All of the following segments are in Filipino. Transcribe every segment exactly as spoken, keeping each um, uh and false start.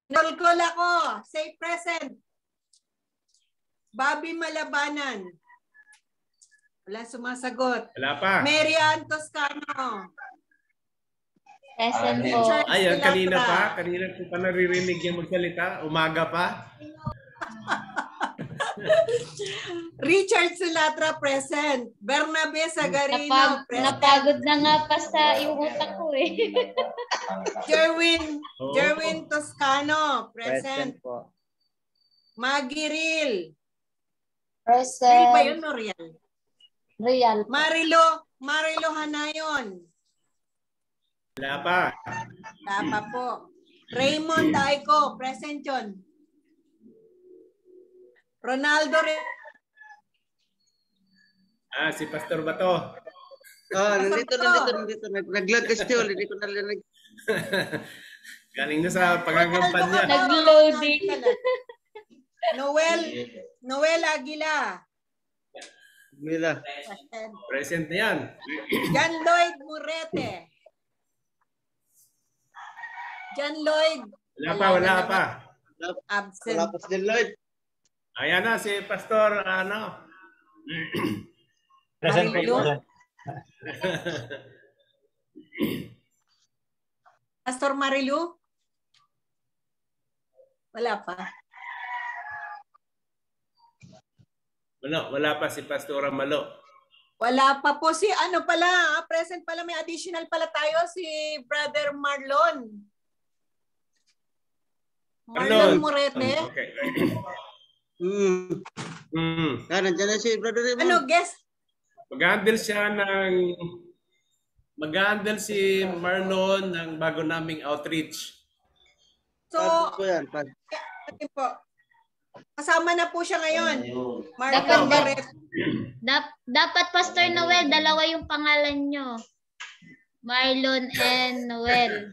Nolkol ako. Say present. Bobby Malabanan. Wala sumasagot. Wala pa. Mary Ann Toscano. Present po. Ayan, kanina pa. Kanina po pa naririnig yung magsalita. Umaga pa. Richard Silatra present. Bernabe Sagarino Napag present. Napagod na nga pa sa yung utak ko eh. Jerwin, Oh. Jerwin Toscano present. Present po. Maggie Ril. Real Present. ba yun o real? Real. Marilo, Marilo Hanayon. Wala pa. Tapa po. Raymond Daiko, present yun. Ronaldo Re- Ah, si Pastor Bato. Ah, nandito, nandito, nandito. Nag-lag kasi yun. Hindi ko nalalag. Galing na sa pangangampanya. Nag-loading. Noel, Noel Aguila. Mila. Present. Present na yan. John Lloyd Murete. John Lloyd. Wala pa, wala pa. Absent. Wala pa si Lloyd. Ayan na si Pastor, ano. Present po. Marilu? Present. Pastor Marilu? Wala pa. Wala, wala pa si Pastor Malo. Wala pa po si ano pala, present pala, may additional pala tayo si Brother Marlon. Marlon Marlon. Murete. Okay. Hmm. Mm. Ah, nandiyan na si Brother Raymond. Ano, guest? Mag-handle siya ng mag-handle si Marlon ng bago naming outreach. So, Ano po yan? Pa- okay po. Kasama na po siya ngayon. Dapat, Marlon Murete. dap, dapat Pastor Noel, dalawa yung pangalan nyo. Marlon and Noel.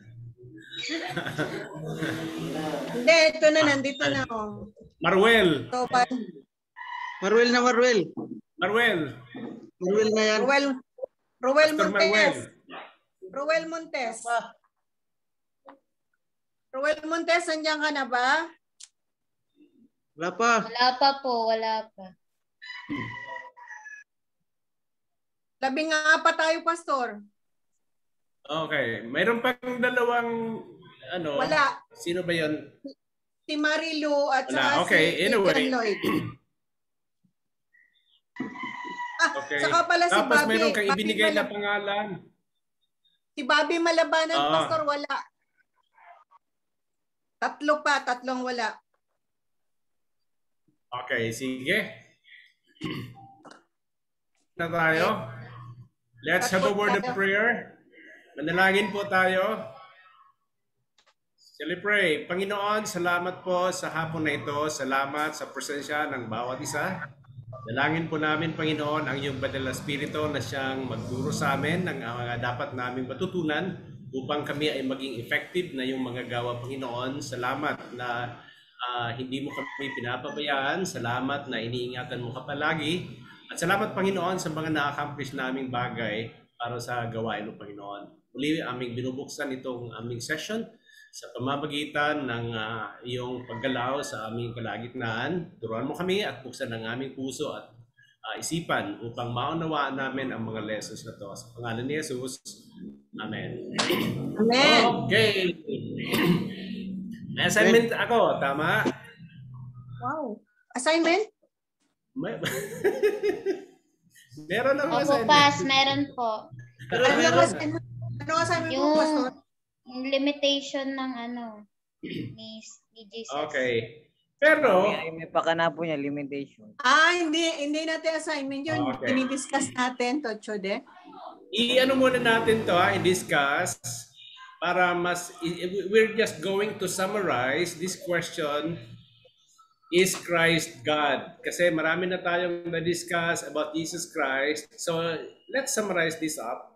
Hindi, ito na, nandito na. Oh. Marwel. So, pa, Marwel na Marwel. Marwel. Marwel na yan. Ruel, Ruel Pastor Marwel. Montes. Ruel Montes. Ruel Montes, nandiyan ka na ba? Wala pa. Wala pa po, wala pa. Labing nga pa tayo, Pastor. Okay. Mayroon pang dalawang ano. Wala. Sino ba 'yon? Si Marilu at Wala. saka Okay, si anyway. John Lloyd. Ah, Okay. saka pala si Tapos Bobby. mayroon kang Bobby ibinigay na Malab- pangalan. Si Bobby Malabanan, Ah. Pastor, wala. Tatlo pa, tatlong wala. Okay, sige. Na tayo. Let's have a word of prayer. Manalangin po tayo. Shall we pray? Panginoon, salamat po sa hapon na ito. Salamat sa presensya ng bawat isa. Dalangin po namin, Panginoon, ang iyong banal na spirito na siyang magturo sa amin ng mga dapat naming matutunan upang kami ay maging effective na yung mga gawa, Panginoon. Salamat na uh, hindi mo kami pinapabayaan. Salamat na iniingatan mo ka palagi. At salamat, Panginoon, sa mga na-accomplish naming bagay para sa gawain mo, Panginoon. Muli, aming binubuksan itong aming session sa pamamagitan ng uh, iyong paggalaw sa aming kalagitnaan. Turuan mo kami at buksan ang aming puso at uh, isipan upang maunawaan namin ang mga lessons na ito. Sa pangalan ni Jesus, Amen. Amen. Okay. May assignment ako, tama? Wow. Assignment? May... meron ako Opo, assignment. pass, meron po. Pero Ano meron. assignment? Ano assignment mo, Yung, Pastor? yung limitation ng ano, ni, ni Jesus. Okay. Pero, May, may pakana po niya, limitation. Ah, hindi hindi natin assignment yun. Okay. Dinidiscuss natin, Tocho de. i-ano muna natin to ha, i-discuss para mas, i- we're just going to summarize this question, is Christ God? Kasi marami na tayong na-discuss about Jesus Christ. So, let's summarize this up.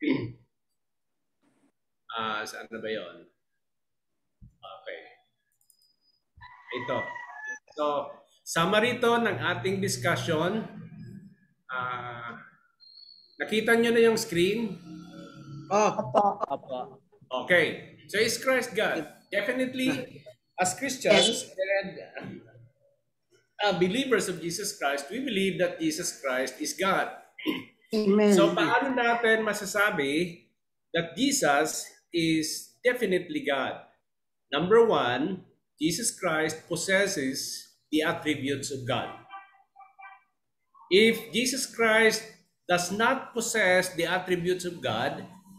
Ah, saan na ba yun? Okay. Ito. So, summary to ng ating discussion. Ah, nakita nyo na yung screen? Oh, Opo. Opo. Okay. So, is Christ God? Definitely, as Christians and uh, believers of Jesus Christ, we believe that Jesus Christ is God. Amen. So paano natin masasabi that Jesus is definitely God? Number one, Jesus Christ possesses the attributes of God. If Jesus Christ does not possess the attributes of God,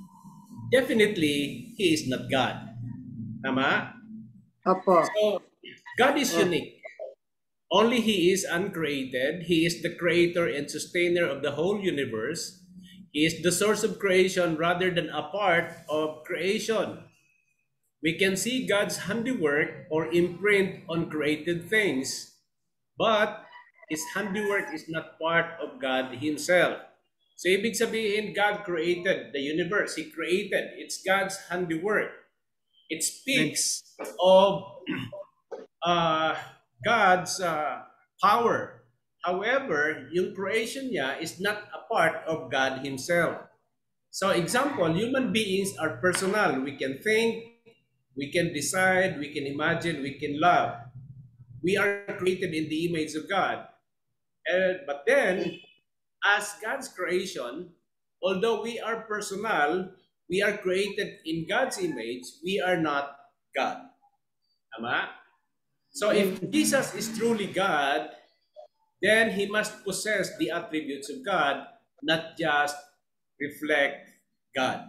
definitely He is not God. Tama? Opo. So, God is unique. Only He is uncreated. He is the creator and sustainer of the whole universe. He is the source of creation rather than a part of creation. We can see God's handiwork or imprint on created things, but His handiwork is not part of God Himself. So ibig sabihin, God created the universe. He created. It's God's handiwork. It speaks of uh, God's uh, power. However, yung creation niya is not a part of God Himself. So example, human beings are personal. We can think, we can decide, we can imagine, we can love. We are created in the image of God. And, but then, as God's creation, although we are personal, we are created in God's image, we are not God. Tama? So if Jesus is truly God, then He must possess the attributes of God, not just reflect God.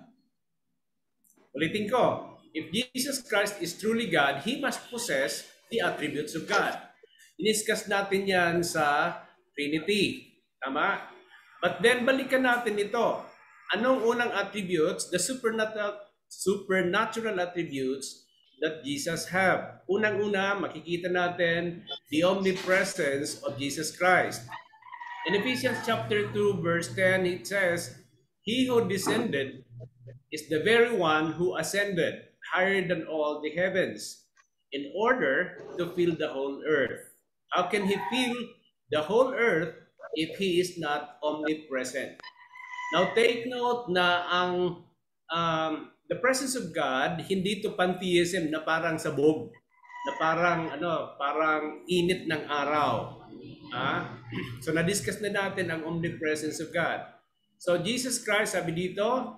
Ulitin ko, if Jesus Christ is truly God, He must possess the attributes of God. Diniscuss natin yan sa Trinity. Tama? But then balikan natin ito. Anong unang attributes? The supernatural, supernatural attributes that Jesus have. Unang-una, makikita natin the omnipresence of Jesus Christ. In Ephesians chapter two, verse ten, it says, He who descended is the very one who ascended higher than all the heavens in order to fill the whole earth. How can He fill the whole earth if He is not omnipresent? Now take note na ang um, the presence of God, hindi to pantheism na parang sabog, na parang ano, parang init ng araw. Ah? So na-discuss na natin ang omnipresence of God. So Jesus Christ, sabi dito,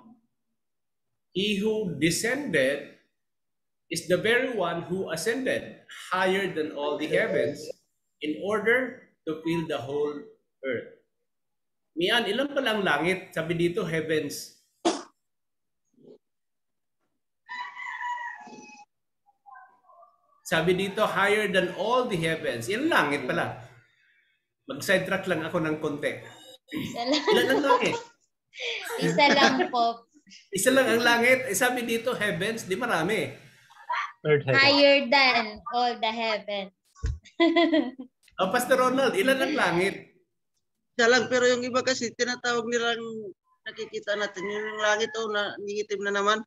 He who descended is the very one who ascended higher than all the heavens in order to fill the whole earth. Mian, ilan pala ang langit? Sabi dito, heavens. Sabi dito, higher than all the heavens. Ilan langit pala? Mag-sidetrack lang ako ng konti. Isa lang. Ilan ang langit? Isa lang po. Isa lang ang langit. Eh, sabi dito, heavens, di marami. Higher than all the heavens. Oh, Pastor Ronald, ilan ang langit? Isa lang, pero yung iba kasi tinatawag nilang nakikita natin yung langit o na nigitim na naman.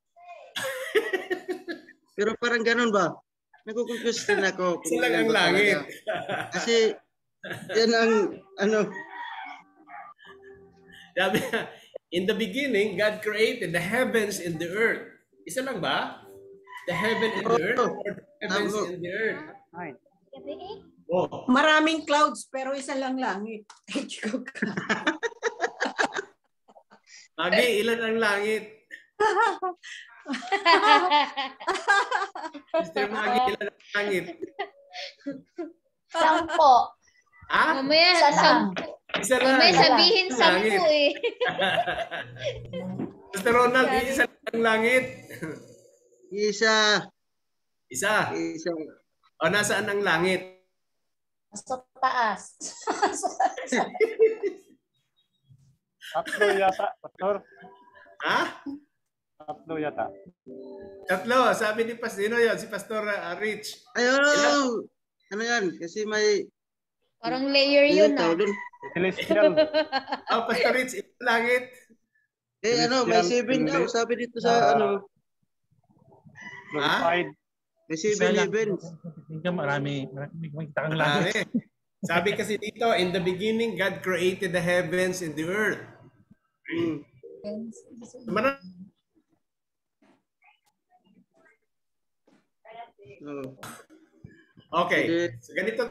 Pero parang ganun ba? Nakukonfuse din ako. Isa lang ang langit. Kasi yan ang ano. Sabi, in the beginning, God created the heavens and the earth. Isa lang ba? The heaven and the earth or the heavens and the earth? Oh. Maraming clouds pero isa lang langit. Magi, ilan ang langit? Mister Magi, ilan ang langit? Sampo. Ha? Mamaya, sampo. Isa lang. Mamaya sabihin sampo eh. Mister Ronald, isa lang ang langit. Isa. Isa. Isa. O, nasaan ang langit? Sa taas. Tatlo yata, Pastor. Ha? Tatlo yata. Tatlo. Sabi ni Pastor, yun, si Pastor uh, Rich. Ayaw. Ano yan? Kasi may Parang layer yun ah. Celestial. Oh, Pastor Rich, ito langit. Eh ano, may seven daw. Sabi dito sa ano. Glorified. May seven heavens. Marami. Marami makikita kang Marami. langit. Sabi kasi dito, in the beginning, God created the heavens and the earth. Hmm. Marami. Oh. Okay. So ganito.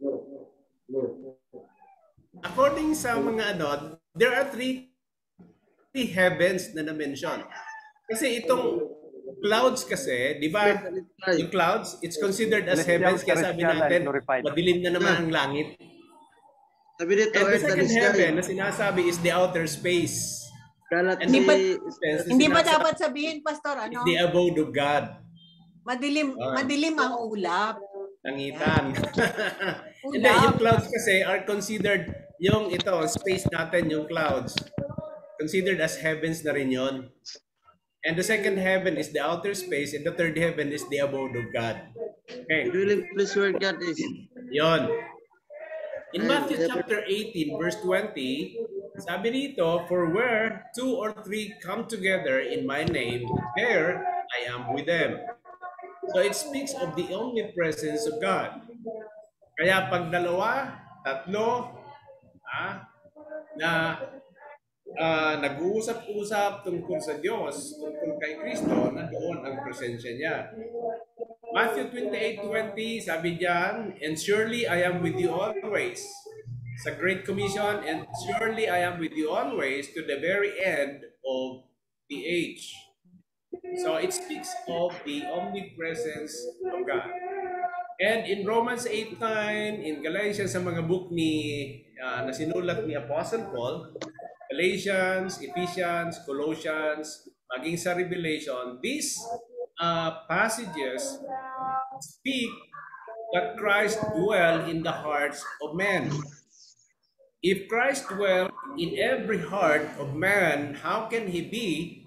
According sa mga ano, there are three, three heavens na na-mention. Kasi itong clouds kasi, di ba, yung clouds, it's considered as heavens, kaya sabi natin, madilim na naman ang langit. Sabi dito, And the earth and second sky. heaven na sinasabi is the outer space. Galaxy. Hindi ba, Space na hindi ba sinasabi dapat sabihin, Pastor, is ano? the abode of God. Madilim, Ah. madilim ang ulap. Nangitan. Hindi, yung clouds kasi are considered, yung ito, space natin, yung clouds, considered as heavens na rin yun. And the second heaven is the outer space, and the third heaven is the abode of God. Okay. Dwelling place where God is. Yon. In Matthew chapter eighteen, verse twenty, sabi dito, for where two or three come together in my name, there I am with them. So it speaks of the omnipresence of God. Kaya pag dalawa, tatlo, ah, na uh, nag-uusap-usap tungkol sa Diyos, tungkol kay Kristo, na doon ang presensya niya. Matthew twenty-eight twenty, sabi diyan, and surely I am with you always. Sa Great Commission, and surely I am with you always to the very end of the age. So it speaks of the omnipresence of God. And in Romans eight nine, in Galatians, sa mga book ni, uh, na sinulat ni Apostle Paul, Galatians, Ephesians, Colossians, maging sa Revelation, these uh, passages speak that Christ dwell in the hearts of men. If Christ dwell in every heart of man, how can he be,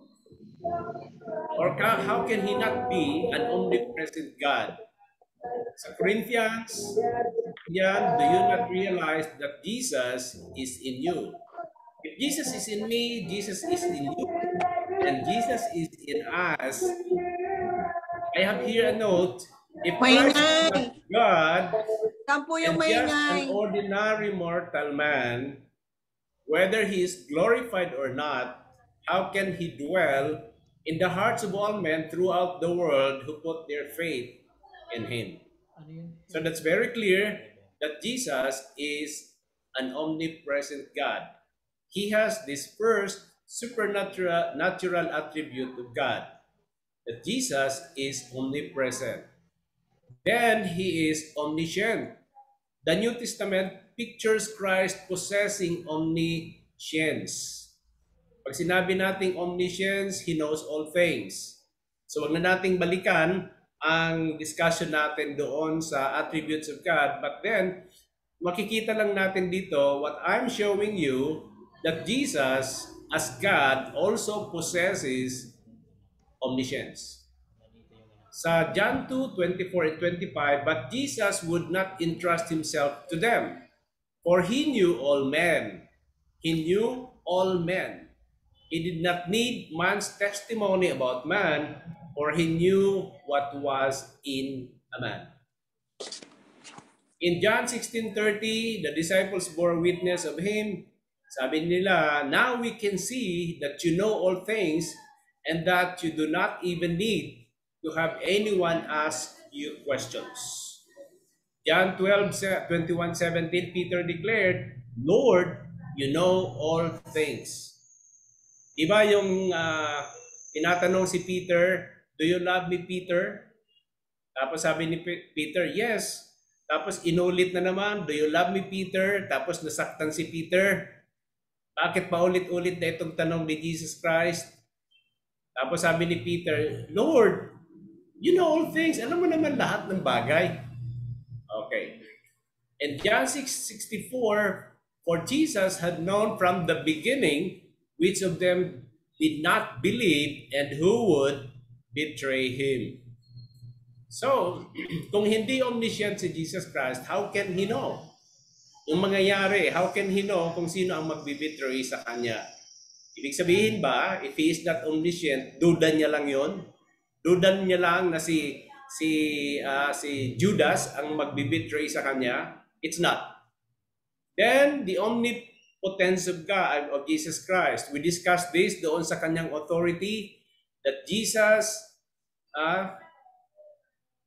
or how can he not be an omnipresent God? Sa Corinthians, yan, do you not realize that Jesus is in you? If Jesus is in me, Jesus is in you, and Jesus is in us. I have here a note. If Christ is not God, Kampo yung and just maingay. an ordinary mortal man, whether he is glorified or not, how can he dwell in the hearts of all men throughout the world who put their faith in him? So that's very clear that Jesus is an omnipresent God. He has this first supernatural natural attribute of God, that Jesus is omnipresent. Then he is omniscient. The New Testament pictures Christ possessing omniscience. Pag sinabi nating omniscience, he knows all things. So wag na nating balikan ang discussion natin doon sa attributes of God. But then, makikita lang natin dito, what I'm showing you, that Jesus, as God, also possesses omniscience. Sa John two twenty-four and twenty-five, but Jesus would not entrust himself to them, for he knew all men. He knew all men. He did not need man's testimony about man, for he knew what was in a man. In John sixteen thirty, the disciples bore witness of him. Sabi nila, now we can see that you know all things and that you do not even need to have anyone ask you questions. John twelve twenty-one seventeen, Peter declared, Lord, you know all things. Diba yung uh, tinatanong si Peter, do you love me, Peter? Tapos sabi ni P- Peter, yes. Tapos inulit na naman, do you love me, Peter? Tapos nasaktan si Peter. Bakit pa ulit-ulit na itong tanong ni Jesus Christ? Tapos sabi ni Peter, Lord, you know all things. Alam mo naman lahat ng bagay. Okay. And John six sixty-four, for Jesus had known from the beginning which of them did not believe and who would betray him. So, kung hindi omniscient si Jesus Christ, how can he know? Yung mangyayari, how can he know kung sino ang magbibetray sa kanya? Ibig sabihin ba, if he is not omniscient, dudan niya lang yon? Dudan niya lang na si si uh, si Judas ang magbibetray sa kanya? It's not. Then, the omnipotence of God, of Jesus Christ, we discussed this doon sa kanyang authority, that Jesus, uh,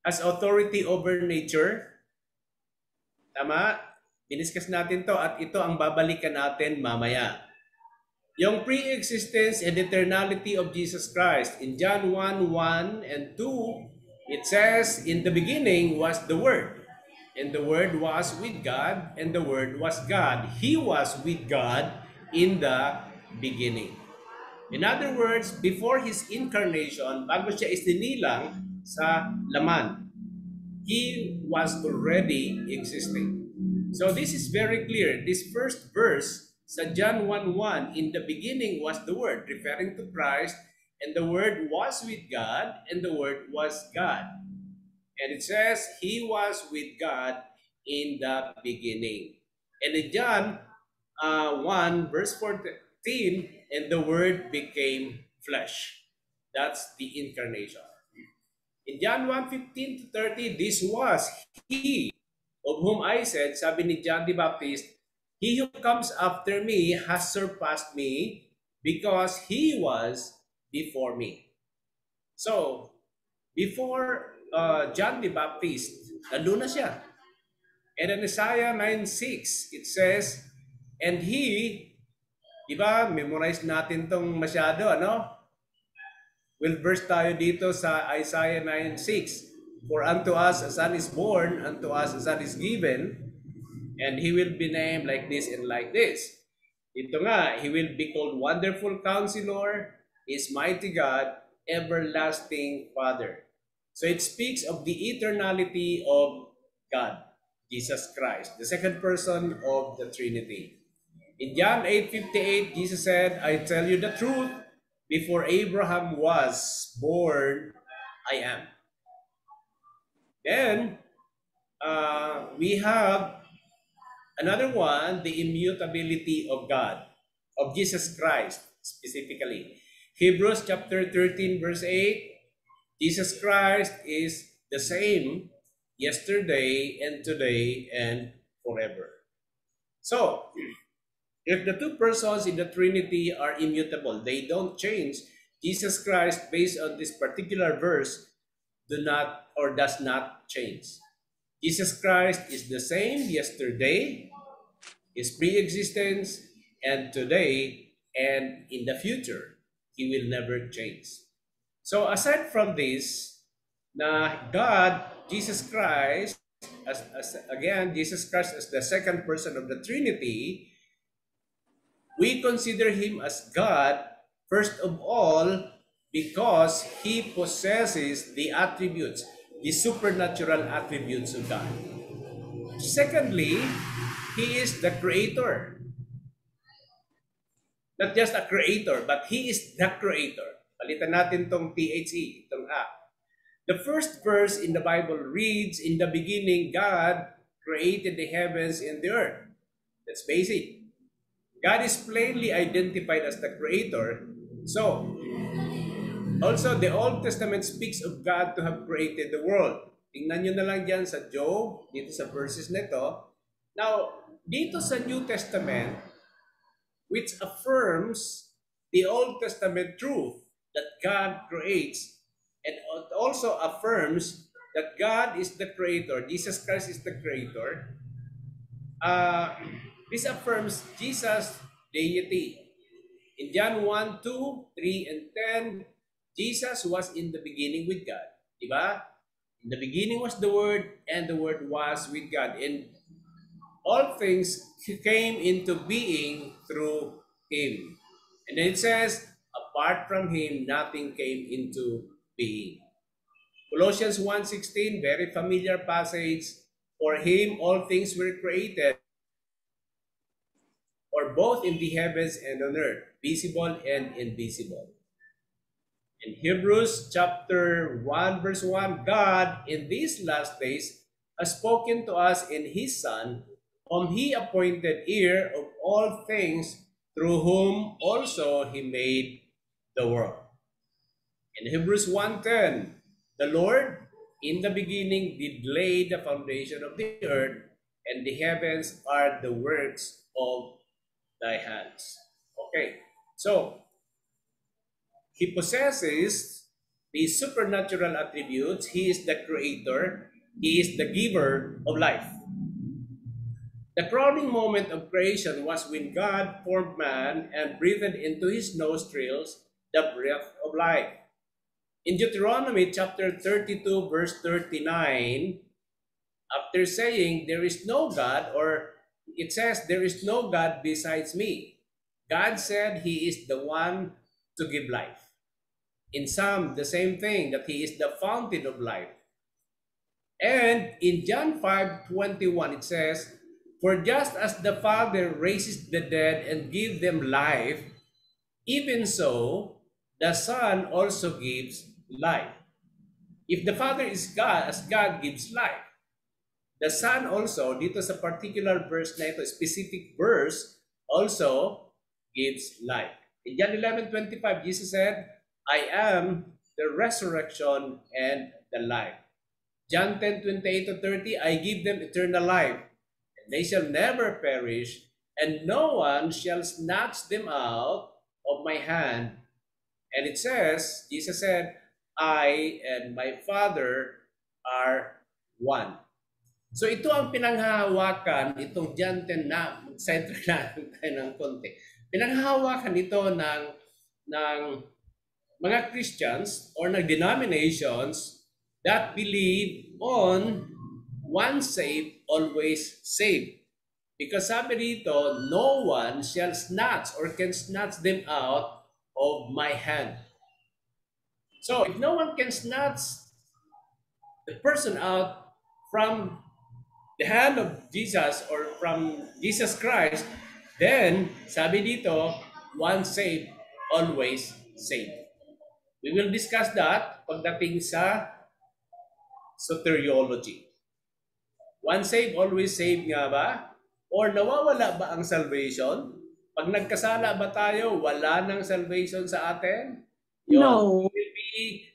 has authority over nature. Tama? Diniscuss natin to at ito ang babalikan natin mamaya. Yung pre-existence and eternality of Jesus Christ. In John one, one and two, it says, in the beginning was the Word. And the Word was with God, and the Word was God. He was with God in the beginning. In other words, before His incarnation, bago siya isinilang sa laman, He was already existing. So this is very clear. This first verse sa John one one, in the beginning was the Word, referring to Christ, and the Word was with God, and the Word was God. And it says, He was with God in the beginning. And in John uh, one, verse fourteen, and the Word became flesh. That's the incarnation. In John one, fifteen to thirty, this was He of whom I said, sabi ni John the Baptist, He who comes after me has surpassed me because He was before me. So, before uh, John the Baptist, nandun na siya. And in Isaiah nine six, it says, and He, di ba, memorize natin tong masyado, ano? We'll verse tayo dito sa Isaiah nine six. For unto us a son is born, unto us a son is given, and He will be named like this and like this. Ito nga, He will be called Wonderful Counselor, is Mighty God, Everlasting Father. So it speaks of the eternality of God, Jesus Christ, the second person of the Trinity. In John eight fifty-eight, Jesus said, I tell you the truth, before Abraham was born, I am. Then, uh, we have another one, the immutability of God, of Jesus Christ specifically. Hebrews chapter thirteen, verse eight, Jesus Christ is the same yesterday and today and forever. So, if the two persons in the Trinity are immutable, they don't change, Jesus Christ, based on this particular verse, do not or does not change. Jesus Christ is the same yesterday, His pre-existence, and today, and in the future. He will never change. So aside from this, na God, Jesus Christ, as, as again, Jesus Christ as the second person of the Trinity, we consider Him as God, first of all, because He possesses the attributes, the supernatural attributes of God. Secondly, He is the Creator. Not just a creator, but He is the Creator. Palitan natin tong T H E, itong A. The first verse in the Bible reads, in the beginning, God created the heavens and the earth. That's basic. God is plainly identified as the Creator. So, also, the Old Testament speaks of God to have created the world. Tingnan nyo na lang dyan sa Job, dito sa verses nito. Now, dito sa New Testament, which affirms the Old Testament truth that God creates, and also affirms that God is the Creator, Jesus Christ is the Creator. Uh, this affirms Jesus' deity. In John one, two, three, and ten, Jesus was in the beginning with God. Diba? In the beginning was the Word, and the Word was with God. And all things came into being through Him. And then it says, apart from Him, nothing came into being. Colossians one sixteen, very familiar passage. For Him all things were created, or both in the heavens and on earth, visible and invisible. In Hebrews chapter one, verse one, God in these last days has spoken to us in His Son, whom He appointed heir of all things, through whom also He made the world. In Hebrews one ten, the Lord in the beginning did lay the foundation of the earth, and the heavens are the works of thy hands. Okay, so He possesses his supernatural attributes. He is the creator. He is the giver of life. The crowning moment of creation was when God formed man and breathed into his nostrils the breath of life. In Deuteronomy chapter thirty-two, verse thirty-nine, after saying, there is no God, or it says, there is no God besides me, God said he is the one to give life. In Psalm, the same thing, that he is the fountain of life. And in John five twenty-one, it says, for just as the Father raises the dead and gives them life, even so, the Son also gives life. If the Father is God, as God gives life, the Son also, dito sa particular verse na ito, specific verse, also gives life. In John eleven twenty-five, Jesus said, I am the resurrection and the life. John ten twenty-eight to thirty, I give them eternal life, and they shall never perish, and no one shall snatch them out of my hand. And it says, Jesus said, I and my Father are one. So ito ang pinanghahawakan, itong John ten na, mag-center natin tayo ng konti. Pinanghahawakan ito ng, ng mga Christians or ng denominations that believe on once saved, always saved. Because sabi dito, no one shall snatch or can snatch them out of my hand. So if no one can snatch the person out from the hand of Jesus or from Jesus Christ, then sabi dito, once saved, always saved. We will discuss that pagdating sa soteriology. Once saved, always saved nga ba? Or nawawala ba ang salvation? Pag nagkasala ba tayo, wala nang salvation sa atin? Yun. No. We will be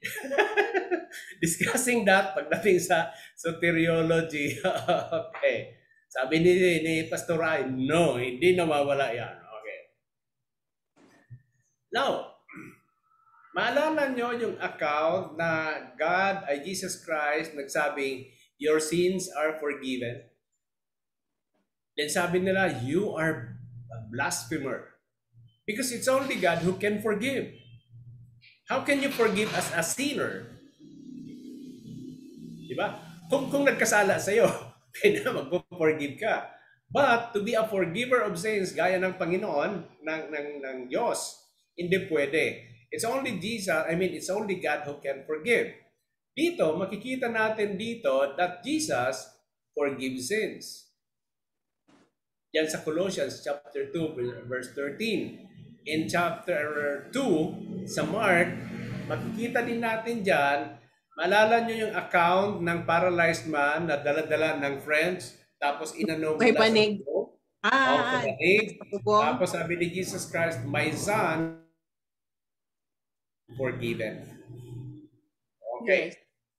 discussing that pagdating sa soteriology. Okay. Sabi ni, ni Pastor Ay, no, hindi nawawala yan. Okay. Now, maalala nyo yung account na God ay Jesus Christ nagsabing, your sins are forgiven. Then sabi nila, you are a blasphemer. Because it's only God who can forgive. How can you forgive as a sinner? Diba? Kung, kung nagkasala sa'yo, kaya mag-forgive ka. But to be a forgiver of sins, gaya ng Panginoon, ng, ng, ng Diyos, hindi pwede. It's only Jesus, I mean, it's only God who can forgive. Dito, makikita natin dito that Jesus forgives sins. Yan sa Colossians chapter two, verse thirteen. In chapter two, sa Mark, makikita din natin dyan, maalala nyo yung account ng paralyzed man na dala-dala ng friends, tapos inano May mula banig. sa bubong. Ah, Oh, sa banig. bubong. Tapos sabi ni Jesus Christ, my son, forgiven. Okay.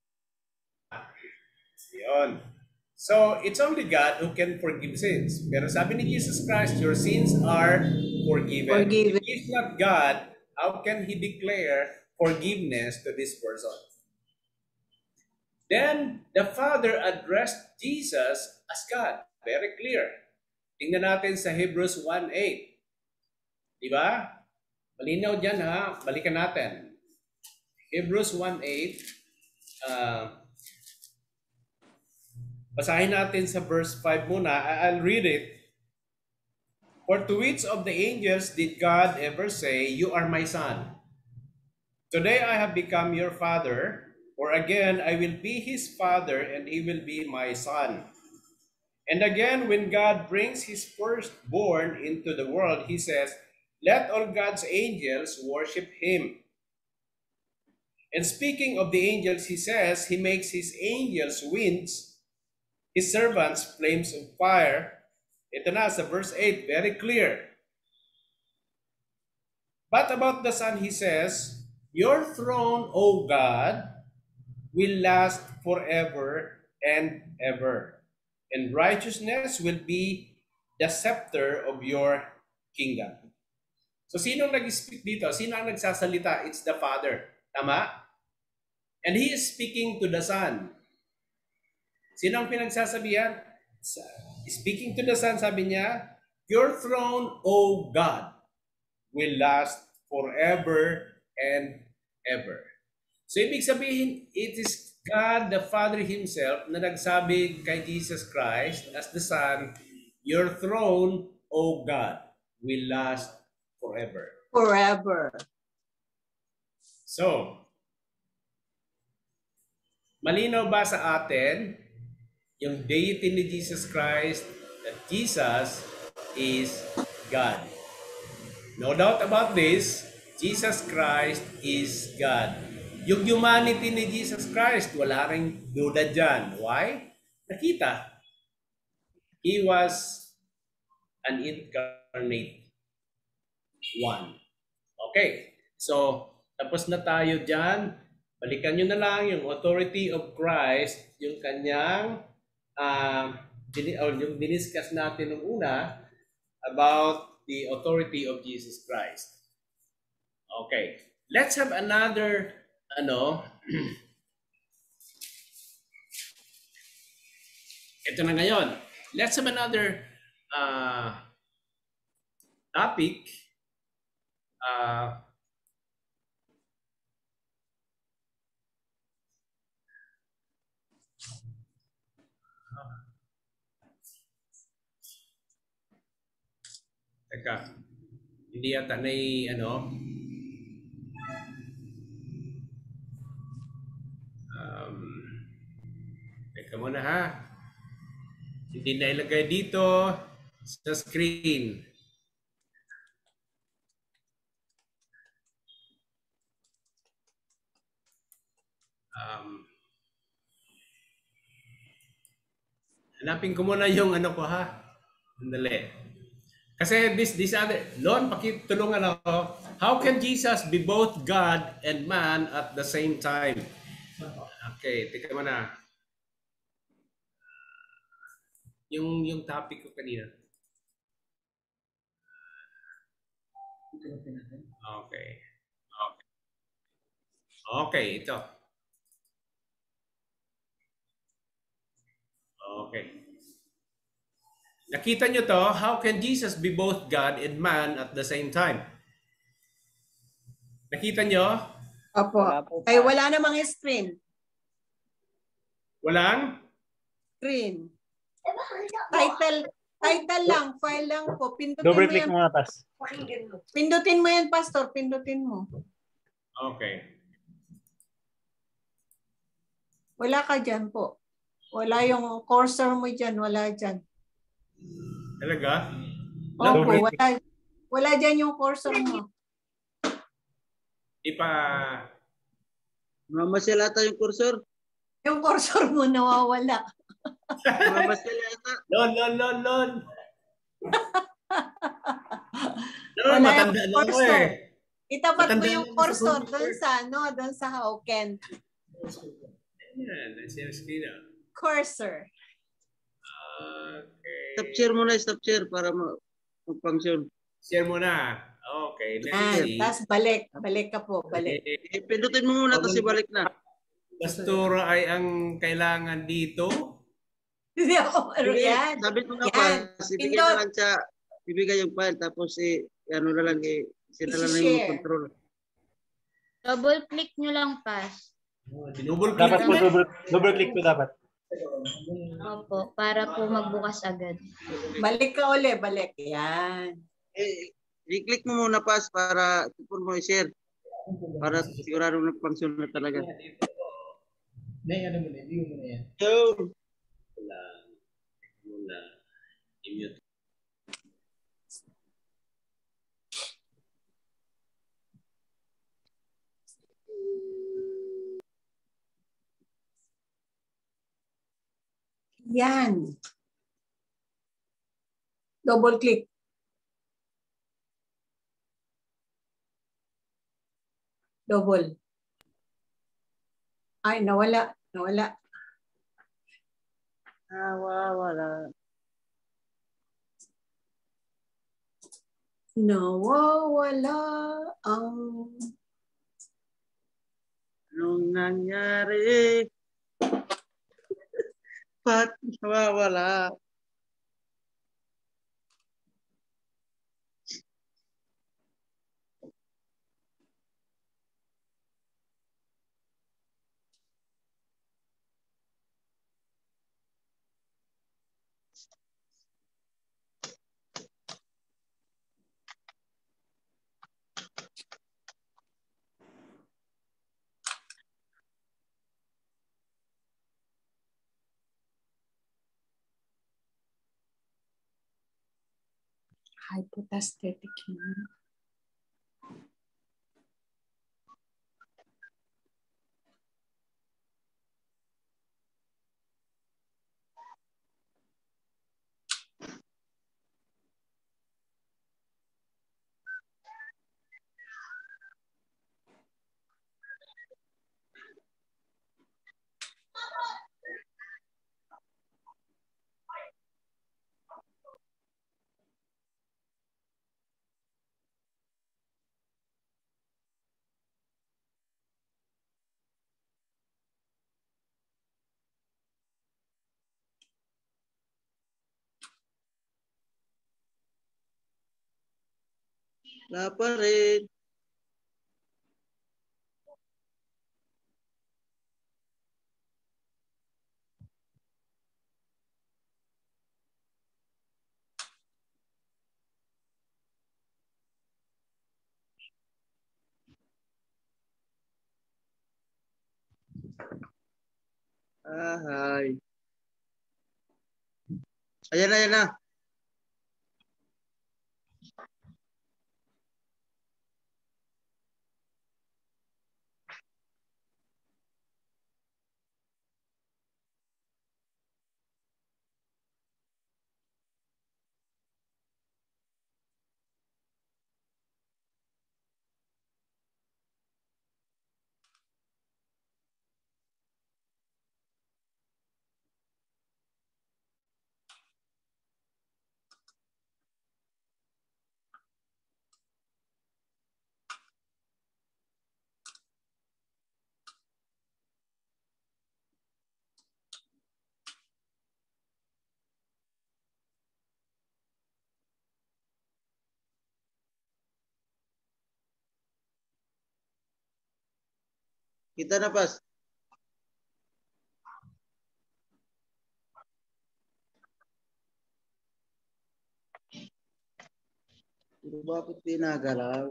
Yun. So, it's only God who can forgive sins. Pero sabi ni Jesus Christ, your sins are forgiven. Forgiven. If He is not God, how can He declare forgiveness to this person? Then, the Father addressed Jesus as God. Very clear. Tingnan natin sa Hebrews one eight. Diba? Malinaw dyan ha. Balikan natin. Hebrews one eight. Uh, basahin natin sa verse five muna. I'll read it. For to which of the angels did God ever say, you are my son? Today I have become your father. Or again, I will be his father and he will be my son. And again, when God brings his firstborn into the world, he says, let all God's angels worship him. And speaking of the angels, he says, he makes his angels winds, his servants flames of fire. Ito na sa verse eight, very clear. But about the Son, he says, your throne, O God, will last forever and ever. And righteousness will be the scepter of your kingdom. So sino nag-speak dito? Sino ang nagsasalita? It's the Father. Tama? And he is speaking to the Son. Sino ang pinagsasabihan? Speaking to the Son, sabi niya, your throne, O God, will last forever and ever. So ibig sabihin, it is God the Father Himself na nagsabi kay Jesus Christ as the Son, your throne, O God, will last forever. Forever. So, malinaw ba sa atin yung deity ni Jesus Christ, that Jesus is God? No doubt about this, Jesus Christ is God. Yung humanity ni Jesus Christ, wala ring duda dyan. Why? Nakita. He was an incarnate one. Okay. So, tapos na tayo dyan. Balikan nyo na lang yung authority of Christ, yung kanyang, uh, din- or yung diniscuss natin nung una about the authority of Jesus Christ. Okay. Let's have another, ano, ito na ngayon. Let's have another uh, topic. Uh, Teka, hindi yata na ano, um, teka muna ha, hindi na ilagay dito sa screen. Um, hanapin ko muna yung ano ko ha, sandali. Kasi this, this other, Lon, pakitulungan ako. How can Jesus be both God and man at the same time? Okay, tika mo na. Yung, yung topic ko kanina. Okay. Okay. Okay, ito. Okay. Nakita nyo to? How can Jesus be both God and man at the same time? Nakita nyo? Opo. Wala po Ay, pa. wala namang screen. Walang? Screen. Title, title lang, file lang po. Pindutin Double mo click yan. mo nga, pas. Pindutin mo yan, Pastor. Pindutin mo. Okay. Wala ka dyan po. Wala yung cursor mo dyan. Wala dyan. Talaga? Opo, Double wala. Wala dyan yung cursor mo. Di pa... Mamasyal ata yung cursor. Yung cursor mo nawawala. Mamasyal ata. Lon, lon, lon, lon. Lon, Wala matanda yung na ako cursor. eh. Itapat mo Matanda yung na ako sa cursor computer. doon sa, ano, doon sa Hawken. Ayan, nasa screen na. Cursor. Okay. Stop share muna, stop share para ma- mag-function. Share mo na. Okay, let's Yan. see. Tapos balik. Balik ka po. Balik. Eh, pindutin mo muna tapos ibalik na. Pastora ay ang kailangan dito. Hindi ako. Ano Sige, yan? sabit mo na Yan. pa. Ibigay Pindot. na lang siya. Ibigay yung file tapos eh, ano na lang eh, sila lang I-share. yung control. Double click nyo lang, pas. Dinouble click Dapat po, mo. double, double click po dapat. Opo, para po magbukas agad. Balik ka uli. Balik. Yan. Eh, i-click mo muna pas para tipon mo i-share. Para sigurado nag-function na talaga. Yo! Wala. Wala. I-mute. Yan. Double click. Double. Ay, nawala. Nawala. Nawawala. Nawawala ang... Anong nangyari? Ba't nawawala? Hypostatic union. Wala pa rin. Ahay. Ayan na, ayan na. Kita na, Pas. Pero bakit pinagalaw?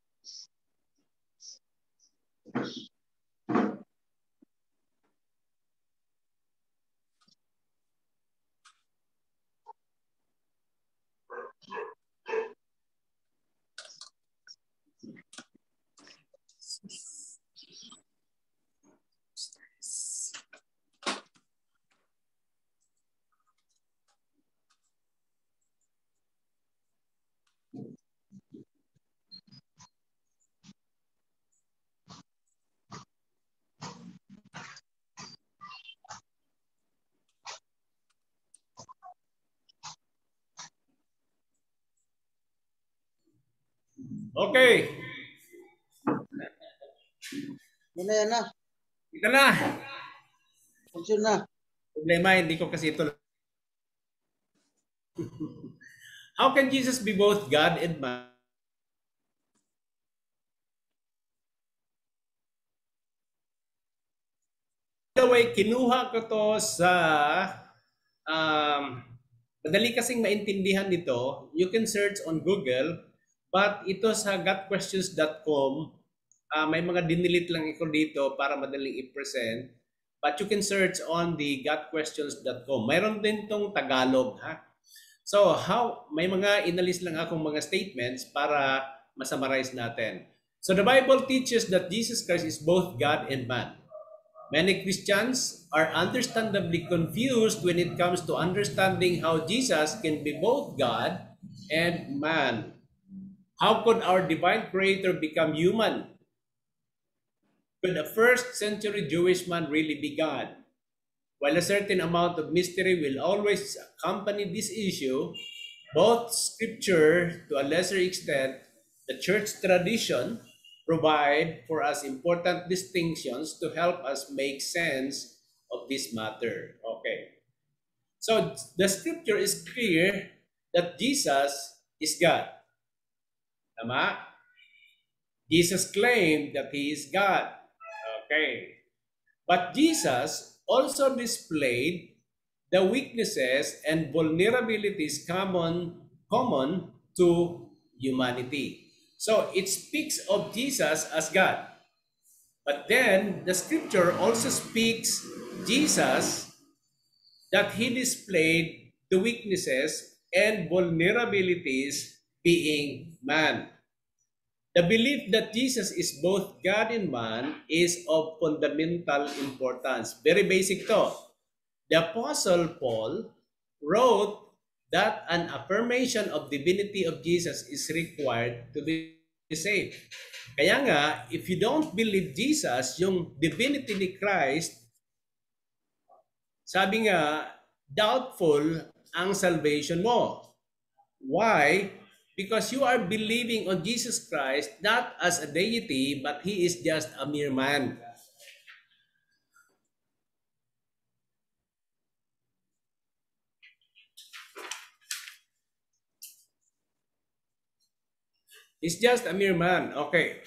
Okay. Yan na, yan na. Ito na. Function na. Problema, hindi ko kasi ito. How can Jesus be both God and man? By the way, kinuha ko to sa um, madali kasing maintindihan nito. You can search on Google, but ito sa got questions dot com, uh, may mga dinilit lang iko dito para madaling i-present. But you can search on the got questions dot com. Mayroon din tong Tagalog, ha? So, how may mga inalis lang akong mga statements para masummarize natin. So, the Bible teaches that Jesus Christ is both God and man. Many Christians are understandably confused when it comes to understanding how Jesus can be both God and man. How could our divine creator become human? Could a first century Jewish man really be God? While a certain amount of mystery will always accompany this issue, both scripture, to a lesser extent, the church tradition, provide for us important distinctions to help us make sense of this matter. Okay. So the scripture is clear that Jesus is God. Tama? Jesus claimed that he is God. Okay. But Jesus also displayed the weaknesses and vulnerabilities common, common to humanity. So it speaks of Jesus as God. But then the scripture also speaks Jesus that he displayed the weaknesses and vulnerabilities being man. The belief that Jesus is both God and man is of fundamental importance. Very basic to. The Apostle Paul wrote that an affirmation of divinity of Jesus is required to be saved. Kaya nga, if you don't believe Jesus, yung divinity ni Christ, sabi nga, doubtful ang salvation mo. Why? Because you are believing on Jesus Christ not as a deity, but he is just a mere man. He's just a mere man. Okay.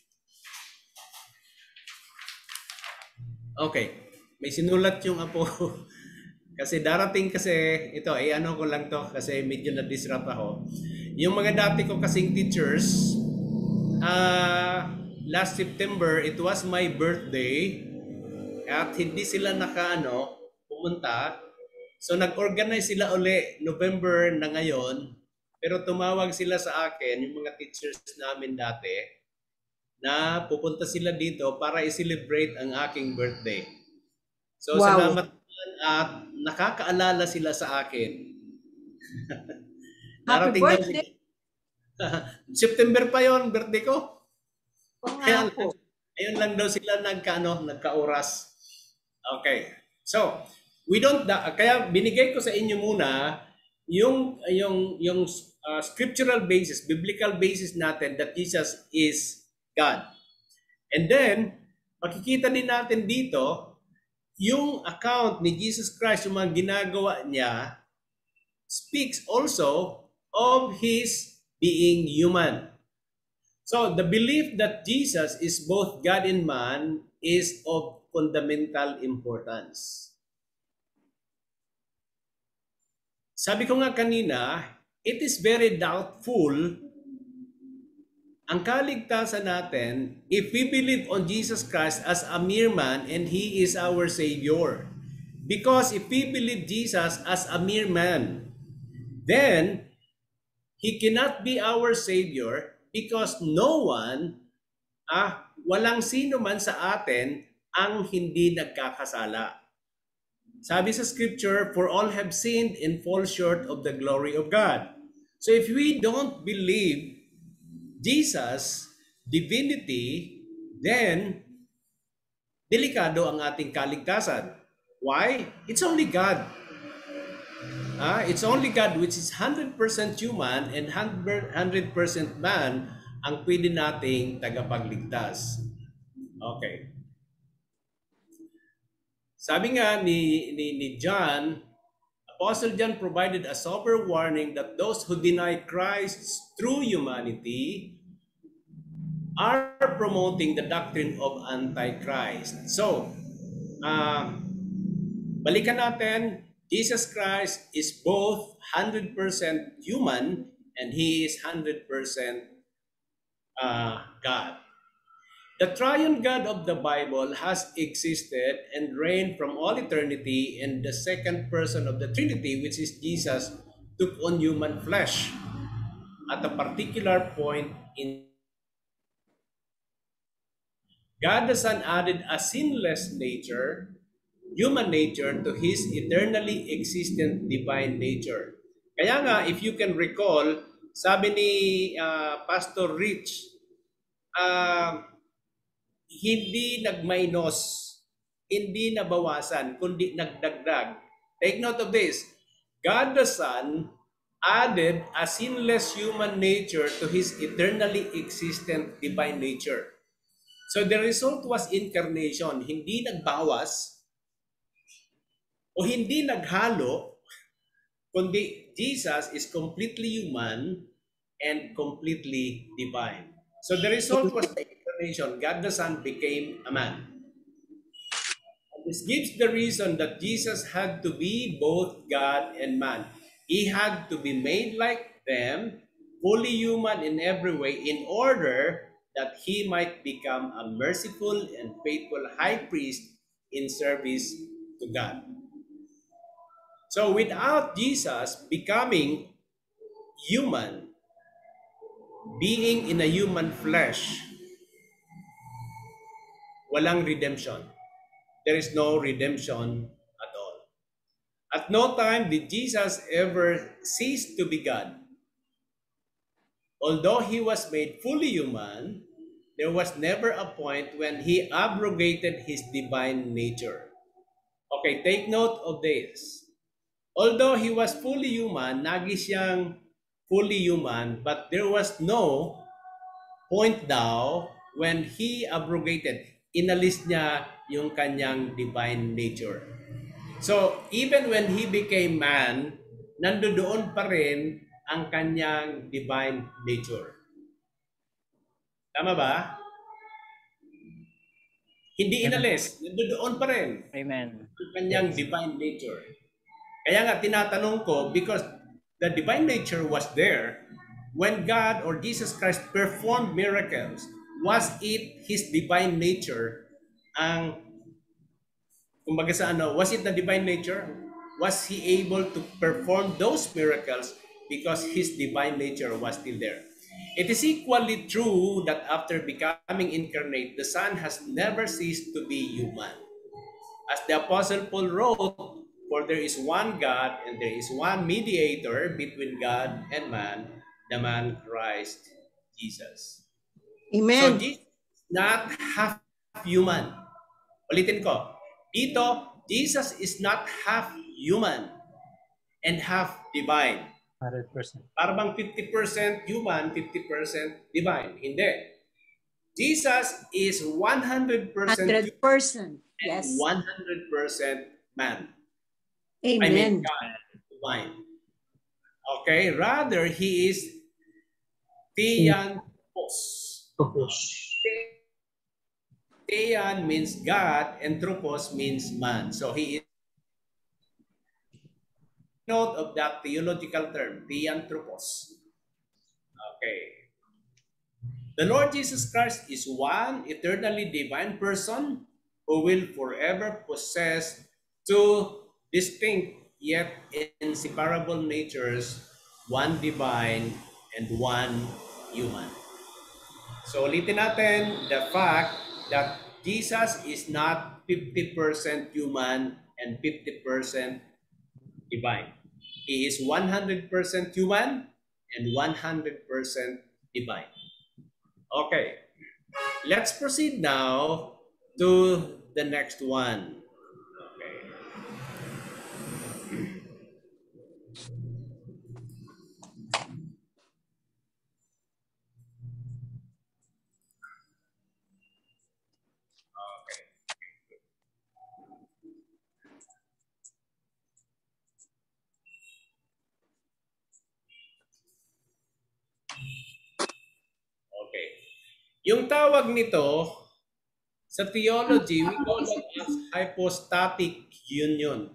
Okay. May sinulat yung apo. Kasi darating kasi, ito, ay ano ko lang to kasi medyo na-disrupt ako. Yung mga dati ko kasing teachers, uh, last September, it was my birthday at hindi sila naka, ano, pumunta. So nag-organize sila uli November na ngayon, pero tumawag sila sa akin, yung mga teachers namin dati, na pupunta sila dito para i-celebrate ang aking birthday. So Wow. salamat at nakakaalala sila sa akin. Happy birthday! September pa yon birthday ko. Oo Kaya nga po. ayun lang daw sila nagkaano, nagkaoras. Okay. So, we don't da- kaya binigay ko sa inyo muna yung yung yung uh, scriptural basis, biblical basis natin that Jesus is God. And then makikita din natin dito yung account ni Jesus Christ, yung mga ginagawa niya, speaks also of his being human. So, the belief that Jesus is both God and man is of fundamental importance. Sabi ko nga kanina, it is very doubtful ang kaligtasan natin if we believe on Jesus Christ as a mere man and he is our Savior. Because if we believe Jesus as a mere man, then he cannot be our Savior because no one, ah, walang sino man sa atin ang hindi nagkakasala. Sabi sa scripture, for all have sinned and fall short of the glory of God. So if we don't believe Jesus, divinity, then delikado ang ating kaligtasan. Why? It's only God. Ah, it's only God which is one hundred percent human and one hundred percent man ang pwede nating tagapagligtas. Okay. Sabi nga ni, ni, ni John, Apostle John provided a sober warning that those who deny Christ's true humanity are promoting the doctrine of Antichrist. So, uh, balikan natin, Jesus Christ is both one hundred percent human and he is one hundred percent uh, God. The triune God of the Bible has existed and reigned from all eternity, and the second person of the Trinity, which is Jesus, took on human flesh at a particular point in God the Son added a sinless nature, human nature, to his eternally existent divine nature. Kaya nga, if you can recall, sabi ni uh, Pastor Rich, uh, hindi nagminus, hindi nabawasan, kundi nagdagdag. Take note of this. God the Son added a sinless human nature to his eternally existent divine nature. So the result was incarnation, hindi nagbawas o hindi naghalo, kundi Jesus is completely human and completely divine. So the result was the incarnation. God the Son became a man. And this gives the reason that Jesus had to be both God and man. He had to be made like them, fully human in every way, in order that he might become a merciful and faithful high priest in service to God. So without Jesus becoming human, being in a human flesh, walang redemption. There is no redemption at all. At no time did Jesus ever cease to be God. Although he was made fully human, there was never a point when he abrogated his divine nature. Okay, take note of this. Although he was fully human, nagi siyang fully human, but there was no point daw when he abrogated, inalis niya yung kanyang divine nature. So, even when he became man, nandoon pa rin ang kanyang divine nature. Tama ba? Hindi inalis, nandoon pa rin Amen. ang kanyang divine nature. Kaya nga tinatanong ko, because the divine nature was there, when God or Jesus Christ performed miracles, was it His divine nature ang, kumbaga sa ano, was it the divine nature? Was He able to perform those miracles because His divine nature was still there? It is equally true that after becoming incarnate, the Son has never ceased to be human. As the Apostle Paul wrote, for there is one God and there is one mediator between God and man, the man Christ Jesus. Amen. So Jesus is not half human. Ulitin ko, dito, Jesus is not half human and half divine. one hundred percent. Para bang fifty percent human, fifty percent divine? Hindi. Jesus is one hundred percent one hundred human percent. and Yes. one hundred percent man. Amen. I mean God, divine. Okay, rather he is Theanthropos. Thean means God and Tropos means man. So he is, note of that theological term, Theanthropos. Okay. The Lord Jesus Christ is one eternally divine person who will forever possess two distinct yet inseparable natures, one divine and one human. So ulitin natin the fact that Jesus is not fifty percent human and fifty percent divine. He is one hundred percent human and one hundred percent divine. Okay, let's proceed now to the next one. Okay. Okay. Okay. Yung tawag nito sa theology, we call it as hypostatic union.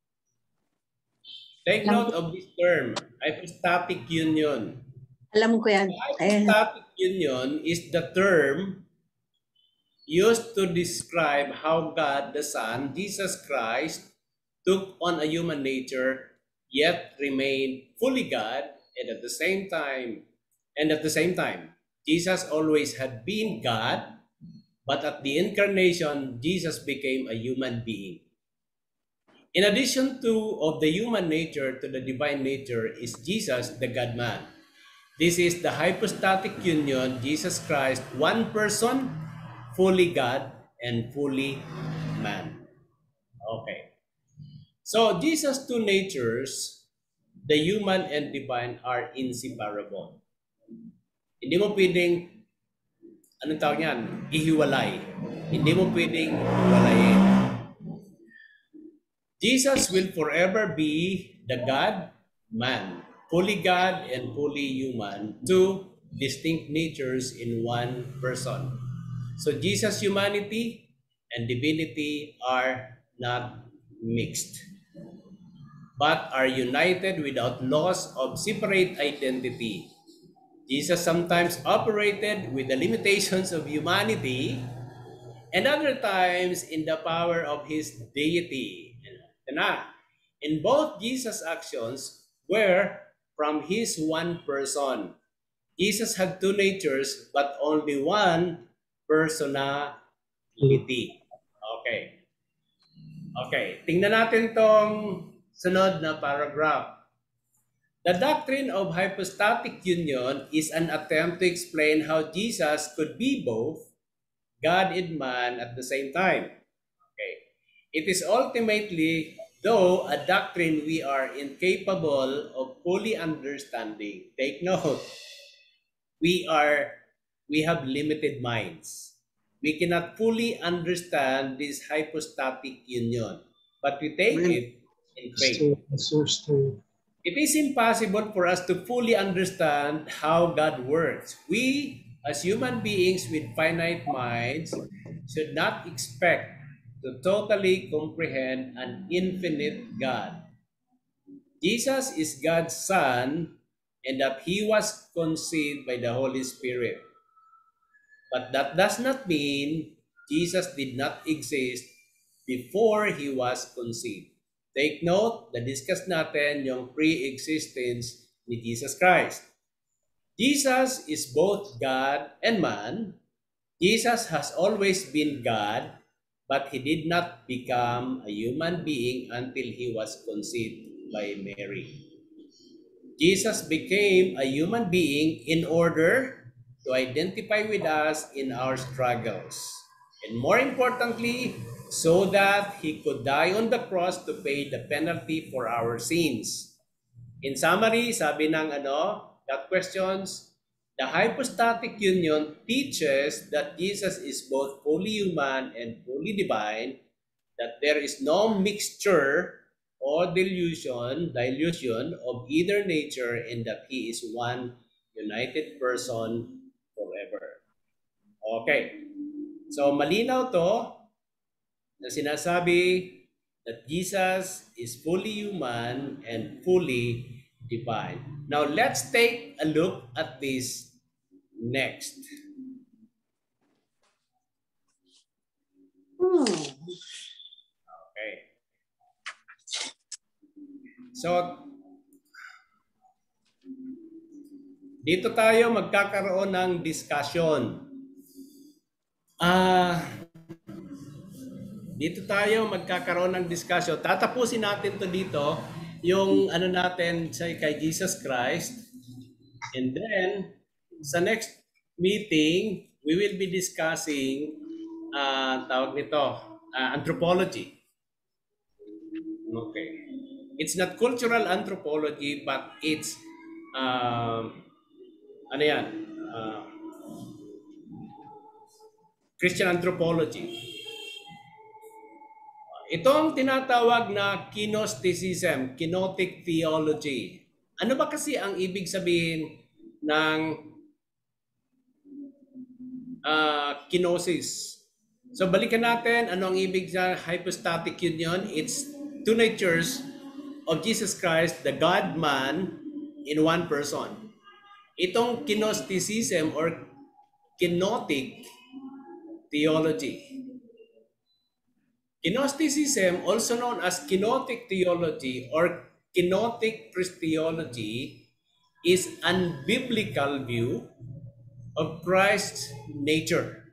Take note of this term, hypostatic union. Alam ko yan. Ayan. Hypostatic union is the term used to describe how God the Son, Jesus Christ, took on a human nature, yet remained fully God, and at the same time, and at the same time, Jesus always had been God, but at the incarnation, Jesus became a human being. In addition to of the human nature to the divine nature is Jesus, the God-man. This is the hypostatic union, Jesus Christ, one person, fully God and fully man. Okay. So Jesus' two natures the human and divine are inseparable. Hindi mo pwedeng, anong tawag niyan, ihiwalay. Hindi mo pwedeng hiwalayin. Jesus will forever be the God-man, fully God and fully human, two distinct natures in one person. So Jesus' humanity and divinity are not mixed, but are united without loss of separate identity. Jesus sometimes operated with the limitations of humanity and other times in the power of his deity. In both Jesus' actions were from his one person. Jesus had two natures but only one personality. Okay. Okay, tingnan natin tong sunod na paragraph. The doctrine of hypostatic union is an attempt to explain how Jesus could be both God and man at the same time. Okay. It is ultimately, though, a doctrine we are incapable of fully understanding. Take note, we are, we have limited minds. We cannot fully understand this hypostatic union, but we take Amen. it in faith. It is impossible for us to fully understand how God works. We, as human beings with finite minds, should not expect to totally comprehend an infinite God. Jesus is God's Son, and that he was conceived by the Holy Spirit. But that does not mean Jesus did not exist before he was conceived. Take note, na-discuss natin yung pre-existence ni Jesus Christ. Jesus is both God and man. Jesus has always been God, but he did not become a human being until he was conceived by Mary. Jesus became a human being in order to identify with us in our struggles. And more importantly, so that he could die on the cross to pay the penalty for our sins. In summary, sabi ng ano, that questions, the hypostatic union teaches that Jesus is both fully human and fully divine, that there is no mixture or delusion, dilution of either nature, and that he is one united person forever. Okay. So malinaw to na sinasabi that Jesus is fully human and fully divine. Now let's take a look at this next. Okay. So dito tayo magkakaroon ng discussion. Ah, uh, dito tayo magkakaroon ng discussion. Tatapusin natin to dito, yung ano natin sa kay Jesus Christ. And then, sa next meeting, we will be discussing, uh, tawag nito, uh, anthropology. Okay. It's not cultural anthropology, but it's, uh, ano yan, uh, Christian anthropology. Ito ang tinatawag na kenosticism, kenotic theology. Ano ba kasi ang ibig sabihin ng uh, kenosis? So balikan natin, ano ang ibig sa hypostatic union? It's two natures of Jesus Christ, the God-man, in one person. Itong kenosticism or kenotic theology. Gnosticism, also known as kenotic theology or kenotic Christology, is an unbiblical view of Christ's nature.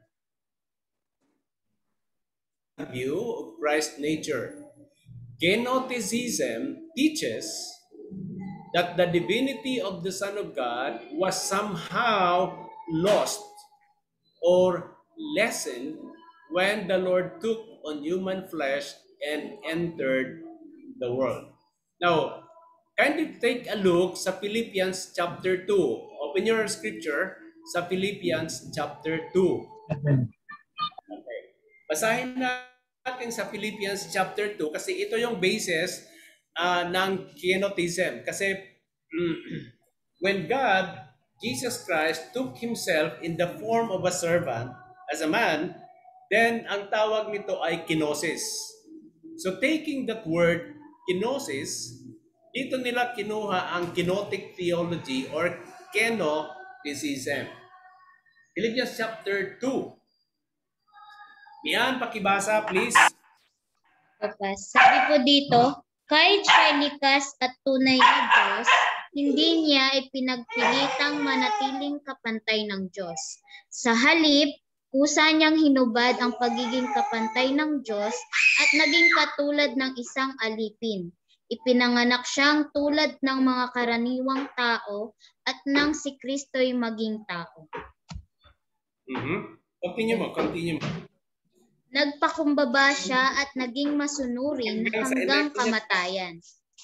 View of Christ's nature. Kenoticism teaches that the divinity of the Son of God was somehow lost or lessened when the Lord took on human flesh and entered the world. Now, kindly take a look sa Philippians chapter two. Open your scripture sa Philippians chapter two. Okay. Basahin natin sa Philippians chapter two kasi ito yung basis uh, ng kenotism. Kasi when God, Jesus Christ, took Himself in the form of a servant as a man, then ang tawag nito ay kenosis. So taking that word, kenosis, dito nila kinuha ang kenotic theology or kenoticism. Philippians chapter two. Mian, pakibasa please. Okay. Sabi po dito, kahit siya likas at tunay na Diyos, hindi niya ipinagpilitang manatiling kapantay ng Diyos. Sa halip, kusa niyang hinubad ang pagiging kapantay ng Diyos at naging katulad ng isang alipin. Ipinanganak siyang tulad ng mga karaniwang tao at nang si Kristo'y maging tao. Mm-hmm. Continue mo, continue mo. Nagpakumbaba siya at naging masunurin hanggang kamatayan.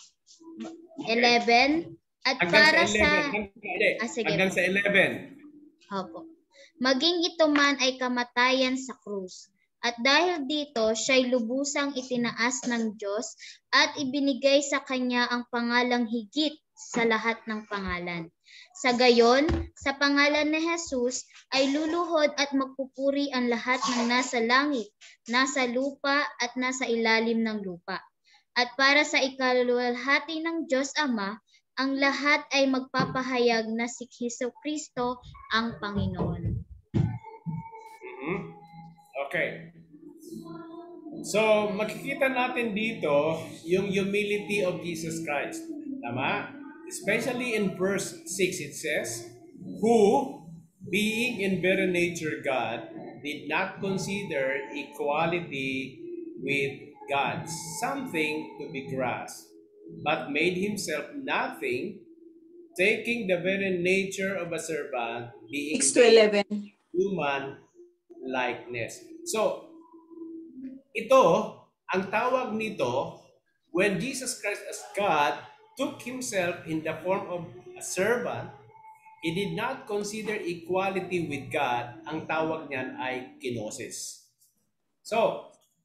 eleven. At para sa... Ah, sige hanggang sa eleven. Opo. Maging ito man ay kamatayan sa krus. At dahil dito, siya'y lubusang itinaas ng Diyos at ibinigay sa kanya ang pangalang higit sa lahat ng pangalan. Sa gayon, sa pangalan ni Jesus ay luluhod at magpupuri ang lahat ng nasa langit, nasa lupa at nasa ilalim ng lupa. At para sa ikaluwalhati ng Diyos Ama, ang lahat ay magpapahayag na si Jesucristo ang Panginoon. Mm-hmm. Okay. So, makikita natin dito yung humility of Jesus Christ. Tama? Especially in verse six, it says, who, being in very nature God, did not consider equality with God something to be grasped, but made himself nothing, taking the very nature of a servant, being six to eleven. human likeness. So, ito, ang tawag nito, when Jesus Christ as God took Himself in the form of a servant, He did not consider equality with God. Ang tawag niyan ay kenosis. So,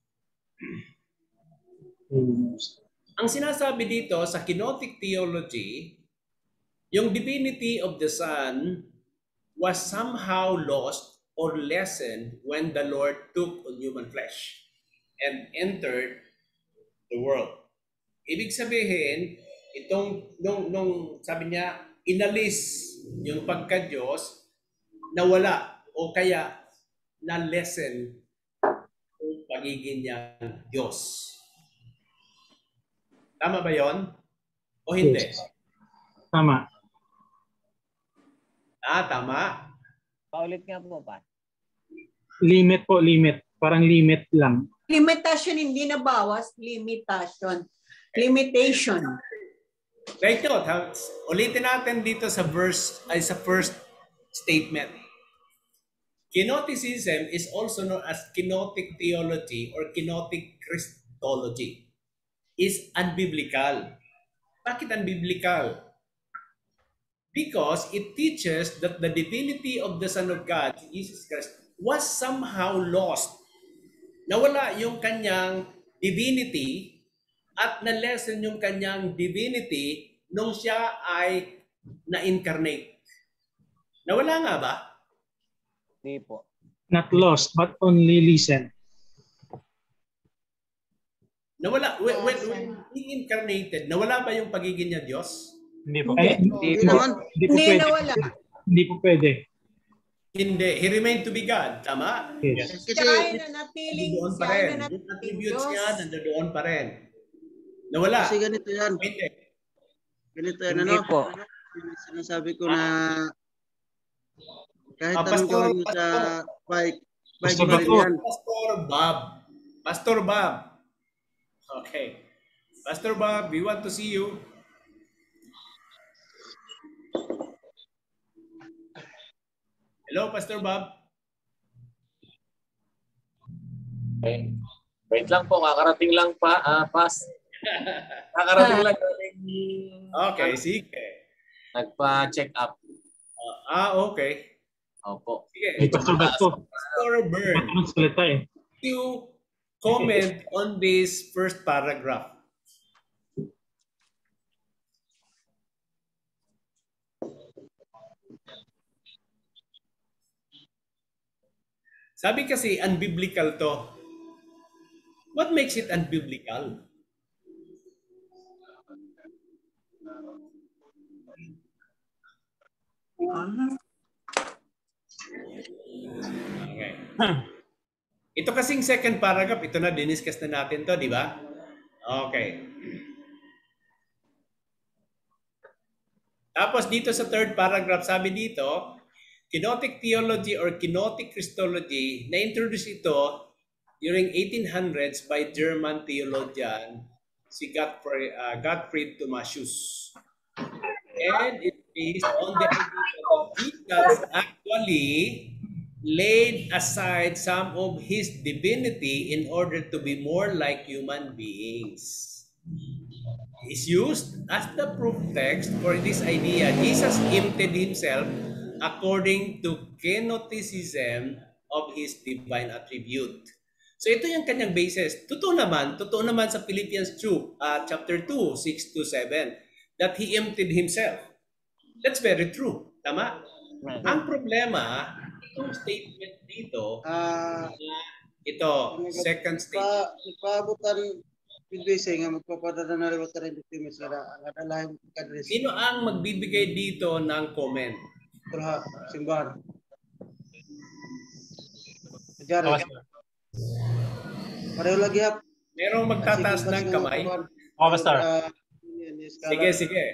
ang sinasabi dito sa kenotic theology, yung divinity of the Son was somehow lost or lessened when the Lord took on human flesh and entered the world. Ibig sabihin, itong nung, nung sabi niya, inalis yung pagka-Diyos, nawala o kaya na-lessen yung pagiging niya Diyos. Tama ba yon? O hindi? Yes. Tama. Ah, tama. Paulit nga po pa. Limit po, limit. Parang limit lang. Limitation, hindi na bawas. Limitation. Limitation. Take note, ha? Ulitin natin dito sa verse, ay sa first statement. Kenoticism is also known as kenotic theology or kenotic Christology. Is unbiblical. Bakit unbiblical? Because it teaches that the divinity of the Son of God, Jesus Christ, was somehow lost. Nawala yung kanyang divinity at na-lessen yung kanyang divinity nung siya ay na-incarnate. Nawala nga ba? Hindi po. Not lost, but only listen. Nawala. When, when, when being incarnated, nawala ba yung pagiging niya Diyos? Hindi po. Hindi. Eh, hindi, Hindi po, naman. hindi po Hindi pwede. nawala. Hindi po pwede. Hindi. He remained to be God. Tama? Yes. Kasi Siya ay nanatiling, Nandoon pa siya ay rin. Yung nanatiling attributes Diyos. niya, nandoon pa rin. Nawala. kasi ganito yan. Hindi. Ganito yan, Hindi ano? po. Yung sinasabi ko na kahit Ah, anong Pastor, gawin mo sa Pastor. bike, bike Pastor pa rin Pastor. yan. Pastor Bob. Pastor Bob. Okay. Pastor Bob, we want to see you. Hello, Pastor Bob. Okay. Wait lang po, kakarating lang pa, ah, pas. Kakarating lang galing Okay, sige. Nagpa-check up. Uh, ah, okay. Opo. Sige. Pastor Basko. Pastor Bern, salita eh. you comment on this first paragraph. Sabi kasi unbiblical to. What makes it unbiblical? Okay. Ito kasing second paragraph, ito na, diniscuss na natin to, di ba? Okay. Tapos dito sa third paragraph, sabi dito, kenotic theology or kenotic Christology, na-introduce ito during eighteen hundreds by German theologian si Gottfried, uh, Gottfried Thomasius. And it is on the idea that Jesus actually laid aside some of his divinity in order to be more like human beings. Is used as the proof text for this idea. Jesus emptied himself according to kenoticism of his divine attribute. So ito yung kanyang basis. Totoo naman, totoo naman sa Philippians two, uh, chapter two, six to seven, that he emptied himself. That's very true. Tama? Right. Ang problema, itong statement dito, Ah, ito, second statement. Nagpaabutan pinbisay nga magpapadala na rin rin dito may sara ang adalahin kadres. Sino ang magbibigay dito ng comment? Turha simbahan. Jari. Pareho lagi hap. Merong magtataas ng kamay? Oh, Pastor. Sige, sige.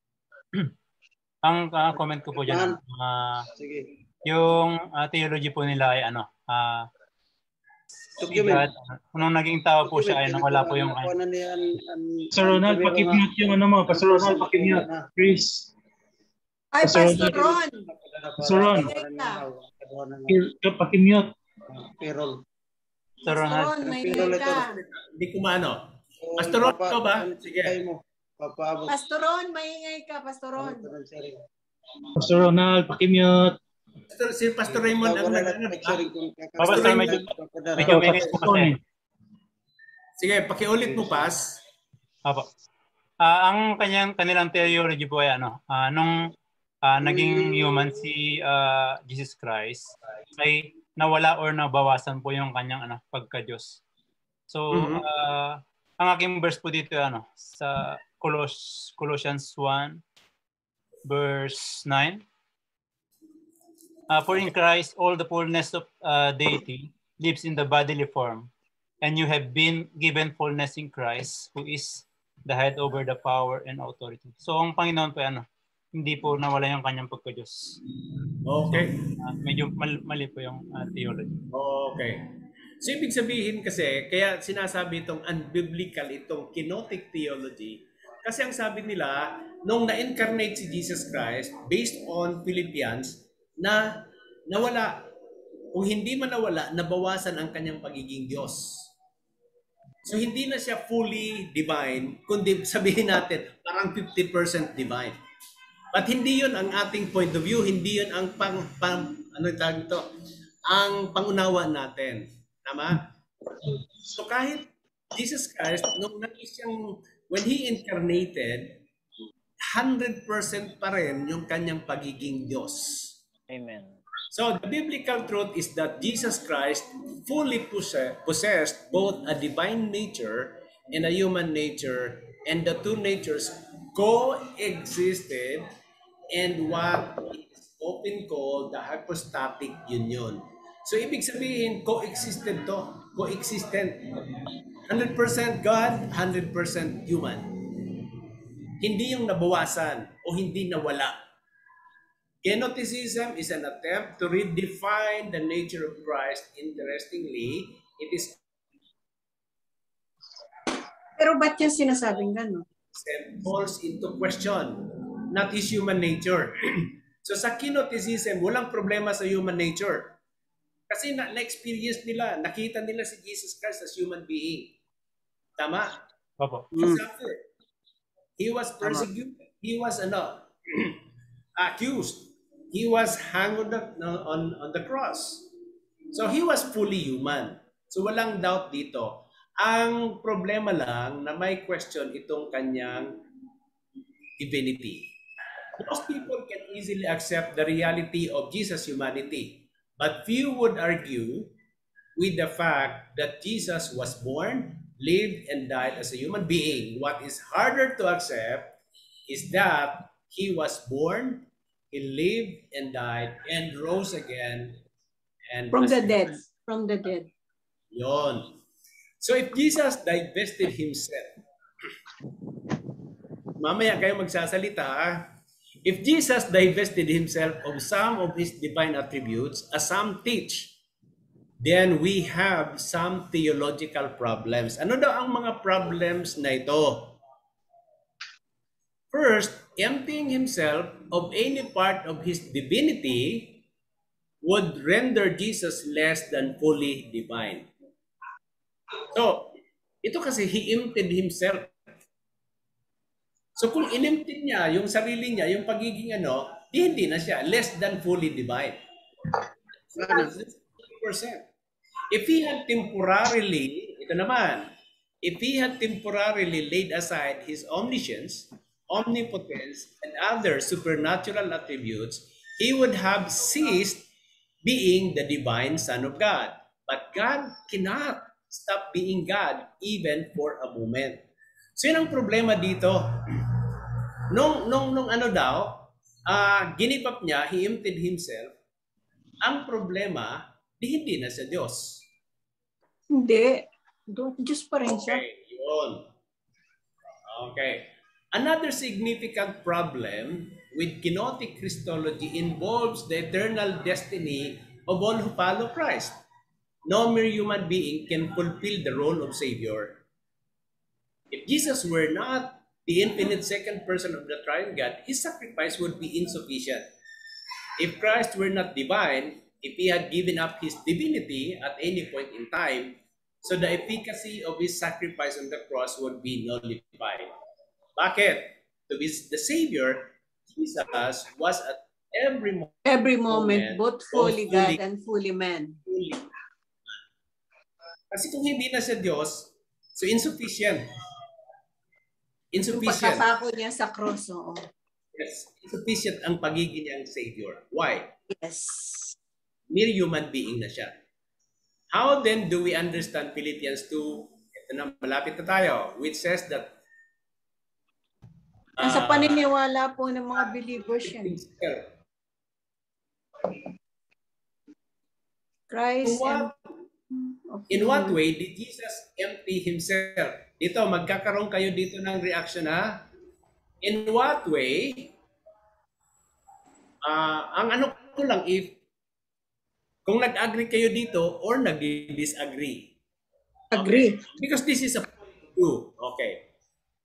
Ang uh, comment ko po dyan, uh, sige. Yung uh, theology po nila ay ano, uh, si God, nung naging tao po siya ay nawala po yung... Pastor Ronald, pakimute yung ano mo. Pastor Ronald, pakimute. Please. Ay, Pastor Ron. Pastor Ron. Pakimute. Perol. Pastor Ronald. Hindi ko maano. Pastor Ron, ito ba? Sige. Pastor Ron, maingay ka, Pastor Ron. Pastor Ronald, pakimute. Pastor, si Pastor Raymond ang nag-ano. Pastor Raymond, medyo minutes po kasi. Sige, pakiulit mo, Pas. Apo. Uh, ang kanyang kanilang theology po ay ano, uh, nung uh, naging human si uh, Jesus Christ, ay nawala or nabawasan po yung kanyang ano, pagka-Diyos. So, mm-hmm. uh, ang aking verse po dito ano, sa Colos Colossians one, verse nine. Uh, for in Christ, all the fullness of uh, deity lives in the bodily form, and you have been given fullness in Christ, who is the head over the power and authority. So, ang Panginoon po, ano, hindi po nawala yung kanyang pagka-Diyos. Okay. So, uh, medyo mali, mali po yung uh, theology. Okay. So, ibig sabihin kasi, kaya sinasabi itong unbiblical, itong kenotic theology, kasi ang sabi nila, nung na-incarnate si Jesus Christ, based on Philippians, na nawala, kung hindi man nawala, nabawasan ang kanyang pagiging Diyos. So hindi na siya fully divine, kundi sabihin natin parang fifty percent divine. But hindi yun ang ating point of view, hindi yun ang pang, pang ano tawag ito, ang pangunawa natin. Tama? So kahit Jesus Christ, nung naging siyang, when He incarnated, one hundred percent pa rin yung kanyang pagiging Diyos. Amen. So the biblical truth is that Jesus Christ fully possessed both a divine nature and a human nature, and the two natures coexisted in what is often called the hypostatic union. So ibig sabihin, coexisted to, coexistent. one hundred percent God, one hundred percent human. Hindi yung nabawasan o hindi nawala. Kenoticism is an attempt to redefine the nature of Christ. Interestingly, it is... Pero ba't yung sinasabing gano'n? Calls into question, not his human nature. So sa kenoticism, walang problema sa human nature. Kasi na- na-experience nila, nakita nila si Jesus Christ as human being. Tama? Opo. He suffered. He was persecuted. He was ano, accused. He was hung on the, on, on the cross. So he was fully human. So walang doubt dito. Ang problema lang na may question itong kanyang divinity. Most people can easily accept the reality of Jesus' humanity. But few would argue with the fact that Jesus was born, lived, and died as a human being. What is harder to accept is that he was born, he lived and died, and rose again. And from the dead. From the dead. Yon. So if Jesus divested himself, mamaya kayo magsasalita, if Jesus divested himself of some of his divine attributes, as some teach, then we have some theological problems. Ano daw ang mga problems na ito? First, emptying himself of any part of his divinity would render Jesus less than fully divine. So, ito kasi he emptied himself. So kung in-empty niya yung sarili niya, yung pagiging ano, hindi na siya, less than fully divine. fifty percent. If he had temporarily, ito naman, if he had temporarily laid aside his omniscience, omnipotence, and other supernatural attributes, he would have ceased being the divine Son of God. But God cannot stop being God even for a moment. So yun ang problema dito. Nung, nung, nung ano daw, uh, ginipap niya, he emptied himself, ang problema, di hindi na sa Diyos. Hindi. Diyos pa rin siya. Okay, yun. Okay. Another significant problem with kenotic Christology involves the eternal destiny of all who follow Christ. No mere human being can fulfill the role of Savior. If Jesus were not the infinite second person of the triune God, his sacrifice would be insufficient. If Christ were not divine, if he had given up his divinity at any point in time, so the efficacy of his sacrifice on the cross would be nullified. Bakit? To be the Savior, Jesus was at every moment, every moment, moment both fully, both fully God and fully man. Fully. Kasi kung hindi na siya Diyos, so insufficient. Insufficient. Yung pagkapako niya sa cross, oo. Yes, insufficient ang pagiging niyang Savior. Why? Yes. Mere human being na siya. How then do we understand Philippians two? Ito na, malapit na tayo, which says that uh, sa paniniwala po ng mga believers yan. Christ in what, and, in what way did Jesus empty himself? Dito, magkakaroon kayo dito ng reaction, ha? In what way, uh, ang ano ko lang, if, kung nag-agree kayo dito or nag-disagree. Agree. Okay. Because this is a point two. Okay.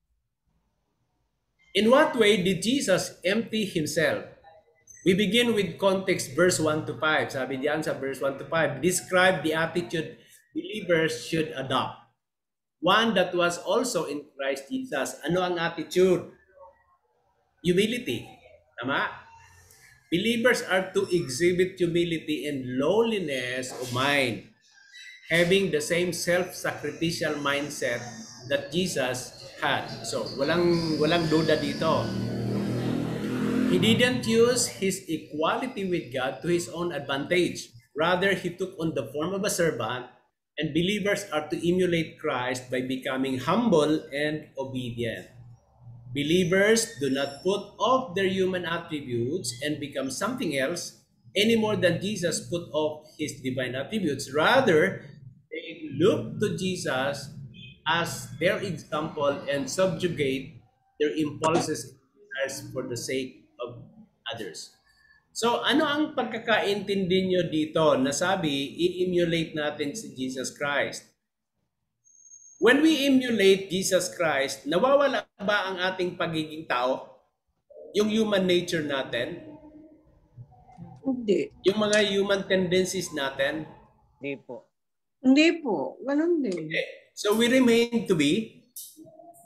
In what way did Jesus empty himself? We begin with context, verse one to five. Sabi diyan sa verse one to five, describe the attitude believers should adopt. One that was also in Christ Jesus. Ano ang attitude? Humility. Tama? Believers are to exhibit humility and lowliness of mind, having the same self-sacrificial mindset that Jesus had. So, walang walang duda dito. He didn't use his equality with God to his own advantage. Rather, he took on the form of a servant, and believers are to emulate Christ by becoming humble and obedient. Believers do not put off their human attributes and become something else any more than Jesus put off his divine attributes. Rather, they look to Jesus as their example and subjugate their impulses for the sake of others. So, ano ang pagkakaintindi nyo dito na sabi, i-emulate natin si Jesus Christ? When we emulate Jesus Christ, nawawala ba ang ating pagiging tao? Yung human nature natin? Hindi. Yung mga human tendencies natin? Hindi po. Hindi po. Ganun din. Okay. So we remain to be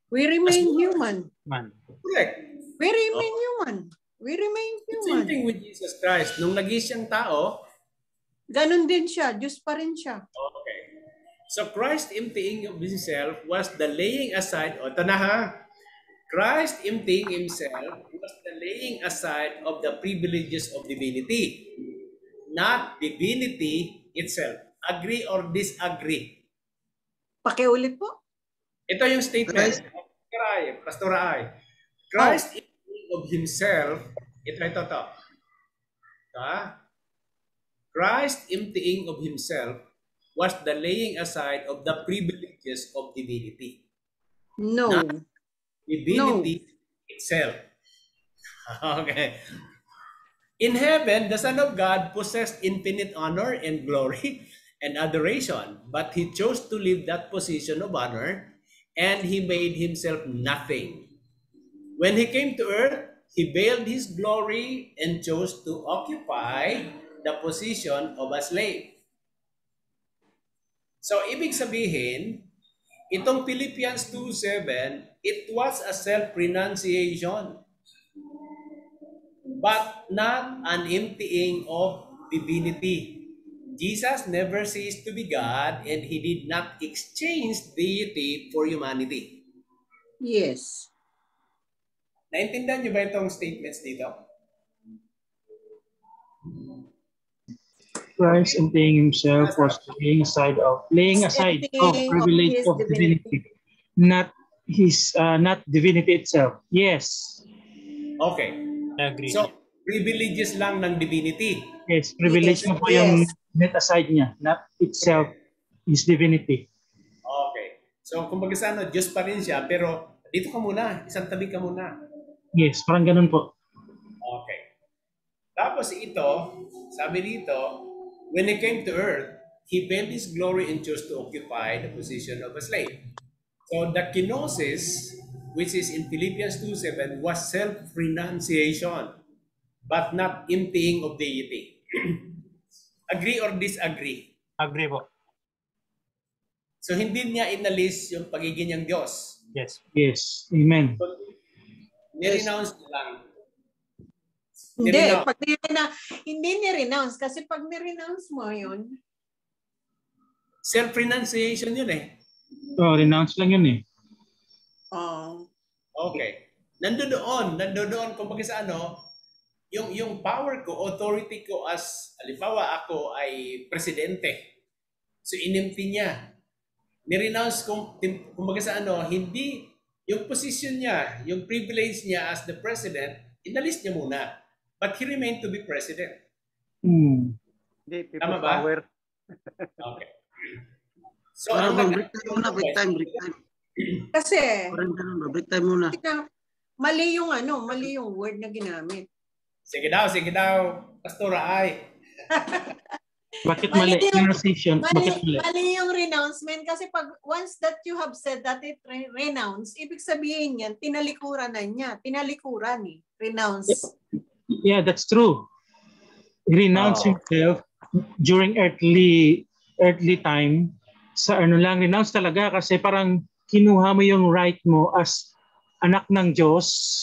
We remain human. Man. Correct. We remain human. We remain Same human. thing with Jesus Christ. Nung naging siyang tao, Ganon din siya. Diyos pa rin siya. okay. So Christ emptying of himself was the laying aside, o ito na ha, Christ emptying himself was the laying aside of the privileges of divinity, not divinity itself. Agree or disagree? Pakiulit po. Ito yung statement. Christ. Pastor Ay. Christ emptying of himself, ito, ito, ito. Ha? Christ emptying of himself was the laying aside of the privileges of divinity. No. Not divinity itself. Okay. In heaven, the Son of God possessed infinite honor and glory and adoration, but he chose to leave that position of honor and he made himself nothing. When he came to earth, he veiled his glory and chose to occupy the position of a slave. So, ibig sabihin, itong Philippians two seven, it was a self-renunciation, but not an emptying of divinity. Jesus never ceased to be God and he did not exchange deity for humanity. Yes. Naintindihan niyo ba itong statements dito? Christ emptying himself was laying aside of laying aside of Emptying of privilege his of divinity, not his uh, not divinity itself. Yes. Okay. I agree. So, privileges lang ng divinity. Yes, privilege Yes, na po yung yes. net aside niya, not itself his divinity. Okay. So, kumbaga sa ano, Diyos pa rin siya, pero dito ka muna, isang tabi ka muna. Yes, parang ganun po. Okay. Tapos ito, sabi dito, when he came to earth, he veiled his glory and chose to occupy the position of a slave. So the kenosis, which is in Philippians two seven, was self-renunciation, but not emptying of deity. Agree or disagree? Agree po. So hindi niya inalis yung pagiging niyang Diyos. Yes. Yes. Amen. So, nirenounce niya lang. Hindi, Nirenounce. pag nirena- hindi ni-renounce kasi pag ni-renounce mo yun, Self-renunciation yun eh. Oh, renounce lang yun eh. oh, Okay. Nandoon, nandoon kumbaga sa ano, yung yung power ko, authority ko as, halimbawa ako ay presidente. So inimpi niya. Ni-renounce kung kumbaga sa ano, hindi yung position niya, yung privilege niya as the president, inalis niya muna. But he remained to be president. Hmm. Tama ba? Okay. So, Para ang bang nag- break time muna, break time, break time. kasi Parang ganun ba, break time muna. mali yung ano, mali yung word na ginamit. Sige daw, sige daw. Pastora ay. Bakit Mali mali? yung- Renunciation. Mali, Bakit mali? mali yung renouncement kasi pag once that you have said that it re- renounce, ibig sabihin yan, tinalikuran na niya. Tinalikuran eh. Renounce. Yeah, that's true. He renounced Oh. himself during earthly earthly time. Sa ano lang, renounce talaga kasi parang kinuha mo yung right mo as anak ng Diyos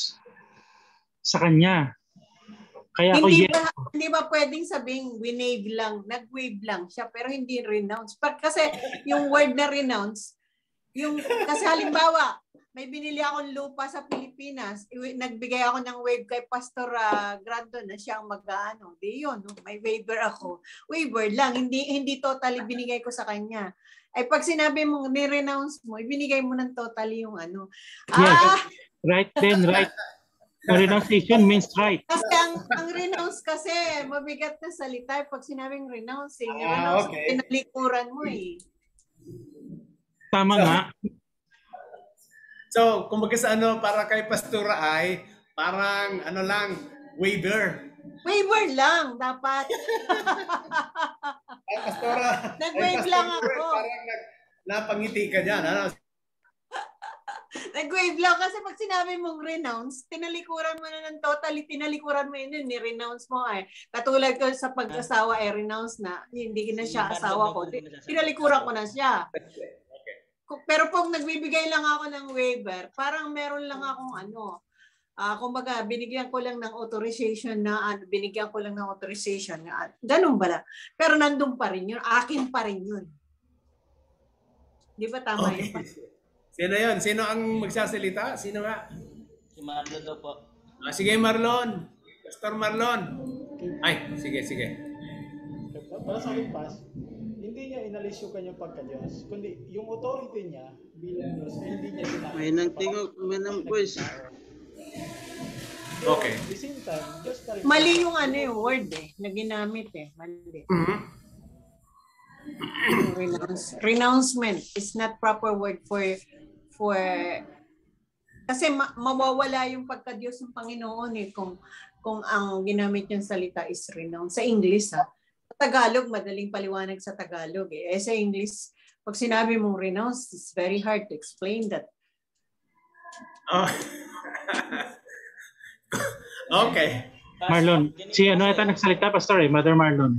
sa Kanya. Kaya ako, Hindi yes. ba hindi ba pwedeng sabing winave lang, nag-wave lang siya pero hindi renounce. Pag kasi yung word na renounce, yung kasi halimbawa, may binili akong lupa sa Pilipinas, iwi- nagbigay ako ng wave kay Pastor uh, Grandon na siya ang mag-aano. Di yun, no? May waiver ako. Waiver lang, hindi hindi totally binigay ko sa kanya. Ay pag sinabi mo ni-renounce mo, ibinigay mo ng totally yung ano. Yes. Ah, Right then, right. Renunciation means right. kasi ang, ang renounce kasi, mabigat na salita. Pag sinabing renounce, eh, Ah, renounce, okay. tinalikuran mo eh. Tama So, nga. So, kumbaga sa ano, para kay Pastora ay, parang ano lang, waiver. Waiver lang, dapat. Ay, Pastora. Nag-wave ay, lang Pastor, ako. Parang nag, napangiti ka dyan. Ano? Nag-wave lang kasi pag sinabi mong renounce, tinalikuran mo na ng totally, tinalikuran mo yun, ni-renounce mo ay. Katulad ko sa pag-asawa ay renounce na, hindi na siya asawa ko. Tinalikuran ko na siya. Okay. pero pag nagbibigay lang ako ng waiver, parang meron lang akong ano, uh, kumbaga binigyan ko lang ng authorization na, uh, binigyan ko lang ng authorization na, uh, ganun ba lang. Pero nandun pa rin yun, akin pa rin yun. Di ba tama Okay. yun? Sino yun? Sino ang magsasalita? Sino nga? Si Marlon daw po. Ah, sige, Marlon. Pastor Marlon. Ay, sige, sige. Para sa akin, Pas, hindi niya inalis yung kanyang pagka-Diyos, kundi yung authority niya bilang Diyos, ay hindi niya ginamit. May nang tingog, may nang voice. Okay. At the same time, Diyos pa rin. Mali yung ano yung word eh, na ginamit eh. Mali. Mm-hmm. Renounce. Renouncement is not proper word for for kasi ma- mawawala yung pagka-Diyos ng Panginoon eh kung kung ang ginamit yung salita is renounce. Sa English ha. Sa Tagalog, madaling paliwanag sa Tagalog eh. Eh sa English, pag sinabi mong renounce, it's very hard to explain that. Oh. Okay. Marlon, si ano ata nagsalita, Pastor eh, Mother Marlon.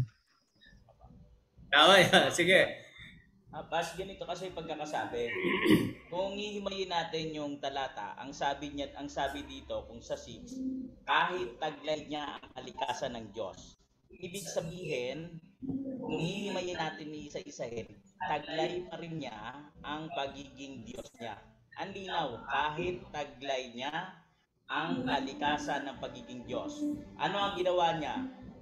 Tama yan. Sige. Ah, Pas, ganito kasi pagkakasabi. Kung hihimayin natin yung talata, ang sabi niya, ang sabi dito kung sa six, kahit taglay niya ang kalikasan ng Diyos. Ibig sabihin, kung hihimayin natin ni isa-isahin, taglay pa rin niya ang pagiging Diyos niya. Ang linaw, kahit taglay niya ang kalikasan ng pagiging Diyos. Ano ang ginawa niya?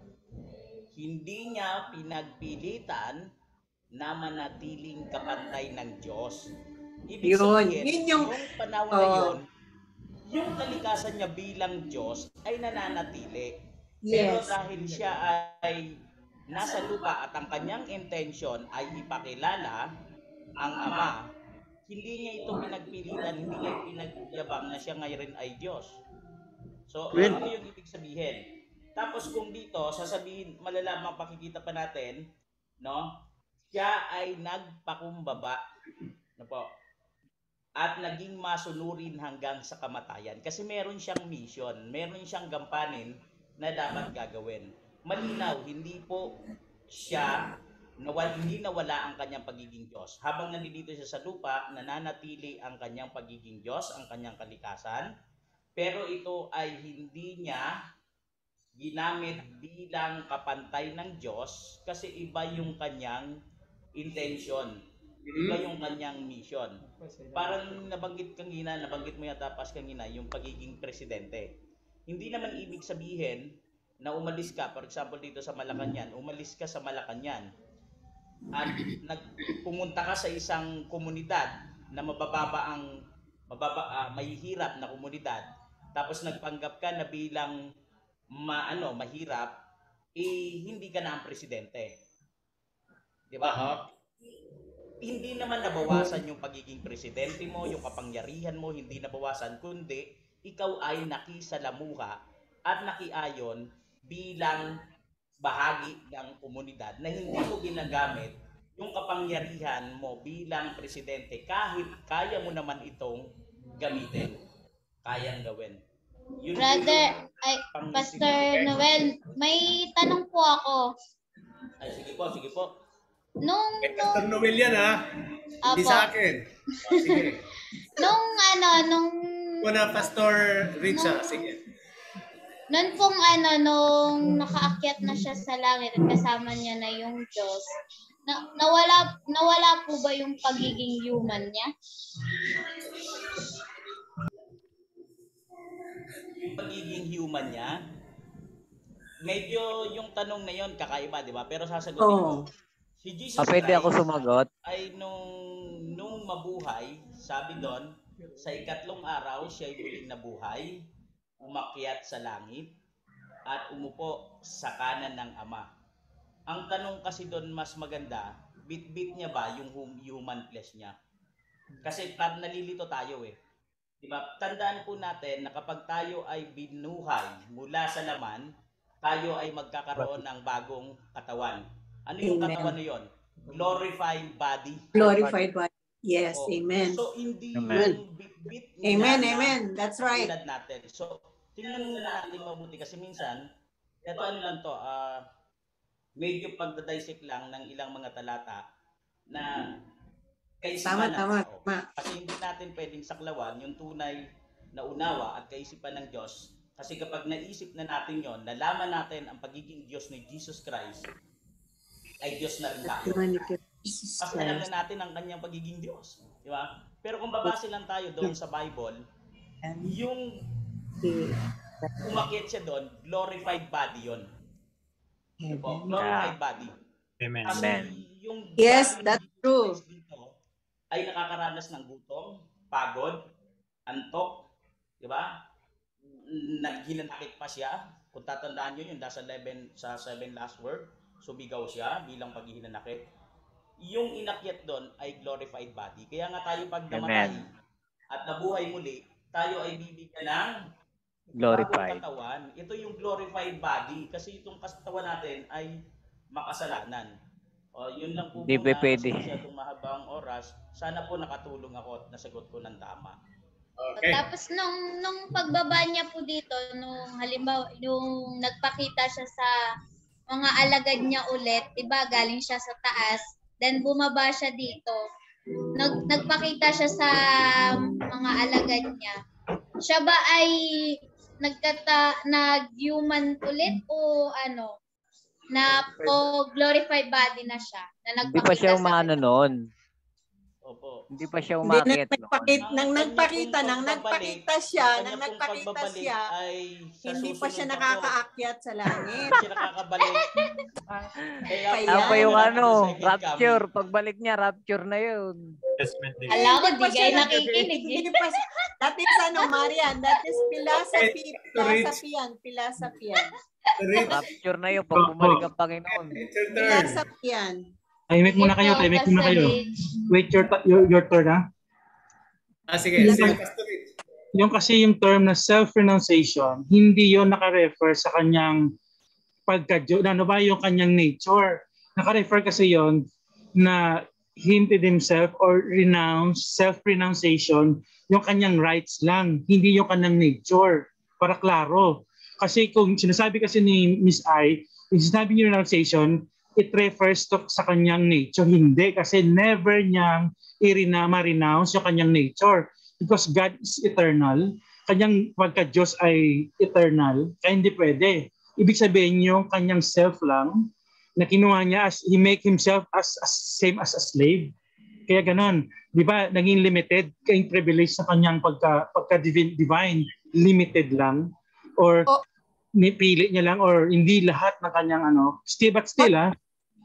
Hindi niya pinagpilitan na manatiling kapantay ng Diyos. Ibig Yun, sabihin, yun yung, yung- panahon na Oh. yun, yung kalikasan niya bilang Diyos ay nananatili. Pero Yes. dahil siya ay nasa lupa at ang kanyang intention ay ipakilala ang Ama, hindi niya ito pinagpilitan, hindi niya pinagyabang na siya ngayon ay Diyos. So, Well, ano yung ibig sabihin? Tapos kung dito, sasabihin, malalaman pakikita pa natin, no? Siya ay nagpakumbaba, no po, at naging masunurin hanggang sa kamatayan. Kasi meron siyang mission, meron siyang gampanin na dapat gagawin. Malinaw, hindi po siya, nawal, hindi nawala ang kanyang pagiging Diyos. Habang nandito siya sa lupa, nananatili ang kanyang pagiging Diyos, ang kanyang kalikasan. Pero ito ay hindi niya ginamit bilang kapantay ng Diyos kasi iba yung kanyang intention. Iba yung kanyang mission. Parang nabanggit kanina, nabanggit mo yata pas kanina, yung pagiging presidente. Hindi naman ibig sabihin na umalis ka, for example dito sa Malacanang, umalis ka sa Malacanang at nagpumunta ka sa isang komunidad na mabababa ang mababa, ah, mahihirap na komunidad, tapos nagpanggap ka na bilang ma, ano, mahirap, eh hindi ka na ang presidente. Di ba? Uh-huh. Hindi naman nabawasan yung pagiging presidente mo, yung kapangyarihan mo, hindi nabawasan, kundi ikaw ay nakisalamuha at nakiayon bilang bahagi ng komunidad na hindi mo ginagamit yung kapangyarihan mo bilang presidente kahit kaya mo naman itong gamitin. Kayang gawin. Yun Brother, ay, pang- Pastor Noel, may tanong po ako. Ay, sige po, sige po. Nung, Kay nung, Pastor Noel yan ha. Hindi Apo. sa akin. Oh, sige. nung ano, nung, Kuna Pastor Richa. Sige. nun pong ano, nung nakaakyat na siya sa langit at kasama niya na yung Diyos, na, nawala, nawala po ba yung pagiging human niya? Pagiging human niya, medyo yung tanong na yon kakaiba, di ba? Pero sasagutin Oo. ko, si Jesus Ah, pwede ako Christ sumagot? ay nung, nung mabuhay, sabi doon, sa ikatlong araw, siya ay muling nabuhay, umakyat sa langit, at umupo sa kanan ng Ama. Ang tanong kasi doon mas maganda, bit-bit niya ba yung hum- human flesh niya? Kasi pag nalilito tayo eh. Diba? Tandaan po natin na kapag tayo ay binuhay mula sa laman, tayo ay magkakaroon ng bagong katawan. Ano yung Amen. katawan na yun? Glorified body. Glorified body. Yes, Oh. amen. So, hindi Amen. yung bit-bit Amen, na- amen. That's right. tulad natin. So, tingnan muna natin mabuti kasi minsan, ito ano lang to, ah, medyo pagdadisect lang ng ilang mga talata na kaisipan Tama, ng tama, tao. tama. Kasi hindi natin pwedeng saklawan yung tunay na unawa at kaisipan ng Diyos. Kasi kapag naisip na natin yon, nalaman natin ang pagiging Diyos ni Jesus Christ, ay Diyos na rin tayo. Kasi alam na natin ang kanyang pagiging Diyos. Di ba? Pero kung babase lang tayo doon sa Bible, yung umakyat siya doon, glorified body yon. Di ba? Glorified body. Amen. Kasi Amen. yung Yes, body ni that's Jesus true. Christ dito ay nakakaranas ng gutom, pagod, antok, di ba? Naghinanakit pa siya. Kung tatandaan nyo yun, nasa eleven, sa seven last word, sumigaw siya bilang paghihinanakit. Yung inakyat doon ay glorified body. Kaya nga tayo pag namatay Amen. at nabuhay muli, tayo ay bibigyan ng Glorified. bagong katawan. Ito yung glorified body kasi itong katawan natin ay makasalanan. O, yun lang po Hindi muna pa pwede. kasi masyadong mahabang oras. Sana po nakatulong ako at nasagot ko ng tama. Okay. Tapos nung nung pagbaba niya po dito, nung halimbawa yung nagpakita siya sa mga alagad niya ulit, 'di ba? Galing siya sa taas, then bumaba siya dito. Nag nagpakita siya sa mga alagad niya. Siya ba ay nagkata nag-human ulit o ano? Na o glorified body na siya na Hindi pa siya nagpakita sa umano noon. Opo. Hindi pa siya Hindi, nang umakyat noon. nagpakita, nang Ang nagpakita, kanya nang pong pagbabalik, nagpakita siya, ang nang kanya pong nagpakita pagbabalik siya, ay sa hindi pa siya susunod na po. nakakaakyat sa langit. Hindi siya nakakabalik. Kaya po, Kaya, Yan pa yung wala na ano, sa second rapture. coming. Pagbalik niya, rapture na yun. Assessment day. Ala ko, hindi pa di siya kayo nag- nakikinig eh. Hindi pa siya. That is ano, Marian, that is philosophy, Okay, philosophy yan, philosophy yan. Rich, Rapture na yun pag bumalik ang Panginoon. it's your turn. Philosophy yan. Tahimik muna kayo, tahimik muna kayo. Wait your, ta- your, your turn, ha? Ah, sige, Yung, sige, Pastor Rich. yung kasi yung term na self-renunciation, hindi yon naka-refer sa kanyang pagka-Diyos. Ano ba yung kanyang nature? Naka-refer kasi yon na he emptied himself or renounce, self-renunciation, yung kanyang rights lang, hindi yung kanyang nature. Para klaro. Kasi kung sinasabi kasi ni Miss I, yung sinasabi niyo renunciation, it refers to sa kanyang nature. Hindi, kasi never niyang i-renounce yung kanyang nature. Because God is eternal, kanyang pagka-Diyos ay eternal, kaya hindi pwede. Ibig sabihin yung kanyang self lang, na kinuha niya as, he make himself as, as same as a slave. Kaya ganon. Di ba, naging limited, kayong privilege sa kanyang pagka, pagka-divine, divine, limited lang. Or Oh. nipili niya lang or hindi lahat ng kanyang ano, still but still ah.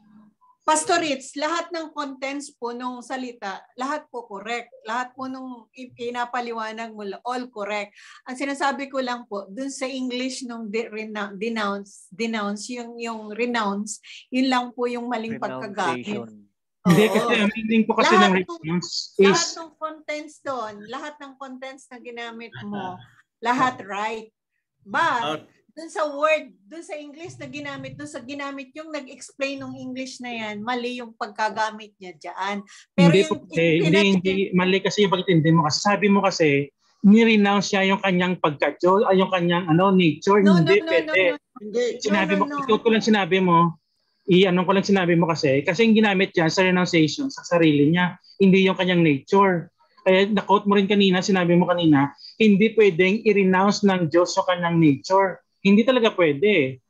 Pastor Ritz, lahat ng contents po nung salita, lahat po correct. Lahat po nung pinapaliwanag mo, all correct. Ang sinasabi ko lang po, dun sa English nung de- rena- denounce, denounce, yung, yung renounce, yun lang po yung maling pagkagamit. Renunciation. Hindi Oo. kasi ang meaning po kasi Lahat ng ng- response Lahat is ng contents doon, lahat ng contents na ginamit mo, lahat right. But, dun sa word, dun sa English na ginamit, dun sa ginamit yung nag-explain ng English na yan, mali yung pagkagamit niya dyan. Pero hindi yung, po kasi, hindi, hindi, mali kasi yung pagtindi mo kasi. Sabi mo kasi, ni-renounce siya yung kanyang pagka-Diyos, ay yung kanyang ano, nature, no, hindi no, no, pwede. no, no. Hindi. Sinabi No, no, mo, no. ikaw ko lang sinabi mo, i-ano ko lang sinabi mo kasi, kasi yung ginamit yan sa renunciation, sa sarili niya, hindi yung kanyang nature. Kaya na-quote mo rin kanina, sinabi mo kanina, hindi pwedeng i-renounce ng Diyos yung kanyang nature. Hindi talaga pwede.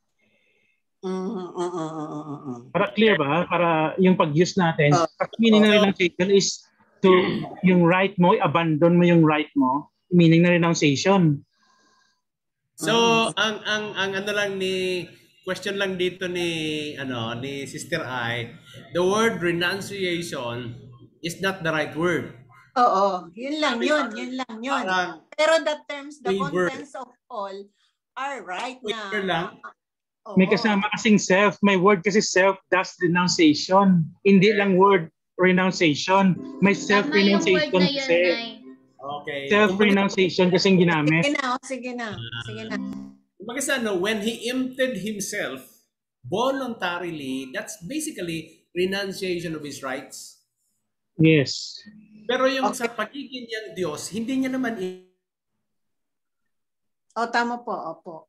Mm, mm, mm, mm, mm, mm. Para clear ba? Para yung pag-use natin. Oh. Kasi meaning na renunciation is to, yung right mo, abandon mo yung right mo. Meaning na renunciation. So, ang ang ang ano lang ni question lang dito ni ano ni Sister I, the word renunciation is not the right word. Oo, yun lang yun, yun lang yun. Parang Pero the terms, the waiver. contents of all are right na. Waiver lang. Oo. May kasama kasing self. May word kasi self, that's renunciation. Hindi lang word renunciation. May Tama yung word self-renunciation na yun, kasi. Nay. Okay. Self-renunciation kasing ginamit. Sige na, sige na, sige na. Kumbaga sa ano, when he emptied himself voluntarily, that's basically renunciation of his rights. Yes. Pero yung Okay. sa pagiging niyang Diyos, hindi niya naman i- O, tama po, opo.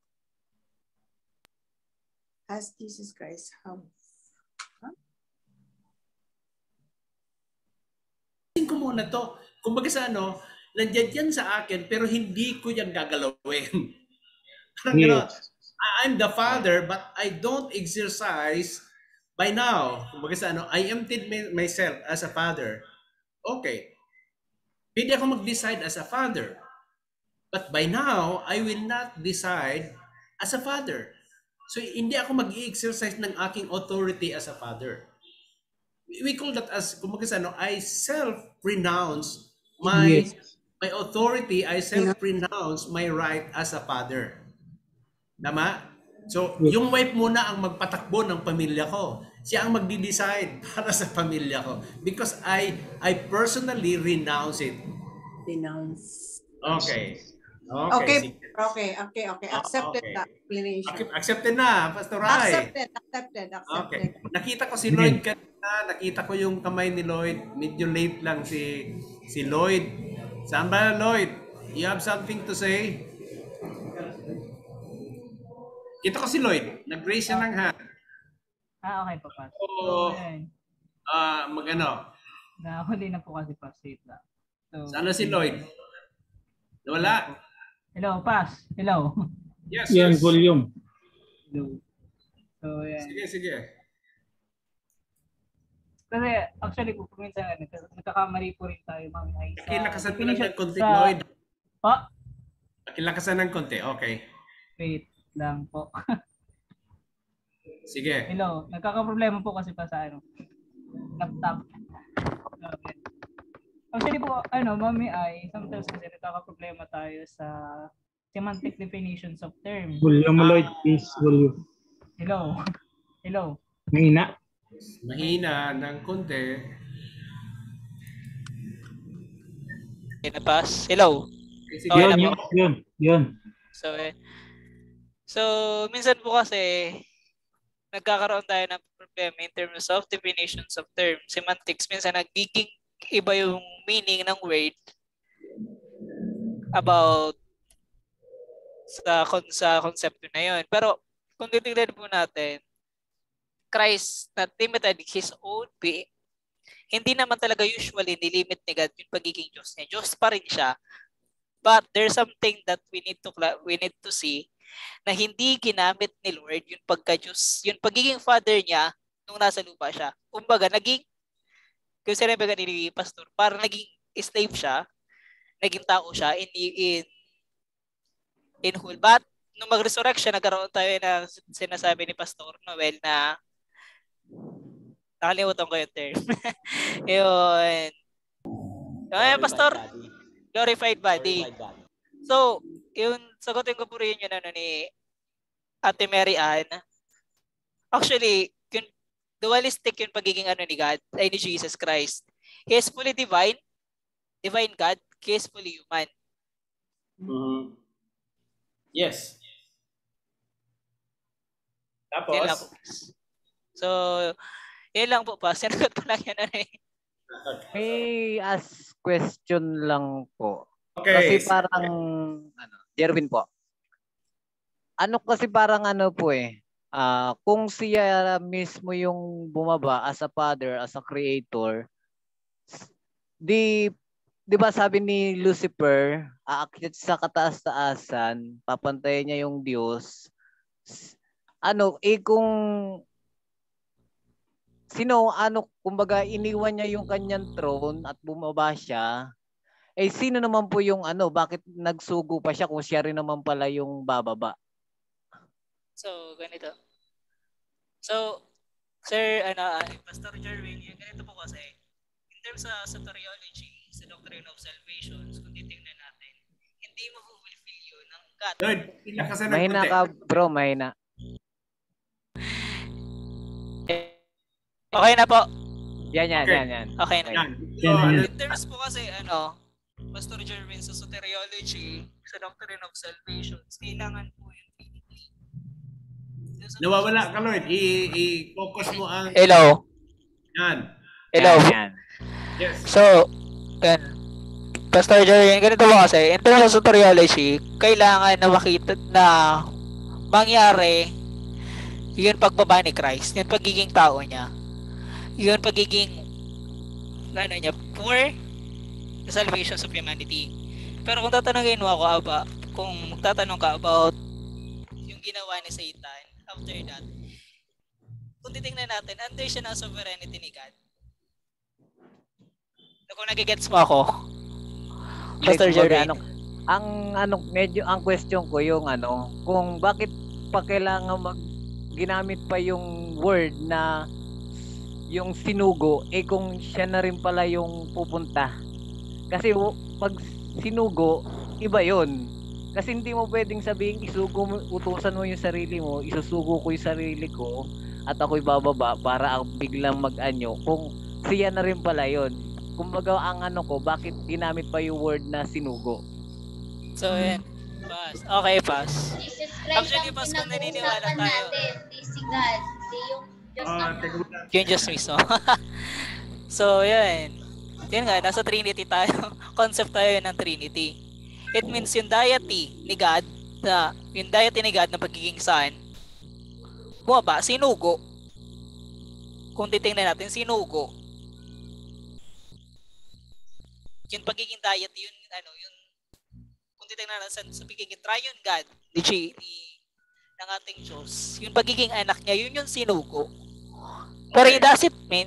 As Jesus Christ, how? ko muna to. Kumbaga sa ano, nandiyan yan sa akin, pero hindi ko yan gagalawin. Parang gano'n. Yes. I'm the father, but I don't exercise by now. Kumbaga sa ano, I emptied my- myself as a father. Okay. Pwede ako mag-decide as a father. But by now, I will not decide as a father. So, hindi ako mag-exercise ng aking authority as a father. We call that as, kumbaga sa ano, I self-renounce my, Yes. my authority, I self-renounce my right as a father. Tama? So, Yes. yung wife muna ang magpatakbo ng pamilya ko. Siya ang magdi-decide para sa pamilya ko. Because I I personally renounce it. Denounce. Okay. Okay. Okay, sige. okay, okay, okay. Ah, Accepted okay. the explanation. Ac- Accepted na, Pastor Rai. Accepted, accepted, accepted. Okay. Nakita ko si Lloyd kanina. Nakita ko yung kamay ni Lloyd. Medyo late lang si si Lloyd. Saan ba, Lloyd? You have something to say? Kita ko si Lloyd. Nag-raise siya ng hand. Ah, okay po, Pas. So, So, ayun. ah, mag-ano? Nahuli na po kasi, Pas. Wait lang. So, Sana si Lloyd? Wala. Hello, Pas. Hello. Yes, Yan, yes. volume. Hello. So, yan. Sige, sige. Kasi, actually, po, minsan, nagkakamali po rin tayo, Mami, ay sa Pakilakasan mo lang ng konti, sa- Lloyd. Pa? Pakilakasan ng konti. Okay. Wait lang po. Sige. Hello. Nagkakaproblema po kasi pa sa ano, laptop. Okay. Actually po, ano, Mami, ay sometimes kasi nagkakaproblema tayo sa semantic definitions of term. Volume mo, Lloyd, please. Volume. Hello. Hello. Mahina. Mahina ng konti. Pinapas. Hello. Sige, Okay Yun, na yun, po. yun, yun. So, eh, so minsan po kasi nagkakaroon tayo ng problema in terms of definitions of term, semantics. Minsan nagiging iba yung meaning ng word about sa sa konsepto na yun. Pero kung titignan po natin, Christ not limited his own being. Hindi naman talaga usually nilimit ni God yung pagiging Diyos niya. Diyos pa rin siya. But there's something that we need to we need to see na hindi ginamit ni Lord yung pagka-Diyos, yung pagiging father niya nung nasa lupa siya. Kumbaga, naging, kung sinabi ka ni Pastor, parang naging slave siya, naging tao siya in, in, in whole. But, nung mag-resurrection, nagkaroon tayo na sinasabi ni Pastor Noel na nakalimutan ko yung term. Yun. Ayun, Pastor. Glorified body. Glorified body. So, yun, sagutin ko po rin yun ano, ni Ate Mary Ann. Actually, yung dualistic yung pagiging ano ni God, ay ni Jesus Christ. He is fully divine, divine God, he is fully human. Mm-hmm. Yes. Tapos? Yun lang po. So, yun lang po pa. Sinagot ko lang yan ano eh. May ask question lang po. Okay. Kasi parang, ano, Jerwin po. Ano kasi parang ano po eh, uh, kung siya mismo yung bumaba as a father, as a creator, di, di ba sabi ni Lucifer, aakyat sa kataas-taasan, papantayin niya yung Diyos. Ano, eh kung sino, ano, kumbaga iniwan niya yung kanyang throne at bumaba siya, eh sino naman po yung ano, bakit nagsugo pa siya kung siya rin naman pala yung bababa? So, ganito. So, Sir, ano, uh, Pastor Jerwin, yung ganito po kasi, in terms sa soteriology, sa doctrine of salvation, kung titingnan natin, hindi mo fulfill yun ng God. Lord, pinakasan ng Mahina konti. ka, bro, mahina. Okay na po. Yan, yan, Okay. yan, yan. Okay na. Yan. Yan, yan. In terms po kasi, ano, Pastor Jerwin, sa soteriology, sa doctrine of salvation, kailangan po yung Trinity. Nawawala ka, Lord. I- I-focus mo ang... Hello. Yan. Hello. Yan, yan. Yes. So, yan. Pastor Jerwin, ganito po kasi, in terms of soteriology, kailangan na makita na mangyari yun pagbaba ni Christ, yun pagiging tao niya, yun pagiging ano niya, poor, the salvation of humanity. Pero kung tatanungin mo ako, Aba, kung magtatanong ka about yung ginawa ni Satan after that, kung titingnan natin, under siya ng sovereignty ni God. So, kung nagigets mo ako, Pastor Jerry. Ano, ang ano medyo ang question ko yung ano, kung bakit pa kailangan mag ginamit pa yung word na yung sinugo, eh kung siya na rin pala yung pupunta. Kasi pag sinugo, iba yon. Kasi hindi mo pwedeng sabihin isugo mo, utusan mo yung sarili mo, isusugo ko yung sarili ko at ako'y bababa para biglang mag-anyo kung siya na rin pala yon. Kumbaga ang ano ko, bakit ginamit pa yung word na sinugo? So yan, pass. Okay, pass. Jesus Christ Actually, ang pass kung naniniwala tayo. natin, di si God, di yung Diyos Ah, na teka muna. Yung Diyos mismo. So, yan. Yan nga, nasa Trinity tayo. Concept tayo ng Trinity. It means yung deity ni God, na, yung deity ni God na pagiging Son, bumaba, sinugo. Kung titingnan natin, sinugo. Yung pagiging deity, yun, ano, yun, kung titingnan natin sa, sa pagiging triune God, ni, ni ng ating Diyos, yung pagiging anak niya, yun yung sinugo. Pero it doesn't mean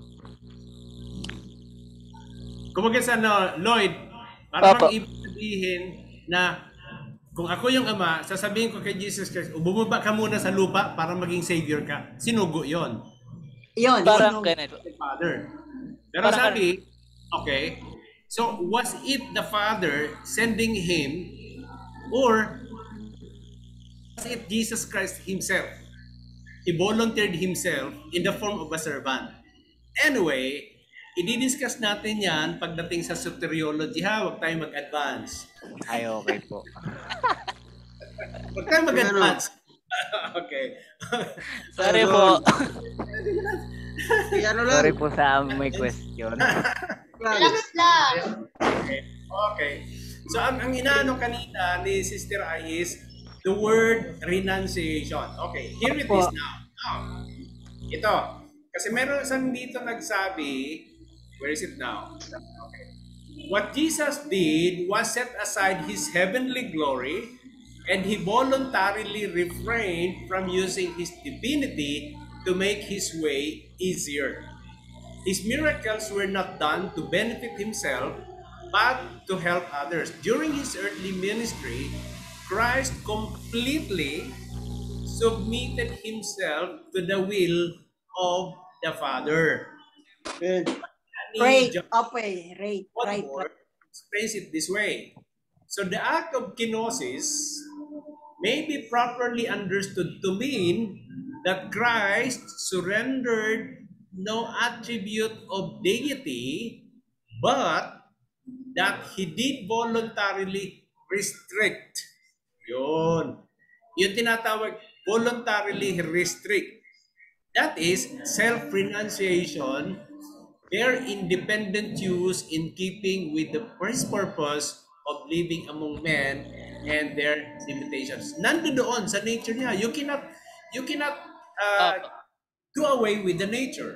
Kumbaga sa ano, Lloyd, para Opo. bang ibig sabihin na kung ako yung ama, sasabihin ko kay Jesus Christ, bumaba ka muna sa lupa para maging savior ka. Sinugo yon. Yun. Parang sinugo. ganun. Father. Pero Parang sabi, okay, so was it the Father sending him or was it Jesus Christ himself? He volunteered himself in the form of a servant. Anyway, i-discuss natin yan pagdating sa soteriology ha, huwag tayong mag-advance. Ay, okay po. Huwag tayong mag-advance. Okay. Sorry po. Ano lang. Sorry po sa may question. Relax lang. Okay. Okay. So ang, ang inaano kanina ni Sister Ai is the word renunciation. Okay, here it is now. Now, ito. Kasi meron isang dito nagsabi, where is it now? Okay. What Jesus did was set aside his heavenly glory and he voluntarily refrained from using his divinity to make his way easier. His miracles were not done to benefit himself, but to help others. During his earthly ministry, Christ completely submitted himself to the will of the Father. Right, okay, right, One right, more, right. explains it this way. So the act of kenosis may be properly understood to mean that Christ surrendered no attribute of deity, but that he did voluntarily restrict. Yun. Yung tinatawag, voluntarily restrict. That is self-renunciation, their independent use in keeping with the first purpose of living among men and their limitations. Nandun doon sa nature niya. You cannot, you cannot uh, do away with the nature.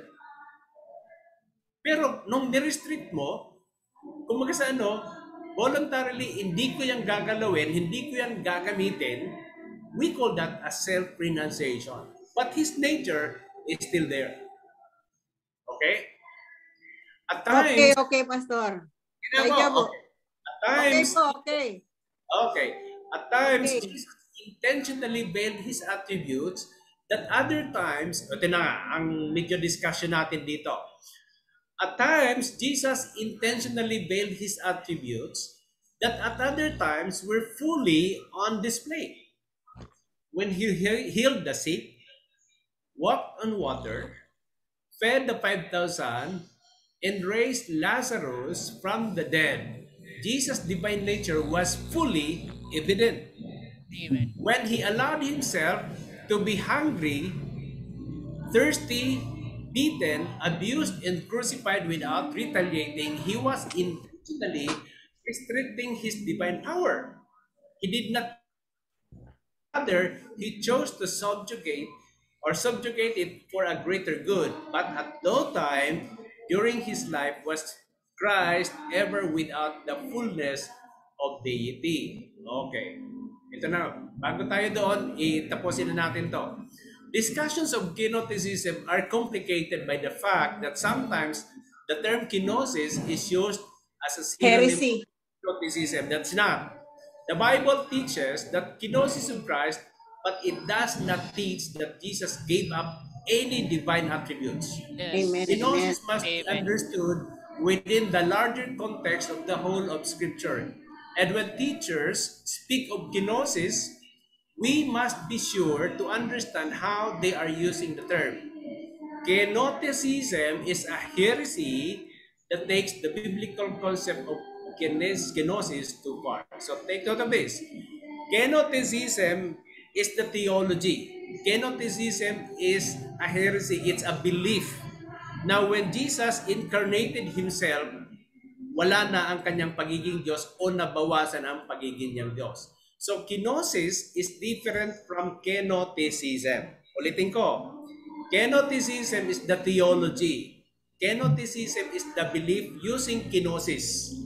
Pero nung ni-restrict mo, kumbaga sa ano, voluntarily, hindi ko yan gagalawin, hindi ko yan gagamitin, we call that a self-renunciation. But his nature is still there. Okay? At times, Okay, okay, Pastor. Tingnan mo, Kaya po. okay. At times, Okay po, okay. okay. At times, Okay. Jesus intentionally veiled his attributes that other times, ito na, ang medyo discussion natin dito. At times, Jesus intentionally veiled his attributes that at other times were fully on display. When he he- healed the sick, walked on water, fed the five thousand, and raised Lazarus from the dead, Jesus' divine nature was fully evident. Amen. When he allowed himself to be hungry, thirsty, beaten, abused, and crucified without retaliating, he was intentionally restricting his divine power. He did not, rather, he chose to subjugate or subjugate it for a greater good. But at no time during his life was Christ ever without the fullness of deity. Okay. Ito na. Bago tayo doon, itapusin na natin to. Discussions of kenoticism are complicated by the fact that sometimes the term kenosis is used as a synonym Heresy. of kenoticism. That's not. The Bible teaches that kenosis of Christ, but it does not teach that Jesus gave up any divine attributes. Yes. Amen. Amen. Kenosis must be Amen. understood within the larger context of the whole of Scripture. And when teachers speak of kenosis, we must be sure to understand how they are using the term. Kenoticism is a heresy that takes the biblical concept of kenosis too far. So take note of this. Kenoticism is the theology. Kenoticism is a heresy. It's a belief. Now, when Jesus incarnated himself, wala na ang kanyang pagiging Diyos o nabawasan ang pagiging niyang Diyos. So, kenosis is different from kenoticism. Ulitin ko. Kenoticism is the theology. Kenoticism is the belief using kenosis.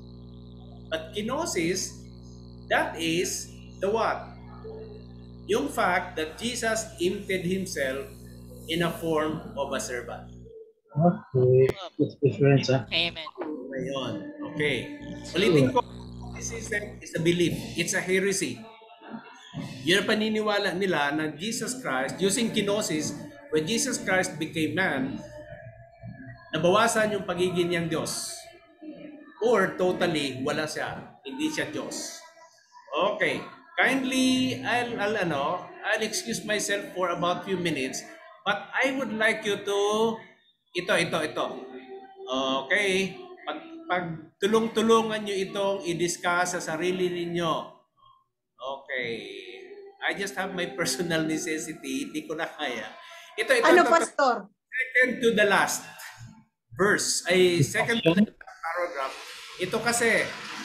But kenosis, that is the what? Yung fact that Jesus emptied himself in a form of a servant. Okay. That's different, ha? Amen. Ngayon. Okay. Ulitin ko, kenoticism is a belief. It's a heresy. Yun ang paniniwala nila na Jesus Christ, using kenosis, when Jesus Christ became man, nabawasan yung pagiging niyang Diyos. Or totally, wala siya. Hindi siya Diyos. Okay. Kindly, I'll, I'll, ano, I'll excuse myself for about few minutes, but I would like you to, ito, ito, ito. Okay. Pag, pag tulong-tulungan nyo itong i-discuss sa sarili ninyo. Okay. I just have my personal necessity. Hindi ko na kaya. Ito, ito, Ano, ito, Pastor? Second to the last verse. Ay, second to the last paragraph. Ito kasi,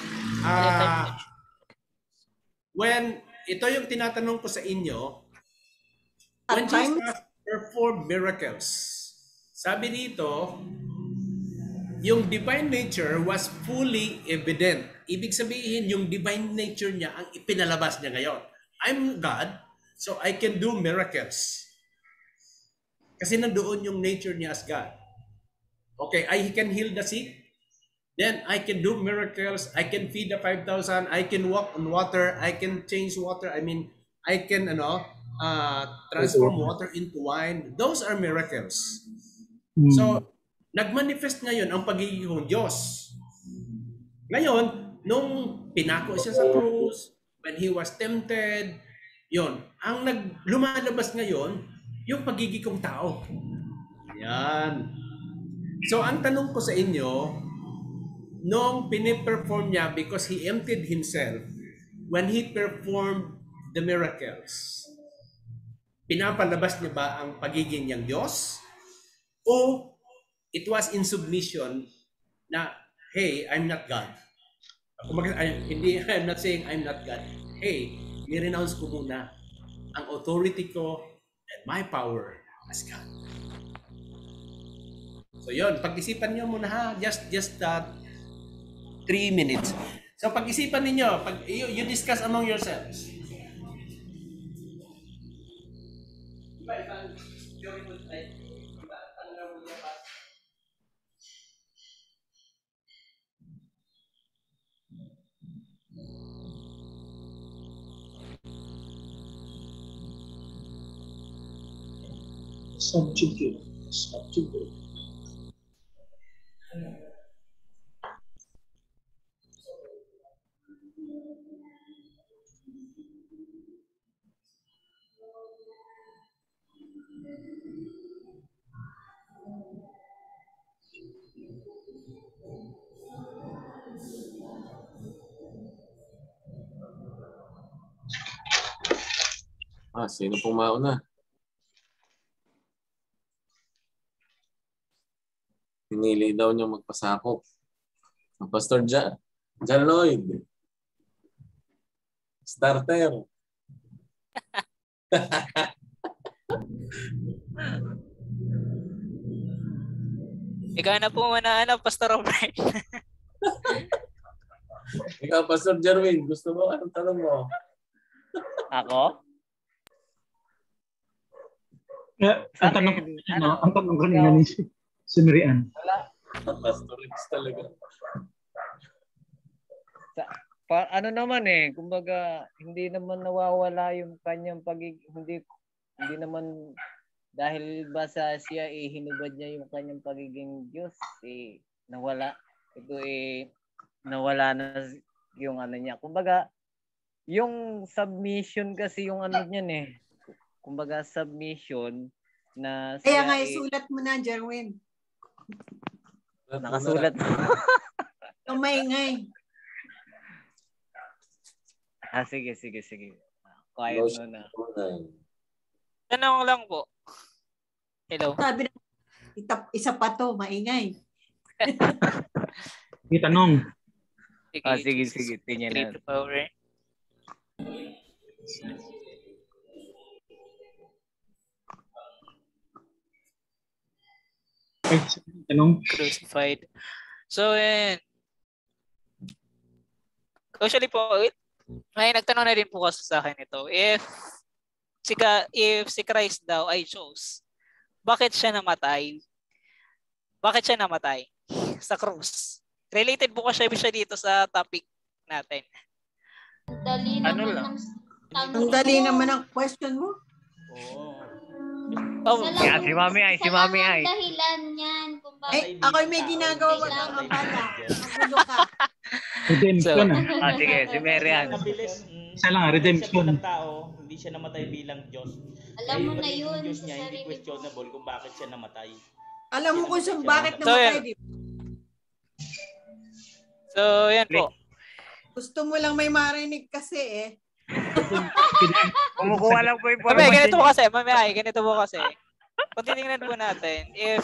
ah, when, ito yung tinatanong ko sa inyo, when Jesus performed miracles, sabi dito, yung divine nature was fully evident. Ibig sabihin, yung divine nature niya ang ipinalabas niya ngayon. I'm God, so I can do miracles. Kasi nandoon yung nature niya as God. Okay, I can heal the sick. Then I can do miracles. I can feed the five thousand. I can walk on water. I can change water. I mean, I can ano, uh, transform water into wine. Those are miracles. Hmm. So, nagmanifest ngayon ang pagiging Diyos. Ngayon, nung pinako siya sa krus, when he was tempted, yon, ang nag lumalabas ngayon, yung pagiging tao. Yan. So, ang tanong ko sa inyo, nung piniperform niya, because he emptied himself, when he performed the miracles, pinapalabas niya ba ang pagiging niyang Diyos? O it was in submission na, hey, I'm not God. I, hindi, I'm not saying I'm not God. Hey, i-renounce ko muna ang authority ko and my power as God. So yun, pag-isipan niyo muna ha, just just that three minutes. So pag-isipan niyo, pag you, you discuss among yourselves. Subjugate. Subjugate. Ah, sino pong mauna? Pinili daw niya magpasakop. Ang Pastor John, John Lloyd. Starter. Ikaw na po muna, ano, Pastor Robert. Ikaw, Pastor Jerwin, gusto mo? Anong tanong mo? Ako? Yeah, ang tanong, ano, ang tanong kanina ni si, si Marian. Wala. Pastor Rix talaga. Sa, pa, ano naman eh, kumbaga, hindi naman nawawala yung kanyang pagig... Hindi, hindi naman, dahil ba sa siya, eh, hinubad niya yung kanyang pagiging Diyos, eh, nawala. Ito eh, nawala na yung ano niya. Kumbaga, yung submission kasi yung ano niyan eh. Kumbaga submission na Kaya siya nga eh, isulat mo na, Jerwin. nakasulat. Tumaingay. Ah, sige, sige, sige. Quiet mo na. Tanong lang po. Hello. Sabi na, itap, isa pa to, maingay. Itanong. Sige, Ah, sige, sige. Tingnan na. Power. Tanong. Crucified. So, and actually po, may nagtanong na rin po kasi sa akin ito. If si, Ka, if si Christ daw ay chose, bakit siya namatay? Bakit siya namatay sa krus? Related po kasi siya dito sa topic natin. Dali Ano naman lang? ng Ang dali naman ang question mo. Oo. Oh, yeah, si Mami ay, si Mami ay. dahilan yan. Kung Ay, bakit ako'y may ginagawa wag kang abala. Magulo ka. Redemption. So, ah. Ah, sige, si Marian. Mabilis. mm, Isa lang, redemption. ng tao, hindi siya namatay bilang Diyos. Alam mo na pagiging yun Diyos sa niya, hindi sarili mo. questionable kung bakit siya namatay. Alam mo kung saan bakit So, namatay, yan. di So, yan po. Gusto mo lang may marinig kasi eh. Kumukuha lang po yung Mami, ganito information. po kasi. Mami, ay, ganito po kasi. Kung titingnan po natin, if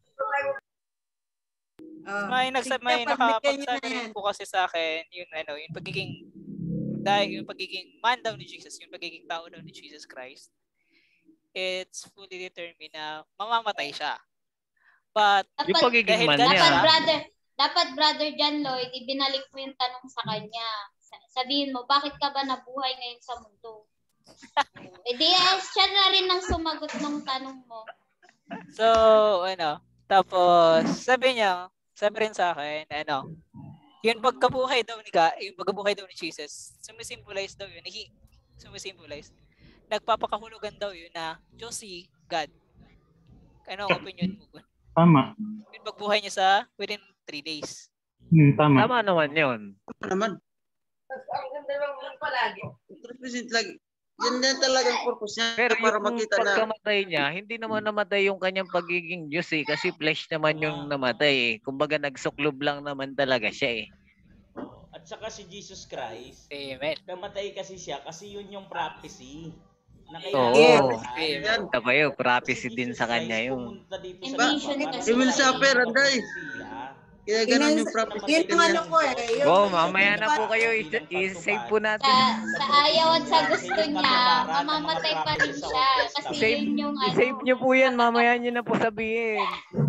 Uh, may nagsab may nakapagsabi rin po kasi sa akin, yung ano, yung pagiging dahil yung pagiging man daw ni Jesus, yung pagiging tao daw ni Jesus Christ, it's fully determined na mamamatay siya. But Dapat, Yung pagiging dahil man ganun dapat niya. brother, dapat brother John Lloyd, ibinalik mo yung tanong sa kanya. Sa- Sabihin mo, bakit ka ba nabuhay ngayon sa mundo? E di eh, siya na rin ang sumagot ng tanong mo. So, ano, tapos sabi niya, sabi rin sa akin, ano, yung pagkabuhay daw ni Ka, yung pagkabuhay daw ni Jesus, sumisimbolize daw yun, he, sumisimbolize, nagpapakahulugan daw yun na Diyos si God. Ano ang opinion mo? Tama. Yung pagbuhay niya sa within three days. Hmm, tama. Tama naman yun. Ano naman? Ang ganda naman palagi. Represent lagi. Yan din talagang purpose niya Pero para yung makita na pagkamatay niya, hindi naman namatay yung kanyang pagiging Diyos eh. Kasi flesh naman yung namatay eh. Kumbaga nagsuklob lang naman talaga siya eh. Oo. At saka si Jesus Christ, Amen. namatay kasi siya kasi yun yung prophecy. Na Oo. kailangan yan. Taba yun, prophecy din sa kanya yun. pumunta dito And sa mission lupa para kasi. He will suffer, sa Anday. propesya. Kaya ganun yung Yun prophecy ang ano niya. ko eh. Yung, Wow, mamaya na po kayo. Is- I-save po natin. Sa, sa ayaw at sa gusto niya, mamamatay pa rin siya. Kasi I-save, yun yung i-save ano. niyo po yan. Mamaya niyo na po sabihin.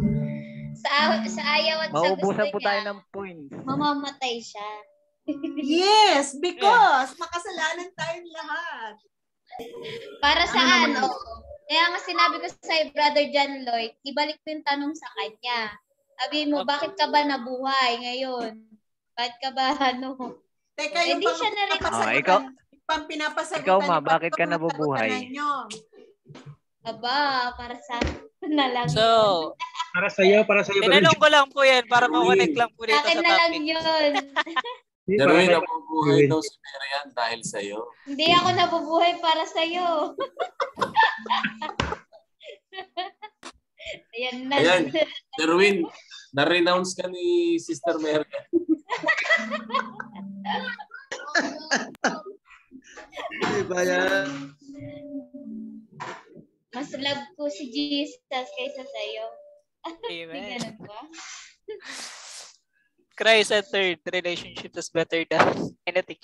Sa, sa ayaw at sa gusto Maubusan po tayo niya, ng points. mamamatay siya. yes, because makasalanan tayong lahat. Para saan? Ano Kaya nga sinabi ko sa Brother John Lloyd, ibalik mo yung tanong sa kanya. Sabihin mo, bakit ka ba nabuhay ngayon? Bakit ka ba ano? Teka, Eh yung di pang siya na rin. Oh, ikaw, pang pinapasagutan ikaw ma, niyo, bakit ka paano nabubuhay? sagutan niyo? Aba, para sa na lang So, yun. Para sa iyo, para sa iyo. tinanong ko lang po yan para ma-connect lang po Sa dito akin sa na lang topic. yun. Jerwin, nabubuhay daw si Marian dahil sa'yo. Hindi ako nabubuhay para sa'yo. Ayan na. Ayan, Jerwin, na-renounce ka ni Sister Marian. Di ba yan? Mas love ko si Jesus kaysa sa'yo. Amen. Ganun ba? Christ-centered relationship is better than anything.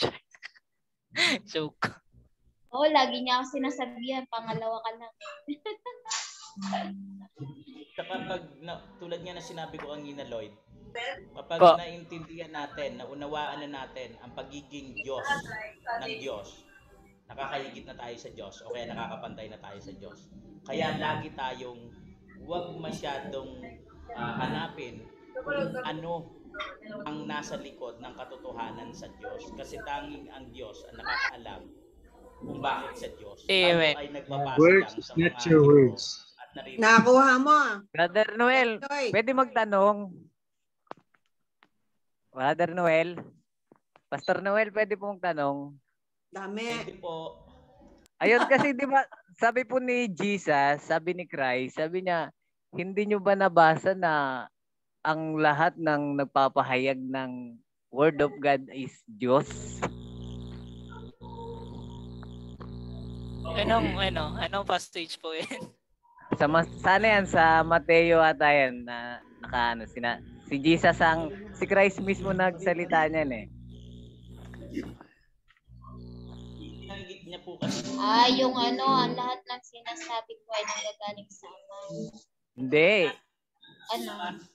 Joke. Oo, lagi niya ako sinasabihan, pangalawa ka lang. Kapag, na, tulad nga na sinabi ko kanina, Lloyd, kapag Po. naintindihan natin, naunawaan na natin ang pagiging Diyos ng Diyos, nakakahigit na tayo sa Diyos o kaya nakakapantay na tayo sa Diyos. Kaya lagi tayong huwag masyadong uh, hanapin kung ano ang nasa likod ng katotohanan sa Diyos. Kasi tanging ang Diyos ang nakakaalam kung bakit sa Diyos. Tayo Amen. ay nagbabasa Words lang is sa not mga your libro words. at narinig. Nakakuha mo. Brother Noel, Lloyd. pwede magtanong? Brother Noel? Pastor Noel, pwede pong tanong? Dami. Pwede po. Ayun kasi di ba, sabi po ni Jesus, sabi ni Christ, sabi niya, hindi nyo ba nabasa na ang lahat ng nagpapahayag ng Word of God is Diyos? Anong, ano, anong passage po yun? Sa mas, sana yan, sa Mateo ata yan, na naka, ano, sina, si Jesus ang, si Christ mismo nagsalita niyan eh. Nanggit niya po kasi. Ah, yung ano, ang lahat ng sinasabi ko ay nanggagaling sa Ama. Hindi. Ano?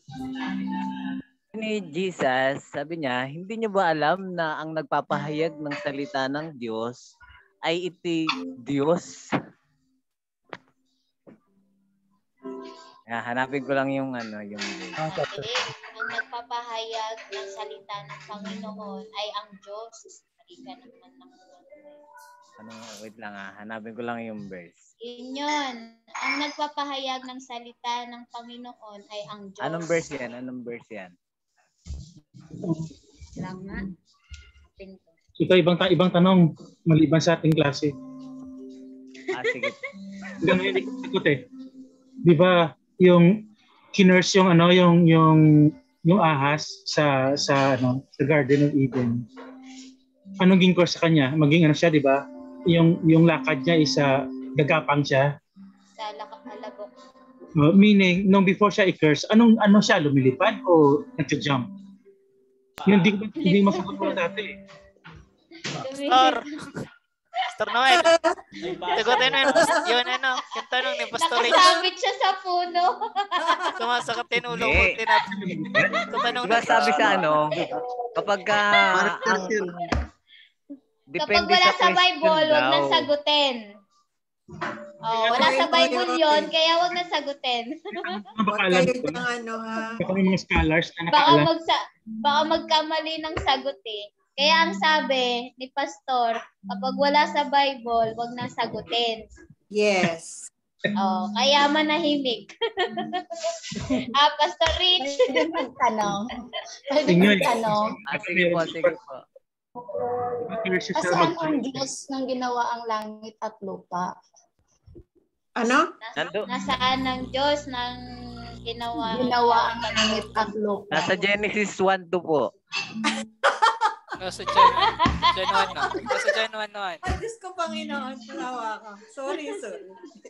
Ni Jesus, sabi niya, hindi niyo ba alam na ang nagpapahayag ng salita ng Diyos ay iti Diyos? Ah, hanapin ko lang yung ano, yung Hindi. Ang nagpapahayag ng salita ng Panginoon ay ang Diyos. Halika naman ng ano, wait lang ah, hanapin ko lang yung verse. Yun yun. Ang nagpapahayag ng salita ng Panginoon ay ang Diyos. Anong verse yan? Anong verse yan? Lang nga. Ito ibang ta ibang tanong maliban sa ating klase. Ah, sige. Ganun yung ikot eh. Di ba yung kinurse yung ano yung yung yung ahas sa sa ano sa Garden of Eden. Anong ging course sa kanya? Maging ano siya, di ba? Yung yung lakad niya is uh, gagapang siya. Sa lakapalabok. Uh, meaning nung before siya i-curse, anong ano siya, lumilipad o nagja-jump? Yung di hindi masagot mo dati. Pastor. Pastor Noel. Sagutin mo yun, ano, yung tanong ni Pastor Rich. Nakasabit siya sa puno. Sumasakit yung ulo ko. Tinanong diba sabi sa ano, kapag ka, ang, kapag wala sa Bible, wag na sagutin. Oh, wala sa Bible yon, kaya wag na sagutin. Baka kayo ng ano ha. Baka may mga scholars na Baka nakaalam. magsa baka magkamali ng sagot eh. Kaya ang sabi ni Pastor, kapag wala sa Bible, wag na sagutin. Yes. Oh, kaya manahimik. ah, Pastor Rich. Pwede magtanong. Pwede Tingnan. magtanong. Ah, sige po, sige po. Saan ang Diyos nang ginawa ang langit at lupa? Ano? Nando? Nasaan ang Diyos ng ginawa Ginawa ang langit at lupa. Nasa Genesis one two po. Nasa John one. Nasa John one one. Ay, Diyos ko, Panginoon. Palawa ka. Sorry, sorry.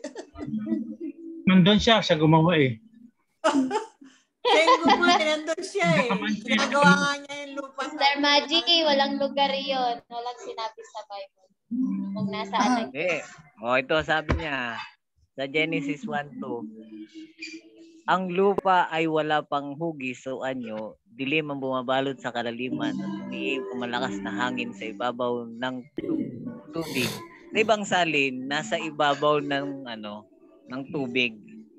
Nandun siya, siya gumawa eh. Siya yung gumawa, nandun siya eh. Ginagawa nga niya yung lupa. Sir Magic, walang lugar yon. Walang sinabi sa Bible. Kung nasaan ang Eh, oh, ito sabi niya sa Genesis one two. Ang lupa ay wala pang hugis o anyo, dilim ang bumabalot sa kalaliman at umiiw ang malakas na hangin sa ibabaw ng tubig. Na ibang salin nasa ibabaw ng ano, ng tubig.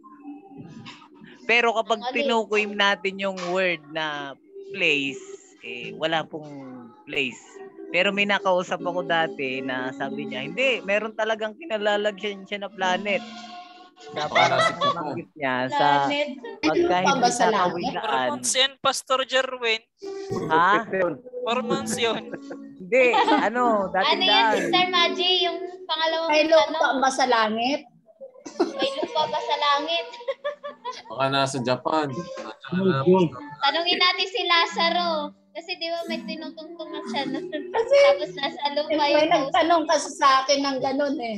Pero kapag tinukoy natin yung word na place, eh wala pong place. Pero may nakausap ako dati na sabi niya, hindi, meron talagang kinalalagyan siya na planet. Sa parang nabanggit niya sa pagka hindi sa kawilaan. Hormones yan, Pastor Jerwin. Ha? Hormones yun. Hindi, ano, dati Ano yan, Sister Maggie? Yung pangalawang May lupa ba sa langit? May lupa ba sa langit? Baka nasa Japan. Tanungin natin si Lazaro. Kasi di ba may tinutungtungan siya nun. Tapos nasa lupa May yung nagtanong kasi sa akin ng ganun eh.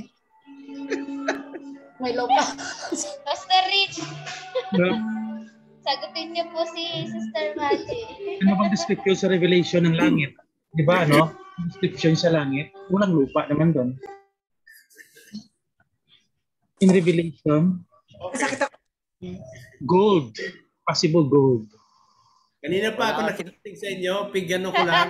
May lupa. Pastor Rich. Sagutin niyo po si Sister Maggie. Ano bang description sa Revelation ng langit? Di ba, no? Description sa langit. Unang lupa naman doon. In Revelation. Sa Gold. Possible gold. Kanina pa ako nakikinig sa inyo, pigyan ko lang.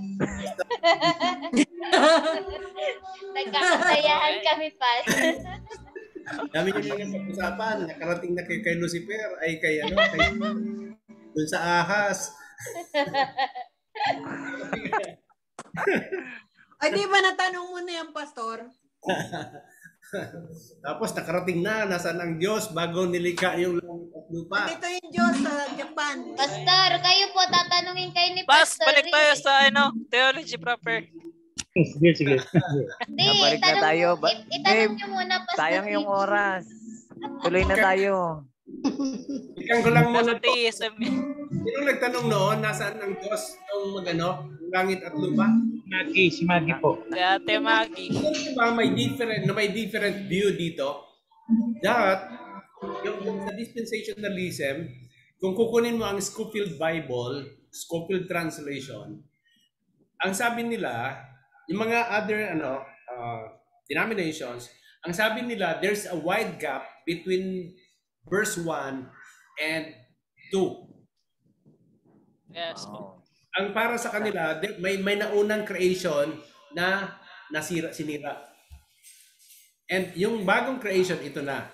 Nagkakasayahan kami, Pas. Dami nyo yung pag-usapan, nakarating na kay, kay Lucifer, ay kay ano, kay dun sa ahas. Ay, di ba natanong mo na yan, Pastor? Tapos nakarating na, nasaan ang Diyos bago nilikha yung langit at lupa. Dito yung Diyos sa Japan. Pastor, kayo po, tatanungin kayo ni Pas, Pastor balik tayo sa ano, theology proper. Sige, sige. Hindi, Balik na itanong, tayo. mo, it- itanong nyo muna, Pastor. Sayang yung oras. Tuloy na tayo. Ikan ko lang muna to. Theism. Sino nagtanong noon, nasaan ang Diyos ng magano, langit at lupa? Maggie, si Maggie po. Si Ate Maggie. Diba may different, na may different view dito? That, yung sa dispensationalism, kung kukunin mo ang Scofield Bible, Scofield Translation, ang sabi nila, yung mga other ano uh, denominations, ang sabi nila, there's a wide gap between verse one and two. Yes. Oh. Ang para sa kanila, may may naunang creation na nasira, sinira. And yung bagong creation, ito na.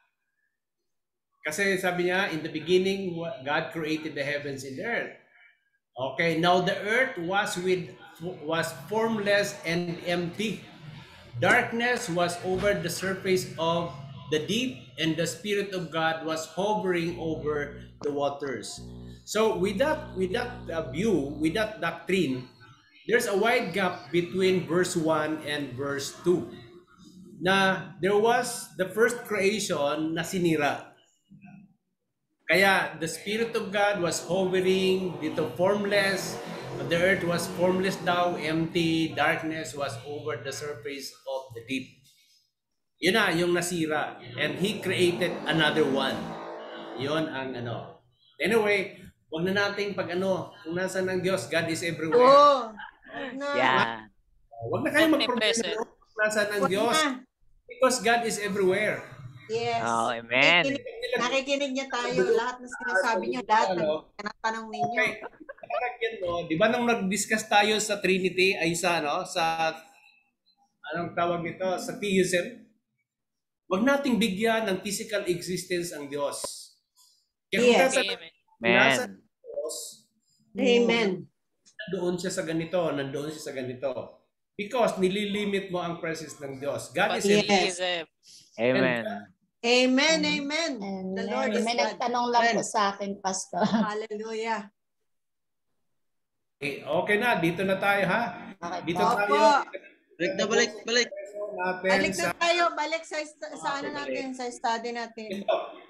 Kasi sabi niya, in the beginning, God created the heavens and the earth. Okay, now the earth was with was formless and empty. Darkness was over the surface of the deep, and the Spirit of God was hovering over the waters. So with that, with that uh, view, with that doctrine, there's a wide gap between verse one and verse two. Na there was the first creation na sinira. Kaya the Spirit of God was hovering dito, formless. The earth was formless daw, empty. Darkness was over the surface of the deep. Yun na, yung nasira. And He created another one. Yun ang ano. Anyway, wag na nating pag ano, kung nasa ng Diyos, God is everywhere. Oo. No. Yeah. Wag na kayo magproblema kung nasa ng Diyos. Because God is everywhere. Yes. Oh, amen. Nakikinig, nakikinig niya tayo. Lahat na sinasabi niyo, lahat ng tinatanong ninyo. Okay. Yan, no? Di ba nung nag-discuss tayo sa Trinity ay sa ano, sa anong tawag nito, sa theism? Wag nating bigyan ng physical existence ang Diyos. Kaya kung Yes. nasa, nasa Diyos, Amen. nandoon siya sa ganito, nandoon siya sa ganito. Because nililimit mo ang presence ng Diyos. God is Yes. Amen. Amen, amen. The Lord is May God. nagtanong lang po sa akin, Pastor. Hallelujah. Okay, okay na, dito na tayo ha. Dito Opo. tayo. Balik na, balik, balik. Natin Balik na sa, tayo, balik sa, sa ano natin, sa study natin.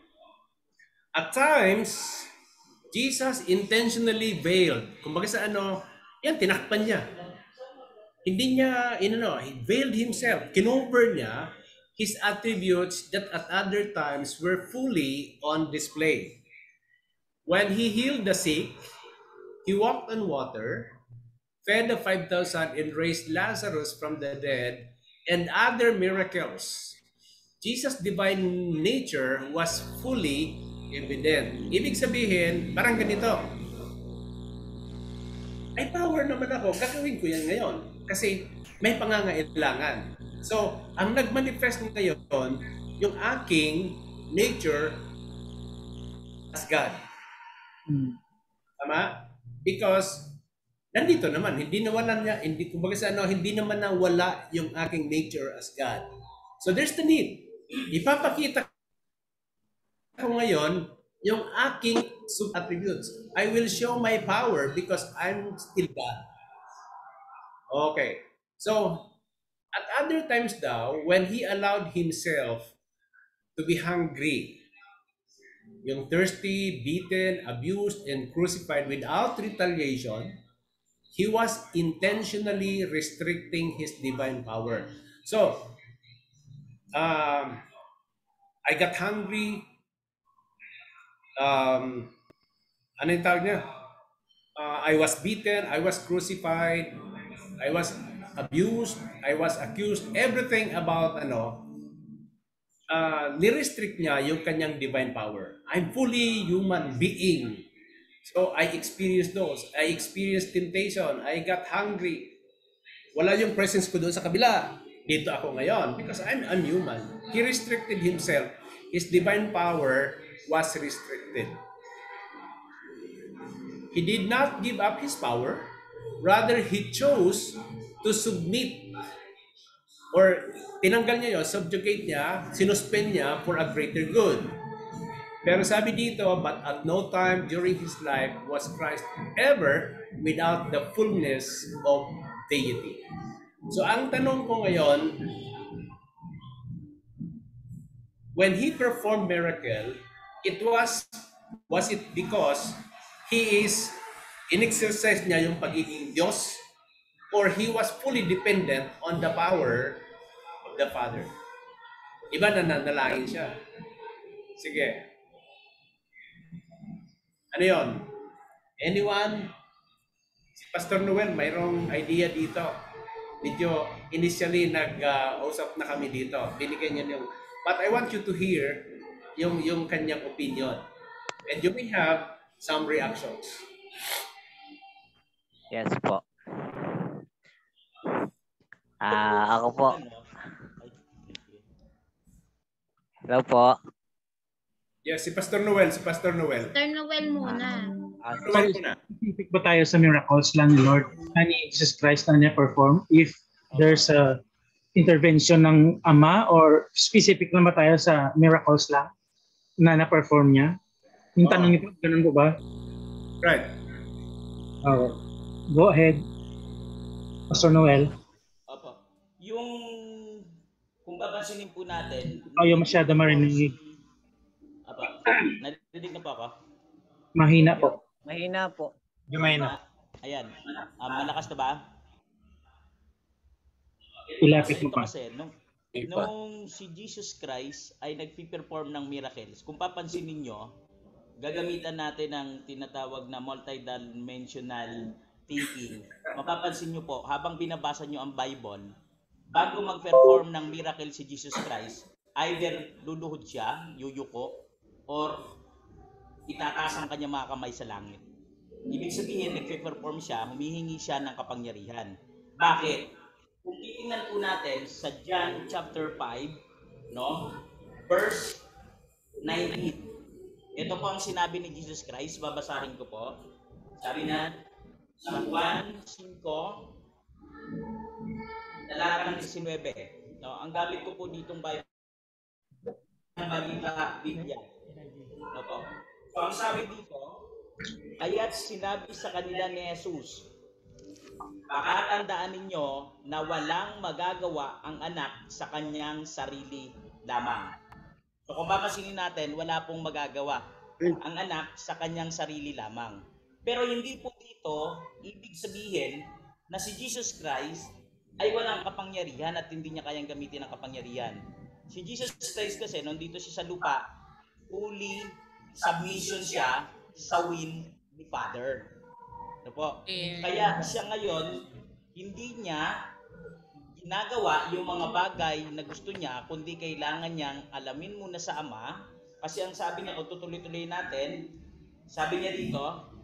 at times, Jesus intentionally veiled. Kumbaga sa ano, yan, tinakpan niya. Hindi niya, inano, he veiled himself. Kinover niya his attributes that at other times were fully on display. When he healed the sick, he walked on water, fed the five thousand and raised Lazarus from the dead, and other miracles. Jesus' divine nature was fully evident. Ibig sabihin, parang ganito. Ay, power naman ako. Gagawin ko yan ngayon. Kasi may pangangailangan. So, ang nagmanifest ngayon, yung aking nature as God. Tama? Because, nandito naman, hindi nawalan niya, hindi, kumbaga sa ano, hindi naman nawala yung aking nature as God. So, there's the need. Ipapakita ko ngayon yung aking sub-attributes. I will show my power because I'm still God. Okay. So, at other times daw, when He allowed Himself to be hungry, yung thirsty, beaten, abused, and crucified without retaliation, He was intentionally restricting His divine power. So, um, I got hungry. Um, ano yung tawag niya? Uh, I was beaten. I was crucified. I was abused. I was accused. Everything about ano, uh, nirestrict niya yung kanyang divine power. I'm fully human being. So I experienced those. I experienced temptation. I got hungry. Wala yung presence ko doon sa kabila. Dito ako ngayon because I'm, I'm human. He restricted himself. His divine power was restricted. He did not give up his power. Rather, he chose to submit or tinanggal niya yun, subjugate niya, sinuspend niya for a greater good. Pero sabi dito, but at no time during his life was Christ ever without the fullness of deity. So ang tanong ko ngayon, when he performed miracle, it was, was it because he is, in-exercise niya yung pagiging Diyos, or he was fully dependent on the power of the Father? Iba na nanalangin siya. Sige. Ano yun? Anyone? Si Pastor Noel, mayroong idea dito. Medyo initially nag-usap uh, na kami dito. Binigyan niya yung, but I want you to hear yung, yung kanyang opinion. And you may have some reactions. Yes po. Ah, ako po. Hello po. Yes, si Pastor Noel, si Pastor Noel. Pastor Noel muna. Uh, specific ba tayo sa miracles lang ni Lord na ni Jesus Christ na niya perform? If there's a intervention ng Ama or specific na ba tayo sa miracles lang na na-perform niya? Yung oh. tanong niyo, ganun po ba? Right. Okay. Go ahead, Pastor Noel. Opo. Yung, kung papansinin po natin, oh, yung masyado marinig. Opo. Narinig na po ako? Mahina po. Mahina po. Yung mahina. Ayan. Um, malakas na ba? Ilapit mo pa. Kasi, nung, nung si Jesus Christ ay nagpi-perform ng miracles, kung papansin ninyo, gagamitan natin ng tinatawag na multidimensional thinking. Mapapansin nyo po, habang binabasa nyo ang Bible, bago mag-perform ng miracle si Jesus Christ, either luluhod siya, yuyuko, or itataas ang kanya mga kamay sa langit. Ibig sabihin, nagpe-perform siya, humihingi siya ng kapangyarihan. Bakit? Kung titingnan po natin sa John chapter five, no? Verse nineteen. Ito po ang sinabi ni Jesus Christ, babasahin ko po. Sabi na, sa Juan five, talatang nineteen. No, ang gamit ko po ditong Bible, ang Balita Biblia. No po. So, ang sabi dito, kaya't sinabi sa kanila ni Jesus, pakatandaan ninyo na walang magagawa ang anak sa kanyang sarili lamang. So kung papasinin natin, wala pong magagawa ang anak sa kanyang sarili lamang. Pero hindi po dito ibig sabihin na si Jesus Christ ay walang kapangyarihan at hindi niya kayang gamitin ang kapangyarihan. Si Jesus Christ kasi, nung dito siya sa lupa, fully submission siya sa will ni Father. Ano po? Kaya siya ngayon, hindi niya ginagawa yung mga bagay na gusto niya, kundi kailangan niyang alamin muna sa Ama. Kasi ang sabi niya, kung tutuloy-tuloy natin, sabi niya dito,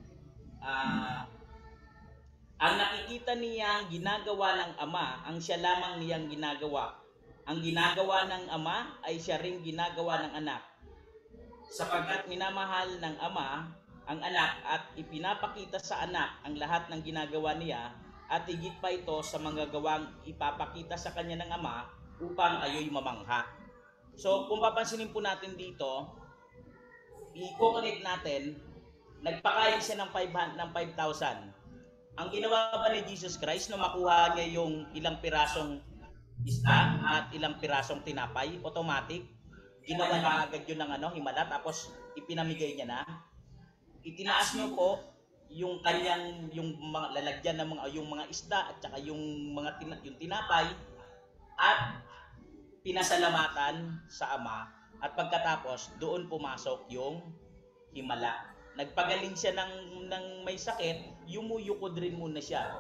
uh, ang nakikita niyang ginagawa ng Ama, ang siya lamang niyang ginagawa. Ang ginagawa ng Ama ay siya ring ginagawa ng anak. Sapagkat minamahal ng Ama ang anak at ipinapakita sa anak ang lahat ng ginagawa niya at higit pa ito sa mga gawang ipapakita sa kanya ng Ama upang ayo'y mamangha. So kung papansinin po natin dito, i-connect natin, nagpakain siya ng five thousand. Ang ginawa ba ni Jesus Christ nung makuha niya yung ilang pirasong isda at ilang pirasong tinapay, automatic, ginawa niya agad yun ng ano, himala, tapos ipinamigay niya na. Itinaas niyo po yung kanyang yung mga lalagyan ng mga yung mga isda at saka yung mga tina, yung tinapay at pinasalamatan sa Ama at pagkatapos doon pumasok yung himala. Nagpagaling siya ng ng may sakit, yumuyukod rin muna siya.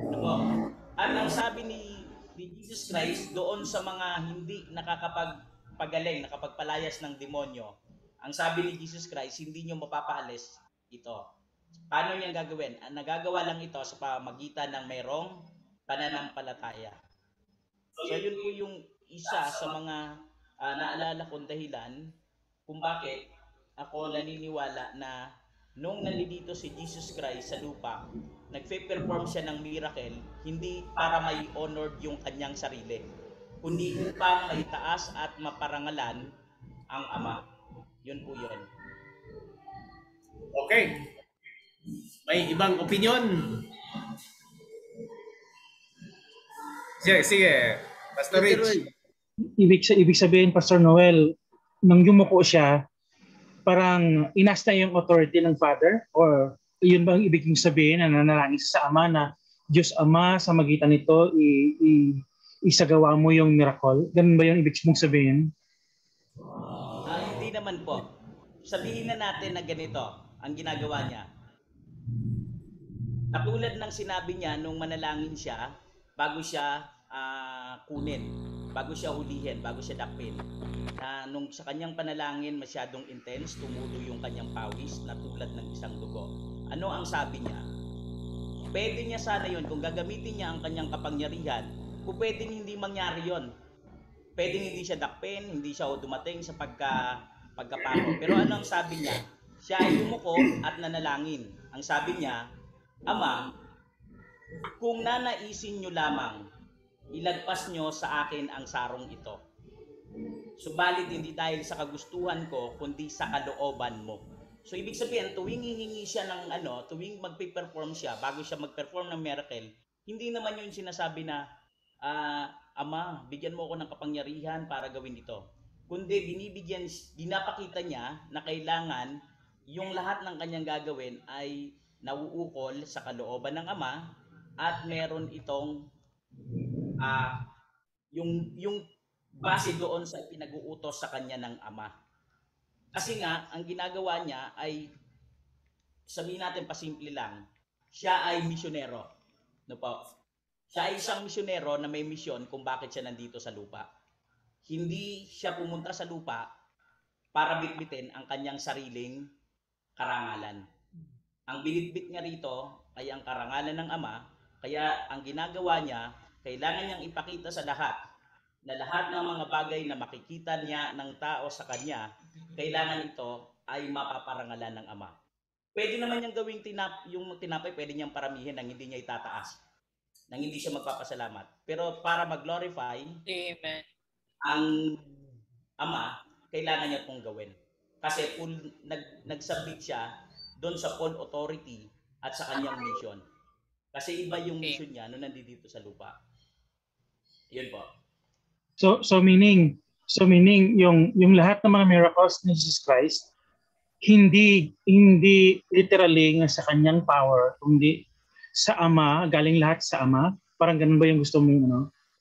Ano? At ang sabi ni, ni Jesus Christ doon sa mga hindi nakakapag nakapagpagaling, nakapagpalayas ng demonyo, ang sabi ni Jesus Christ, hindi nyo mapapaalis ito. Paano niya gagawin? Ang nagagawa lang ito sa pamagitan ng mayroong pananampalataya. So yun po yung isa sa mga uh, naalala kong dahilan kung bakit ako naniniwala na nung nandito si Jesus Christ sa lupa, nagpe-perform siya ng miracle, hindi para may honored yung kanyang sarili, kundi upang may taas at maparangalan ang Ama. Yun po yun. Okay. May ibang opinion? Sige, sige. Pastor Rich. Ibig, ibig sabihin, Pastor Noel, nang yumuko siya, parang inas na yung authority ng Father? Or yun ba ang ibig sabihin na nanalangin sa Ama na Diyos Ama, sa magitan nito, i, i, isagawa mo yung miracle? Ganun ba yung ibig mong sabihin? Ah, hindi naman po. Sabihin na natin na ganito ang ginagawa niya. Katulad ng sinabi niya nung manalangin siya, bago siya uh, kunin, bago siya hulihin, bago siya dakpin. Na nung sa kanyang panalangin masyadong intense, tumulo yung kanyang pawis na tulad ng isang dugo. Ano ang sabi niya? Pwede niya sana yun, kung gagamitin niya ang kanyang kapangyarihan, kung pwedeng hindi mangyari yun. Pwedeng hindi siya dakpin, hindi siya dumating sa pagka, pagkapako. Pero ano ang sabi niya? Siya ay yumuko at nanalangin. Ang sabi niya, Ama, kung nanaisin nyo lamang, ilagpas nyo sa akin ang sarong ito. Subalit hindi dahil sa kagustuhan ko, kundi sa kalooban mo. So ibig sabihin, tuwing hihingi siya ng ano, tuwing magpe-perform siya, bago siya mag-perform ng miracle, hindi naman yun sinasabi na, uh, Ama, bigyan mo ako ng kapangyarihan para gawin ito. Kundi binibigyan, dinapakita niya na kailangan yung lahat ng kanyang gagawin ay nauukol sa kalooban ng Ama at meron itong uh, yung yung base doon sa pinag-uutos sa kanya ng Ama. Kasi nga ang ginagawa niya ay, sabihin natin pasimple lang, siya ay misyonero. No po? Siya ay isang misyonero na may misyon kung bakit siya nandito sa lupa. Hindi siya pumunta sa lupa para bitbitin ang kanyang sariling karangalan. Ang binitbit niya rito ay ang karangalan ng Ama, kaya ang ginagawa niya, kailangan niyang ipakita sa lahat na lahat ng mga bagay na makikita niya ng tao sa kanya, kailangan ito ay mapaparangalan ng Ama. Pwede naman niyang gawing tinap, yung tinapay, pwede niyang paramihin nang hindi niya itataas, nang hindi siya magpapasalamat. Pero para mag-glorify, Amen, ang Ama, kailangan niya itong gawin. Kasi full, nag, nag-submit siya doon sa full authority at sa kanyang mission. Kasi iba yung mission niya nung nandito sa lupa. Yun po. So so meaning, so meaning yung yung lahat ng mga miracles ni Jesus Christ hindi hindi literally nga sa kanyang power, kundi sa Ama, galing lahat sa Ama. Parang ganun ba yung gusto mong ano?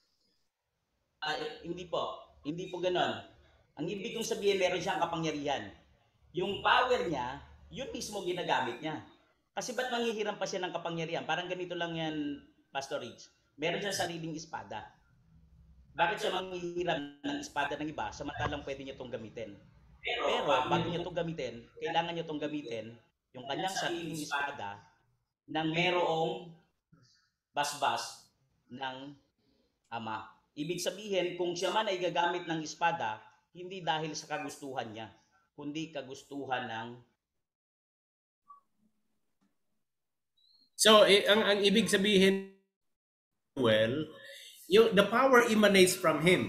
Uh, hindi po. Hindi po ganoon. Ang ibig kong sabihin, meron siyang kapangyarihan. Yung power niya, yun mismo ginagamit niya. Kasi ba't manghihiram pa siya ng kapangyarihan? Parang ganito lang yan, Pastor Rich. Meron siyang sariling espada. Bakit siya manghihiram ng espada ng iba, samantalang pwede niya itong gamitin? Pero bago niya itong gamitin, kailangan niya itong gamitin, yung kanyang sariling espada, ng merong basbas ng Ama. Ibig sabihin, kung siya man ay gagamit ng espada, hindi dahil sa kagustuhan niya, kundi kagustuhan ng So, eh, ang, ang ibig sabihin, well, yung, the power emanates from Him.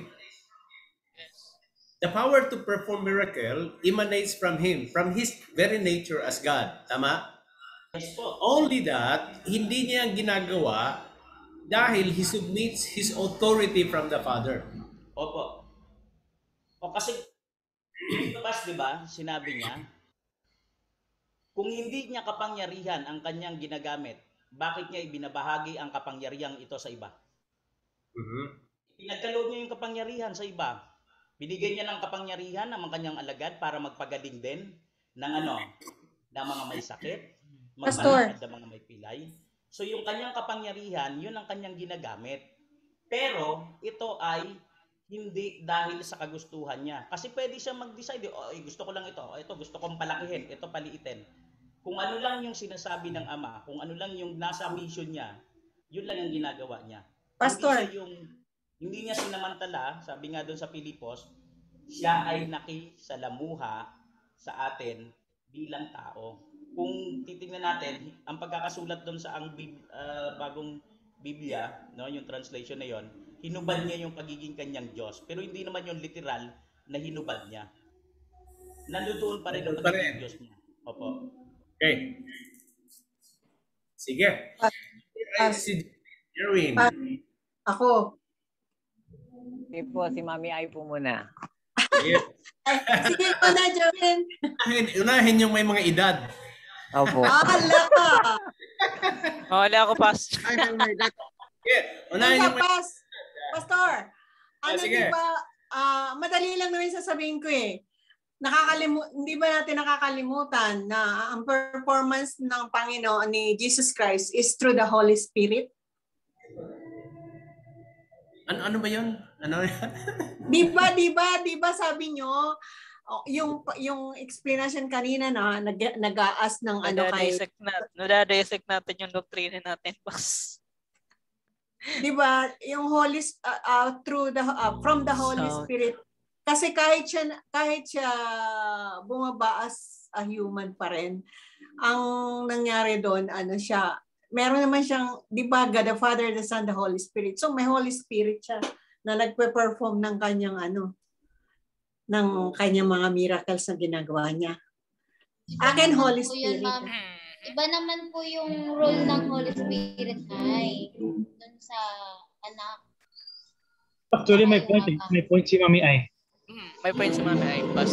The power to perform miracle emanates from Him, from His very nature as God. Tama? Yes po. Only that, hindi niya ginagawa dahil He submits His authority from the Father. Opo. O kasi, dito pas, di ba, sinabi niya, kung hindi niya kapangyarihan ang kanyang ginagamit, bakit niya ibinabahagi ang kapangyarihang ito sa iba? Mm-hmm. Pinagkaloob niya yung kapangyarihan sa iba. Binigay niya ng kapangyarihan ng mga kanyang alagad para magpagaling din ng ano, ng mga may sakit, magpalakad ng mga may pilay. So yung kanyang kapangyarihan, yun ang kanyang ginagamit. Pero ito ay hindi dahil sa kagustuhan niya. Kasi pwede siya mag-decide, oh, eh, gusto ko lang ito, ito gusto kong palakihin, ito paliitin. Kung ano lang yung sinasabi ng Ama, kung ano lang yung nasa mission niya, yun lang ang ginagawa niya. Pastor. Hindi siya yung, hindi niya sinamantala, sabi nga doon sa Pilipos, siya ay nakisalamuha sa atin bilang tao. Kung titingnan natin, ang pagkakasulat doon sa ang uh, bagong Biblia, no, yung translation na yon, hinubad niya yung pagiging kanyang Diyos. Pero hindi naman yung literal na hinubad niya. Nandoon pa rin ang pagiging Diyos niya. Opo. Okay. Sige. Pas, si Jerwin. Pas, ako. Sige po, si Mami Ay po muna. Yes. Ay, sige po na, Jerwin. Unahin, unahin yung may mga edad. Opo. Ala ka. Wala ako, Pas. Ay, may edad. Yeah. Unahin yung may... Pas, Pastor, ano Ah, sige. diba, uh, madali lang naman sasabihin ko eh. Nakakalimu- hindi ba natin nakakalimutan na ang performance ng Panginoon ni Jesus Christ is through the Holy Spirit? Ano ano ba 'yon? Ano? Di ba, di ba, di ba sabi nyo, yung yung explanation kanina na nag nag-aas ng ano kay Nadadisect natin, nadadisect natin yung doktrina natin, Pas. Di ba, yung Holy uh, uh, through the uh, from the Holy So, Spirit. Kasi kahit siya kahit siya bumaba as a human pa rin, ang nangyari doon ano siya, meron naman siyang, di ba, God the Father, the Son, the Holy Spirit. So may Holy Spirit siya na nagpe-perform ng kanyang ano, ng kanyang mga miracles na ginagawa niya. Akin Holy Spirit. Iba naman po yung role ng Holy Spirit ay doon sa anak. Actually, may point eh. May point si Mami Ay. Hmm, may point si Mami Ay. Pas.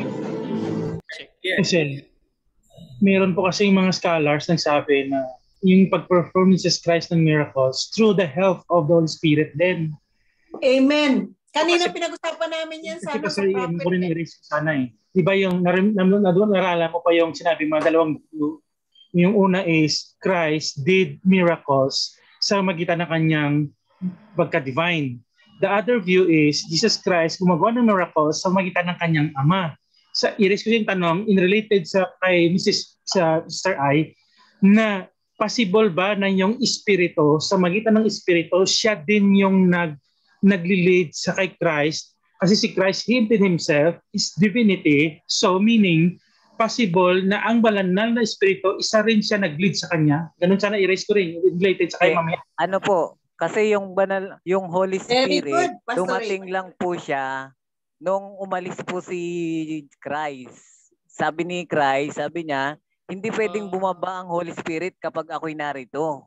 Kasi, meron po kasi mga scholars nagsabi na yung pag-perform ni Jesus Christ ng miracles through the help of the Holy Spirit then. Amen. Kanina pinag-usapan namin yan sa, Kasi sa prophet. Kasi ko rin i-raise sana eh. Di ba yung narala mo pa yung sinabi mga dalawang yung una is Christ did miracles sa magitan ng kanyang pagka-divine. The other view is Jesus Christ gumagawa ng miracles sa magitan ng kanyang Ama. Sa i-raise ko yung tanong in related sa kay Missus sa Sister I na possible ba na yung espiritu sa magitan ng espiritu siya din yung nag nagli-lead sa kay Christ kasi si Christ himself himself is divinity, so meaning possible na ang balanal na espiritu isa rin siya nag-lead sa kanya. Ganun sana i-raise ko rin related sa kay Mami. Ano po, kasi yung banal yung Holy Spirit good, dumating lang po siya nung umalis po si Christ. Sabi ni Christ, sabi niya, hindi pwedeng bumaba ang Holy Spirit kapag ako'y narito.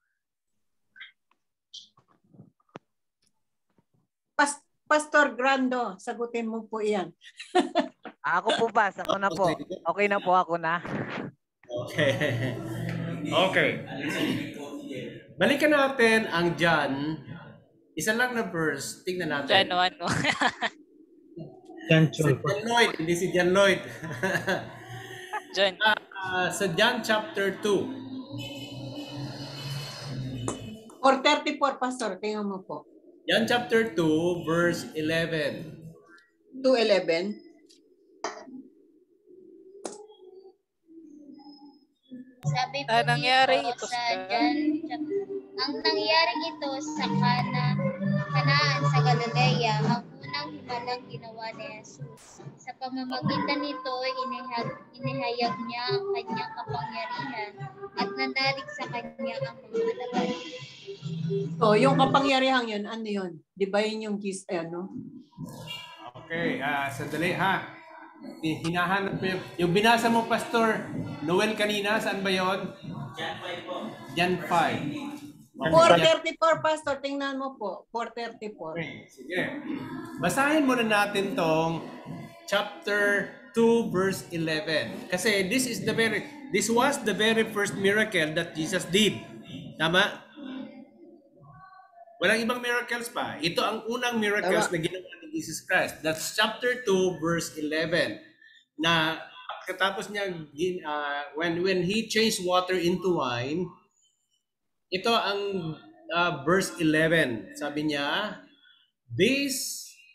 Pas Pastor Grando, sagutin mo po iyan. Ako po pa, ako na po. Okay na po, ako na. Okay. Okay. Balikan natin ang John. Isa lang na verse. Tingnan natin. John one. John Si John Lloyd, hindi si John Lloyd. John. Uh, uh, sa John chapter two. Or thirty-four, Pastor, tingnan mo po. John chapter two, verse eleven. two eleven. Sabi po Ah, nangyari dito ito sa sa- John, ang nangyaring ito sa Kana, Kanaan sa Galilea, ang unang himalang ginawa ni Jesus. Sa pamamagitan nito, inihag, inihayag niya ang kanyang kapangyarihan at nanalig sa kanya ang mga alagad. So, yung kapangyarihan yun, ano yun? Di ba yun yung gis, ano? Okay, uh, sandali ha. Hinahanap mo yung, yung binasa mo, Pastor Noel, kanina, saan ba yun? John five po. John five. four thirty-four, Pastor, tingnan mo po. four thirty-four. Okay, sige. Basahin muna natin tong chapter two, verse eleven. Kasi this is the very, this was the very first miracle that Jesus did. Tama? Walang ibang miracles pa. Ito ang unang miracles Tama. na ginawa ni Jesus Christ. That's chapter two, verse eleven. Na katapos niya, uh, when, when He changed water into wine, ito ang uh, verse eleven. Sabi niya, this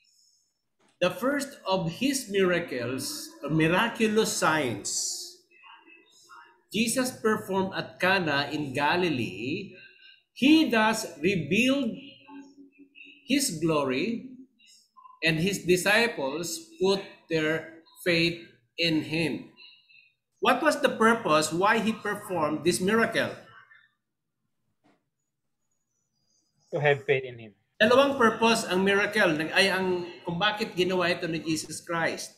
the first of his miracles, miraculous signs, Jesus performed at Cana in Galilee. He thus revealed his glory, and his disciples put their faith in him. What was the purpose why he performed this miracle? To have faith in him. Dalawang purpose ang miracle ay ang kung bakit ginawa ito ni Jesus Christ.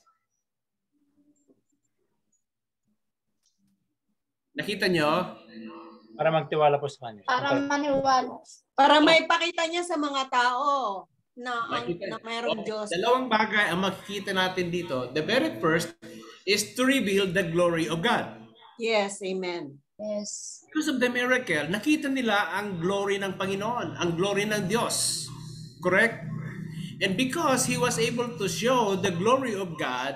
Nakita nyo? Para magtiwala po sa kanya. Para maniwala. Para may pakita niya sa mga tao na, ang, na mayroong oh, Diyos. Dalawang bagay ang makikita natin dito. The very first is to reveal the glory of God. Yes, amen. Yes. Because of the miracle, nakita nila ang glory ng Panginoon, ang glory ng Diyos. Correct? And because he was able to show the glory of God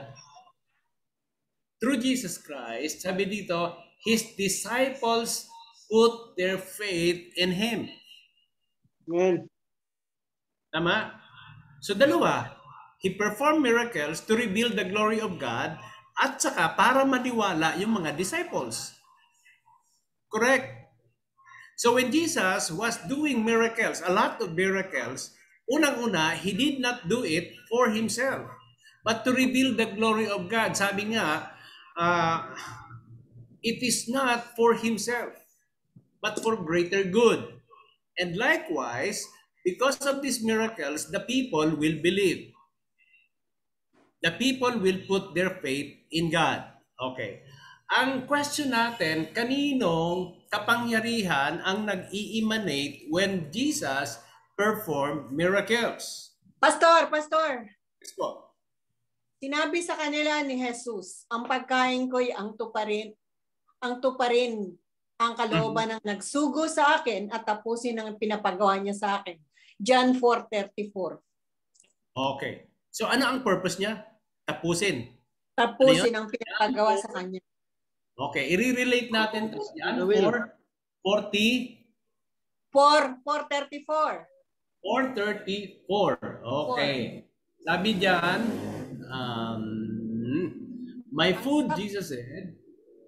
through Jesus Christ, sabi dito, his disciples put their faith in him. Amen. Tama? So dalawa, he performed miracles to reveal the glory of God at saka para maniwala yung mga disciples. Correct? So when Jesus was doing miracles, a lot of miracles, unang-una, he did not do it for himself, but to reveal the glory of God. Sabi nga, uh, it is not for himself, but for greater good. And likewise, because of these miracles, the people will believe. The people will put their faith in God. Okay. Ang question natin, kaninong kapangyarihan ang nag-i-emanate when Jesus performed miracles? Pastor, Pastor. Yes po. Sinabi sa kanila ni Jesus, ang pagkain ko'y ang tuparin, ang tuparin ang kalooban ng nagsugo sa akin at tapusin ang pinapagawa niya sa akin. John four thirty-four. Okay. So ano ang purpose niya? Tapusin. Tapusin ano ang pinapagawa sa kanya. Okay, i-relate natin to yan. four thirty? four thirty-four. four thirty-four. Okay. Sabi diyan, um, my food, Jesus said,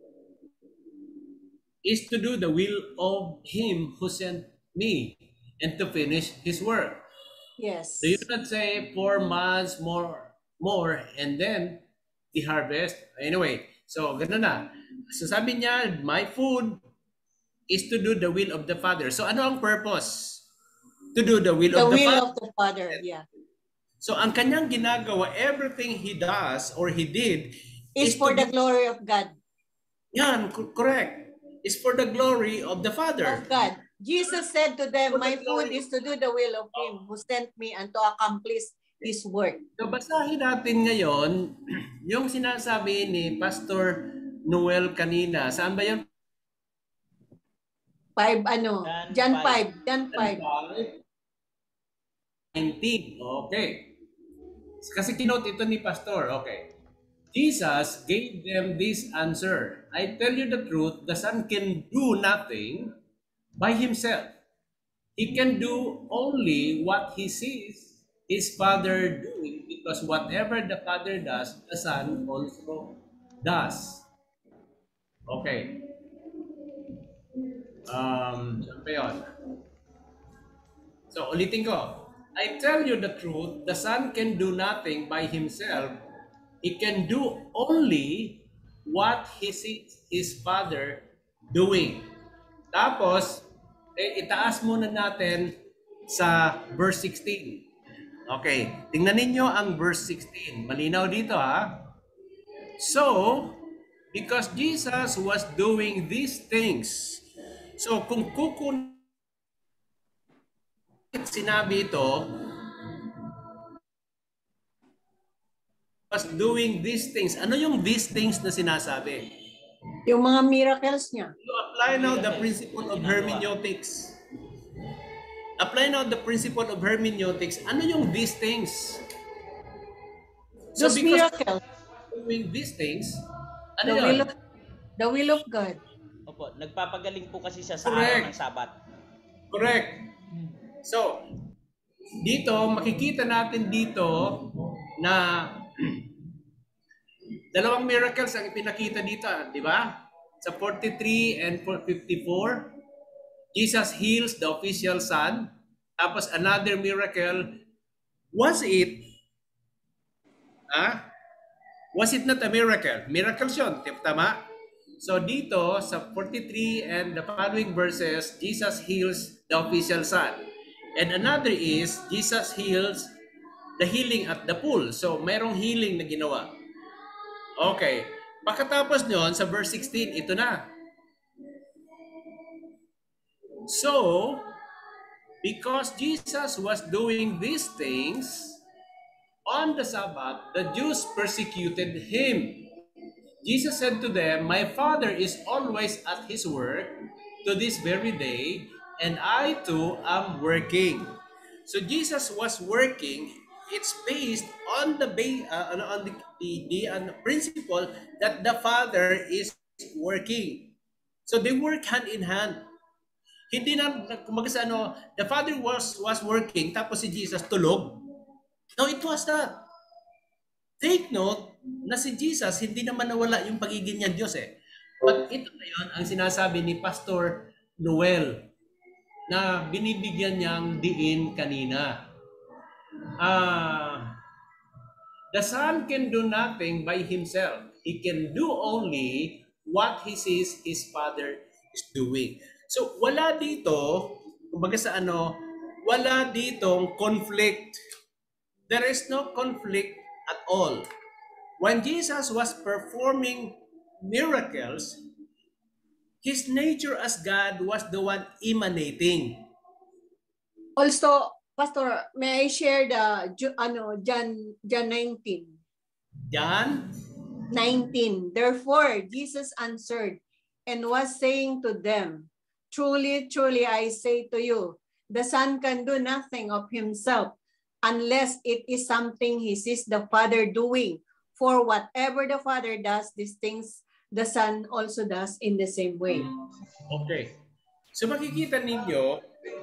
is to do the will of him who sent me and to finish his work. Yes. Do you not say four months more, more, and then the harvest? Anyway, so gano'n na. So sabi niya, my food is to do the will of the Father. So ano ang purpose? To do the will the of the will Father. of the Father, yeah. So ang kanyang ginagawa, everything he does or he did is, is for the glory of God. Yan, correct. Is for the glory of the Father. Of God. Jesus said to them, my food is to do the will of him who sent me and to accomplish his work. So basahin natin ngayon yung sinasabi ni Pastor Noel kanina. Saan ba yun? Five, ano? John five. John five. nineteen. Okay. Kasi kinote ito ni Pastor. Okay. Jesus gave them this answer. I tell you the truth, the Son can do nothing by himself. He can do only what he sees his Father doing, because whatever the Father does, the Son also does. Okay. Um, saan pa yun? So, ulitin ko. I tell you the truth, the Son can do nothing by himself. He can do only what he sees his Father doing. Tapos, eh, itaas muna natin sa verse sixteen. Okay, tingnan ninyo ang verse sixteen. Malinaw dito ha. So, because Jesus was doing these things, so kung kukun sinabi ito, was doing these things. Ano yung these things na sinasabi? Yung mga miracles niya. You apply now the principle of hermeneutics. Apply now the principle of hermeneutics. Ano yung these things? So Those miracles. Doing these things, ano the yun? Will of, the will of God. Opo, nagpapagaling po kasi siya sa Correct. araw ng Sabat. Correct. So, dito, makikita natin dito na dalawang miracles ang ipinakita dito, di ba? Sa forty-three and fifty-four, Jesus heals the official son. Tapos another miracle, was it, ah, was it not a miracle? Miracles yun, tama? So dito, sa forty-three and the following verses, Jesus heals the official son. And another is, Jesus heals the healing at the pool. So mayroong healing na ginawa. Okay. Pagkatapos nyon, sa verse sixteen, ito na. So, because Jesus was doing these things on the Sabbath, the Jews persecuted him. Jesus said to them, "My Father is always at his work to this very day, and I too am working." So Jesus was working. It's based on the uh, on the, the, the uh, principle that the Father is working. So they work hand in hand. Hindi na kumaga sa ano, the Father was was working tapos si Jesus tulog. No, it was not. Take note na si Jesus hindi naman nawala yung pagiging niya Diyos eh. But ito na yun ang sinasabi ni Pastor Noel na binibigyan niyang diin kanina. Uh, the Son can do nothing by himself. He can do only what he sees his Father is doing. So wala dito, kumbaga sa ano, wala ditong conflict. There is no conflict at all. When Jesus was performing miracles, his nature as God was the one emanating. Also, Pastor, may I share the ano John John nineteen? John nineteen. Therefore, Jesus answered and was saying to them, "Truly, truly, I say to you, the Son can do nothing of himself unless it is something he sees the Father doing. For whatever the Father does, these things the Son also does in the same way." Okay. So makikita ninyo,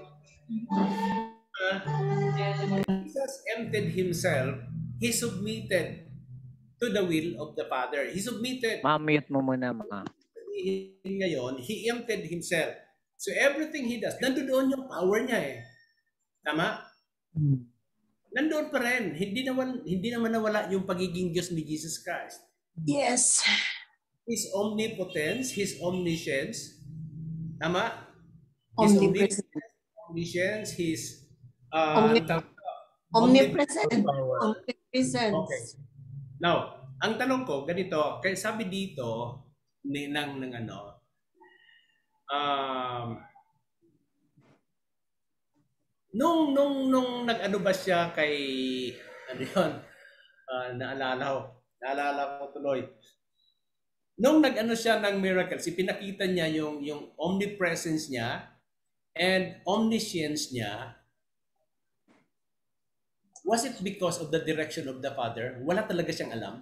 uh, Jesus emptied himself. He submitted to the will of the Father. He submitted. Ma-mute mo muna, ma. Ngayon, he emptied himself. So everything he does, nandoon yung power niya eh. Tama? Hmm. Nandoon pa rin. Hindi naman, hindi naman nawala yung pagiging Diyos ni Jesus Christ. Yes. His omnipotence, his omniscience. Tama? His omnipotence, omniscience, his uh, Omni- omnipresent. Omnipresence. Okay. Now, ang tanong ko, ganito, kaya sabi dito, ni, ng, ng ano, um, nung, nung, nung nag-ano ba siya kay, ano yun, uh, naalala ko, naalala ko tuloy, nung nag-ano siya ng miracles, ipinakita niya yung, yung omnipresence niya and omniscience niya. Was it because of the direction of the Father? Wala talaga siyang alam.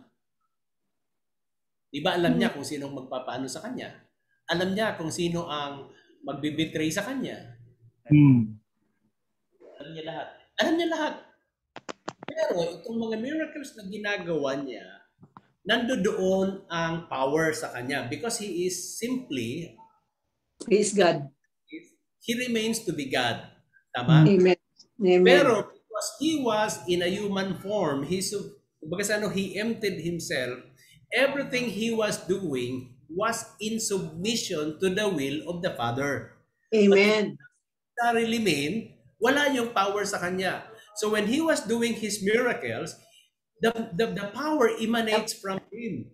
Di ba alam niya kung sino magpapaano sa kanya? Alam niya kung sino ang magbibetray sa kanya? Hmm. Alam niya lahat. Alam niya lahat. Pero itong mga miracles na ginagawa niya, nandoon ang power sa kanya because he is simply, he is God. He remains to be God. Tama? Amen. Amen. Pero because he was in a human form, he, ano, he emptied himself, everything he was doing was in submission to the will of the Father. Amen. But he remained, wala yung power sa kanya. So when he was doing his miracles, the, the, the power emanates from him.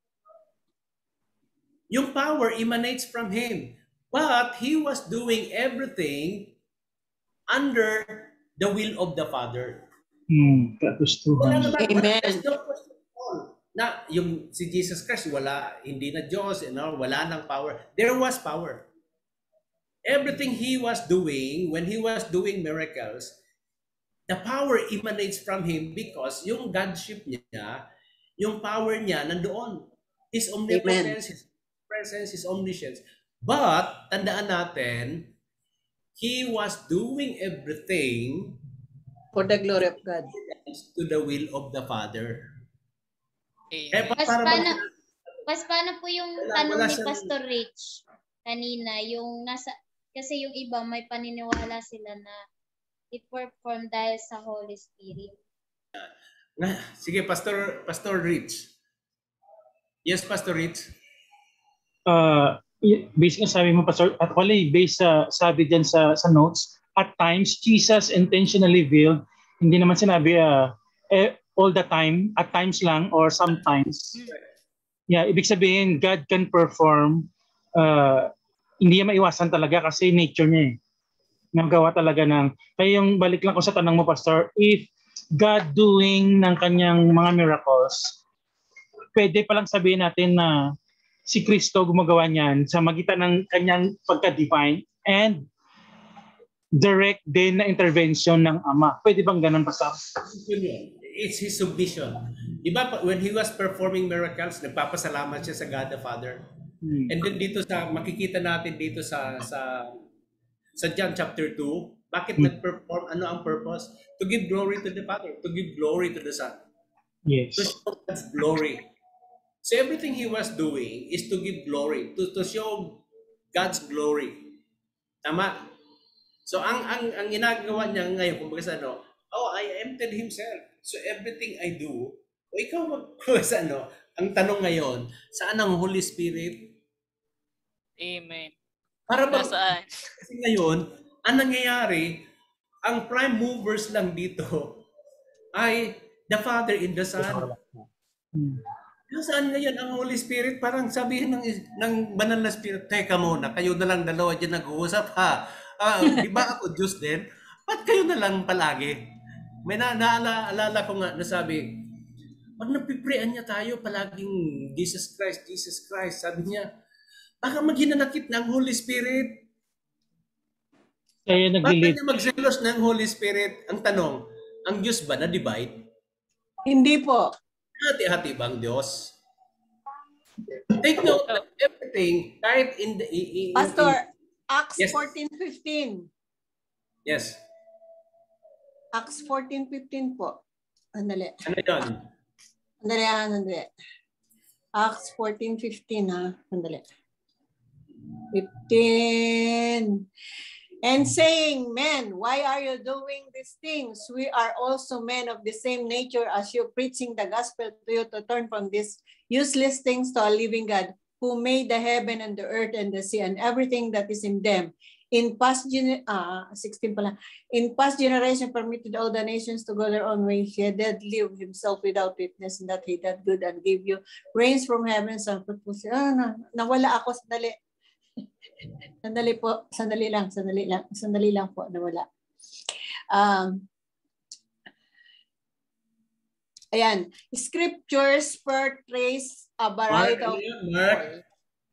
Yung power emanates from him. But he was doing everything under the will of the Father. Hmm, that was true. Wala naman, Amen. there's no question at all. Na yung si Jesus Christ, wala, hindi na Diyos, you know, wala nang power. There was power. Everything he was doing, when he was doing miracles, the power emanates from him because yung Godship niya, yung power niya nandoon. His omnipotence, his presence, his omniscience. But, tandaan natin, he was doing everything For the glory of God. To the will of the Father. Kaya pas paano, pas paano po yung tanong ni Pastor Rich kanina, yung nasa, kasi yung iba may paniniwala sila na i-perform dahil sa Holy Spirit. Sige, Pastor Pastor Rich. Yes, Pastor Rich. Uh, based nga sabi mo, Pastor, actually, based sa sabi dyan sa, sa notes, at times, Jesus intentionally veiled, hindi naman sinabi uh, eh, all the time, at times lang, or sometimes. Yeah, ibig sabihin, God can perform, uh, hindi niya maiwasan talaga kasi nature niya eh. Nagawa talaga ng, kaya yung balik lang ko sa tanong mo, Pastor, if God doing ng kanyang mga miracles, pwede palang sabihin natin na si Kristo gumagawa niyan sa magitan ng kanyang pagka-divine and direct din na intervention ng Ama. Pwede bang ganun, Pastor? It's His submission. Diba, when He was performing miracles, nagpapasalamat siya sa God the Father. Hmm. And then dito sa, makikita natin dito sa sa sa John chapter two, bakit hmm. nag-perform, ano ang purpose? To give glory to the Father, to give glory to the Son. Yes. To show God's glory. So everything He was doing is to give glory, to, to show God's glory. Tama? So ang ang ang ginagawa niya ngayon, kumbaga sa ano, oh, I emptied Himself. So everything I do, o ikaw magkuha sa ano, ang tanong ngayon, saan ang Holy Spirit? Amen. Para ba, saan? Kasi ngayon, ang nangyayari, ang prime movers lang dito ay the Father and the Son. Hmm. Saan ngayon ang Holy Spirit? Parang sabihin ng, ng banal na Spirit, teka muna, kayo na lang dalawa dyan nag-uusap ha. Ah, di ba ako Diyos din? Ba't kayo na lang palagi? May na naalala ko nga na sabi, pag napiprean niya tayo palaging Jesus Christ, Jesus Christ, sabi niya, baka maghinanakit ng Holy Spirit. Kaya bakit niya magselos ng Holy Spirit? Ang tanong, ang Diyos ba na-divide? Hindi po. Hati-hati bang Diyos? Take note of everything, kahit in the... In, Pastor, in, Acts yes. fourteen fifteen. Yes. Acts fourteen fifteen po. Andali. Ano yun? Andali, andali. Acts fourteen fifteen ha. Andali. fifteen. And saying, men, why are you doing these things? We are also men of the same nature as you, preaching the gospel to you to turn from these useless things to a living God, who made the heaven and the earth and the sea and everything that is in them. In past gen uh, sixteen pala. In past generation permitted all the nations to go their own way. He did live himself without witness, and that he did good and gave you rains from heaven. So, ah, na, nawala ako sandali. Sandali po, sandali lang, sandali lang, sandali lang po, nawala. Um, ayan, scriptures portrays a variety of Mark.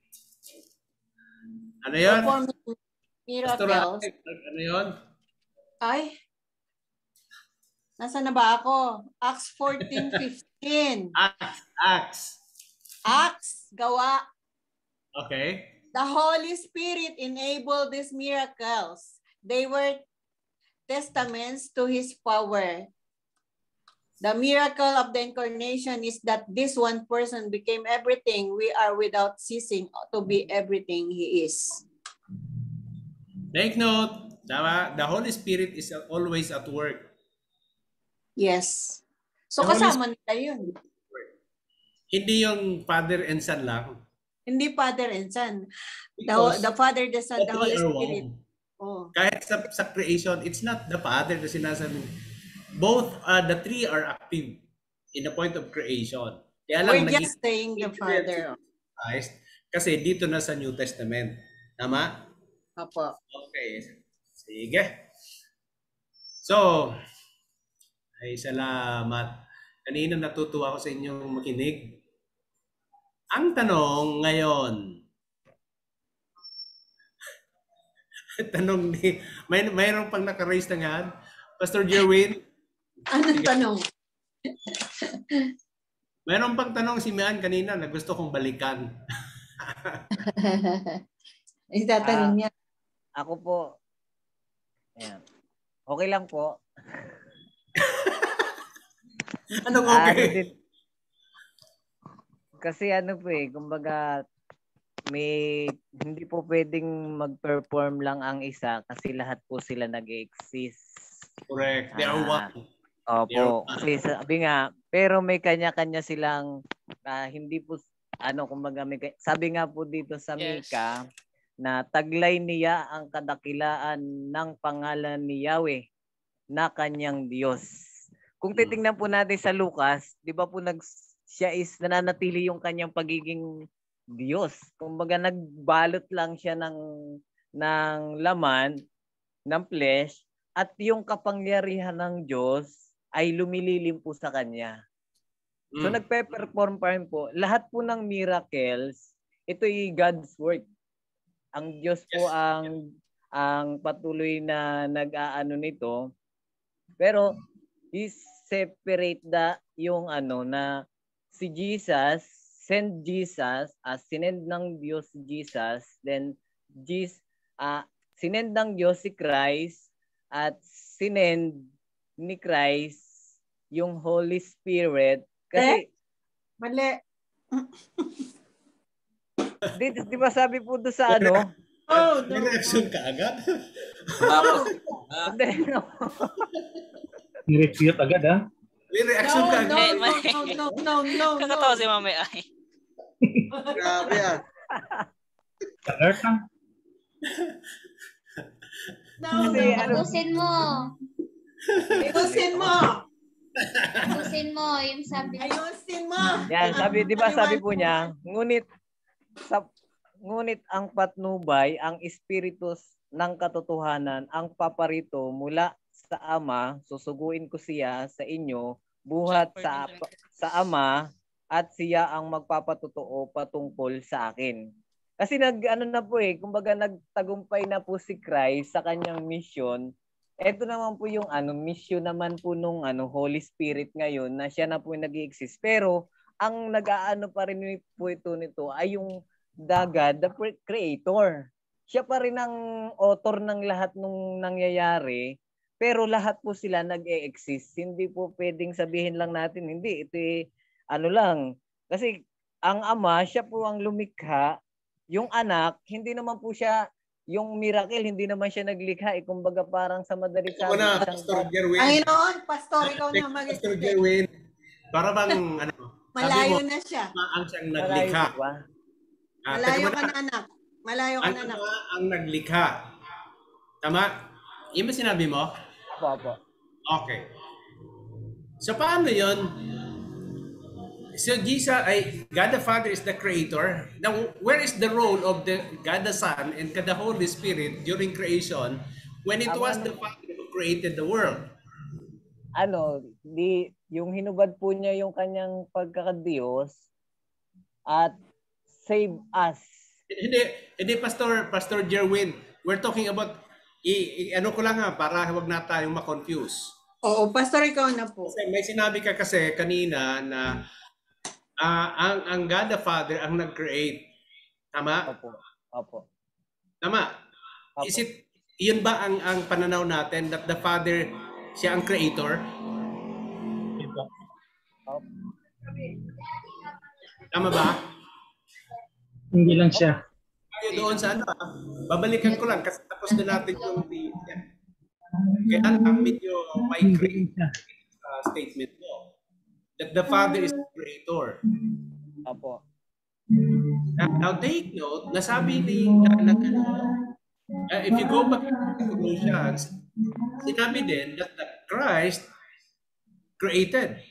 Ano yun? Miracles. Ano yun? Ay, nasa na ba ako? Acts fourteen fifteen. Acts. Acts. Acts, gawa. Okay. The Holy Spirit enabled these miracles. They were testaments to His power. The miracle of the incarnation is that this one person became everything we are without ceasing to be everything He is. Take note, the Holy Spirit is always at work. Yes. So the kasama nila yun. Hindi yung Father and Son lang. Hindi Father and Son. The, the Father, the Son, the Holy Spirit. Oh. Kahit sa, sa creation, it's not the Father na sinasabi. Both, uh, the three are active in the point of creation. Kaya lang, we're just saying the Father. Christ, kasi dito na sa New Testament. Tama? Apo. Okay. Sige. So, ay salamat. Kanina natutuwa ako sa inyong makinig. Ang tanong ngayon, tanong ni, may mayroon pang naka-raise na nga. Pastor Jerwin. Anong tanong? Mayroon pang tanong si Mian kanina na gusto kong balikan. Itatanong niya. Ako po, ayan. Okay lang po. Anong Ano okay? din, kasi ano po eh, kumbaga may hindi po pwedeng mag-perform lang ang isa kasi lahat po sila nag-exist. Correct. They are Ah, one. opo, kasi sabi nga, pero may kanya-kanya silang ah, hindi po ano kumbaga may, ka- sabi nga po dito sa Yes. Mika na taglay niya ang kadakilaan ng pangalan ni Yahweh na kanyang Diyos. Kung titingnan po natin sa Lucas, 'di ba po nag siya is nananatili yung kanyang pagiging Diyos. Kumbaga nagbalot lang siya ng ng laman ng flesh at yung kapangyarihan ng Diyos ay lumililim po sa kanya. So Mm. nagpe-perform pa rin po. Lahat po ng miracles, ito ay God's work. Ang Diyos po Yes. ang ang patuloy na nag-aano nito. Pero he separate the yung ano na si Jesus, send Jesus, uh, sinend ng Diyos si Jesus, then Jesus, uh, sinend ng Diyos si Christ at sinend ni Christ yung Holy Spirit kasi Mali. di, di ba sabi po doon sa ano? Oh, May reaction ka agad? Tapos, Hindi, no. Ni-refute agad, ha? May reaction No, ka no, agad. no, no, no, no, no, no. Kakatawa si Mami Ay. Grabe ah. Alert lang. No, Kasi no. ano, Tapusin mo. Ayusin mo. Tapusin mo yung sabi mo. Ayusin mo. yan, sabi, di ba sabi po niya, ngunit sa ngunit ang patnubay, ang espiritus ng katotohanan, ang paparito mula sa Ama, susuguin ko siya sa inyo, buhat sa sa Ama, at siya ang magpapatotoo patungkol sa akin. Kasi nag ano na po eh, kumbaga nagtagumpay na po si Christ sa kanyang mission. Ito naman po yung ano mission naman po nung ano Holy Spirit ngayon na siya na po nag-exist. Pero ang nag-aano pa rin po ito nito ay yung the God, the creator. Siya pa rin ang author ng lahat nung nangyayari. Pero lahat po sila nag-e-exist. Hindi po pwedeng sabihin lang natin, hindi, ito eh, ano lang. Kasi ang Ama, siya po ang lumikha. Yung anak, hindi naman po siya, yung miracle, hindi naman siya naglikha. Eh, kumbaga parang sa madalit Ito mo sabi, na, isang Pastor Jerwin. Ay, noon, pastor, ikaw na mag Pastor Jerwin. Para bang, ano, Malayo sabi mo, na siya. ang siyang malayo naglikha. po ba? Ah, Malayo teka ka muna. na, anak. Malayo ka Ang na, anak. Ama ang naglikha. Tama? Yung ba sinabi mo? Apo, apo. Okay. So paano yun? So Jesus, ay, God the Father is the creator. Now, where is the role of the God the Son and the Holy Spirit during creation when it Ang was ano- the Father who created the world? Ano, di, yung hinubad po niya yung kanyang pagkakadiyos at save us. Hindi, hindi Pastor, Pastor Jerwin. We're talking about, i, i- ano ko lang ha, para wag na tayong ma-confuse. Oo, pastor, ikaw na po. Kasi may sinabi ka kasi kanina na ah, ang, ang God the Father ang nag-create. Tama? Opo. Opo. Tama? Opo. Is it, yun ba ang, ang pananaw natin that the Father, siya ang creator? Opo. Tama ba? Hindi lang siya. Tayo doon sa ano, ah, babalikan ko lang kasi tapos na natin yung the, yan. Kaya ang medyo migrate uh, statement mo. That the Father is the creator. Opo. Now, now take note, nasabi ni, na, na, ano, uh, if you go back to Colossians, sinabi din that the Christ created.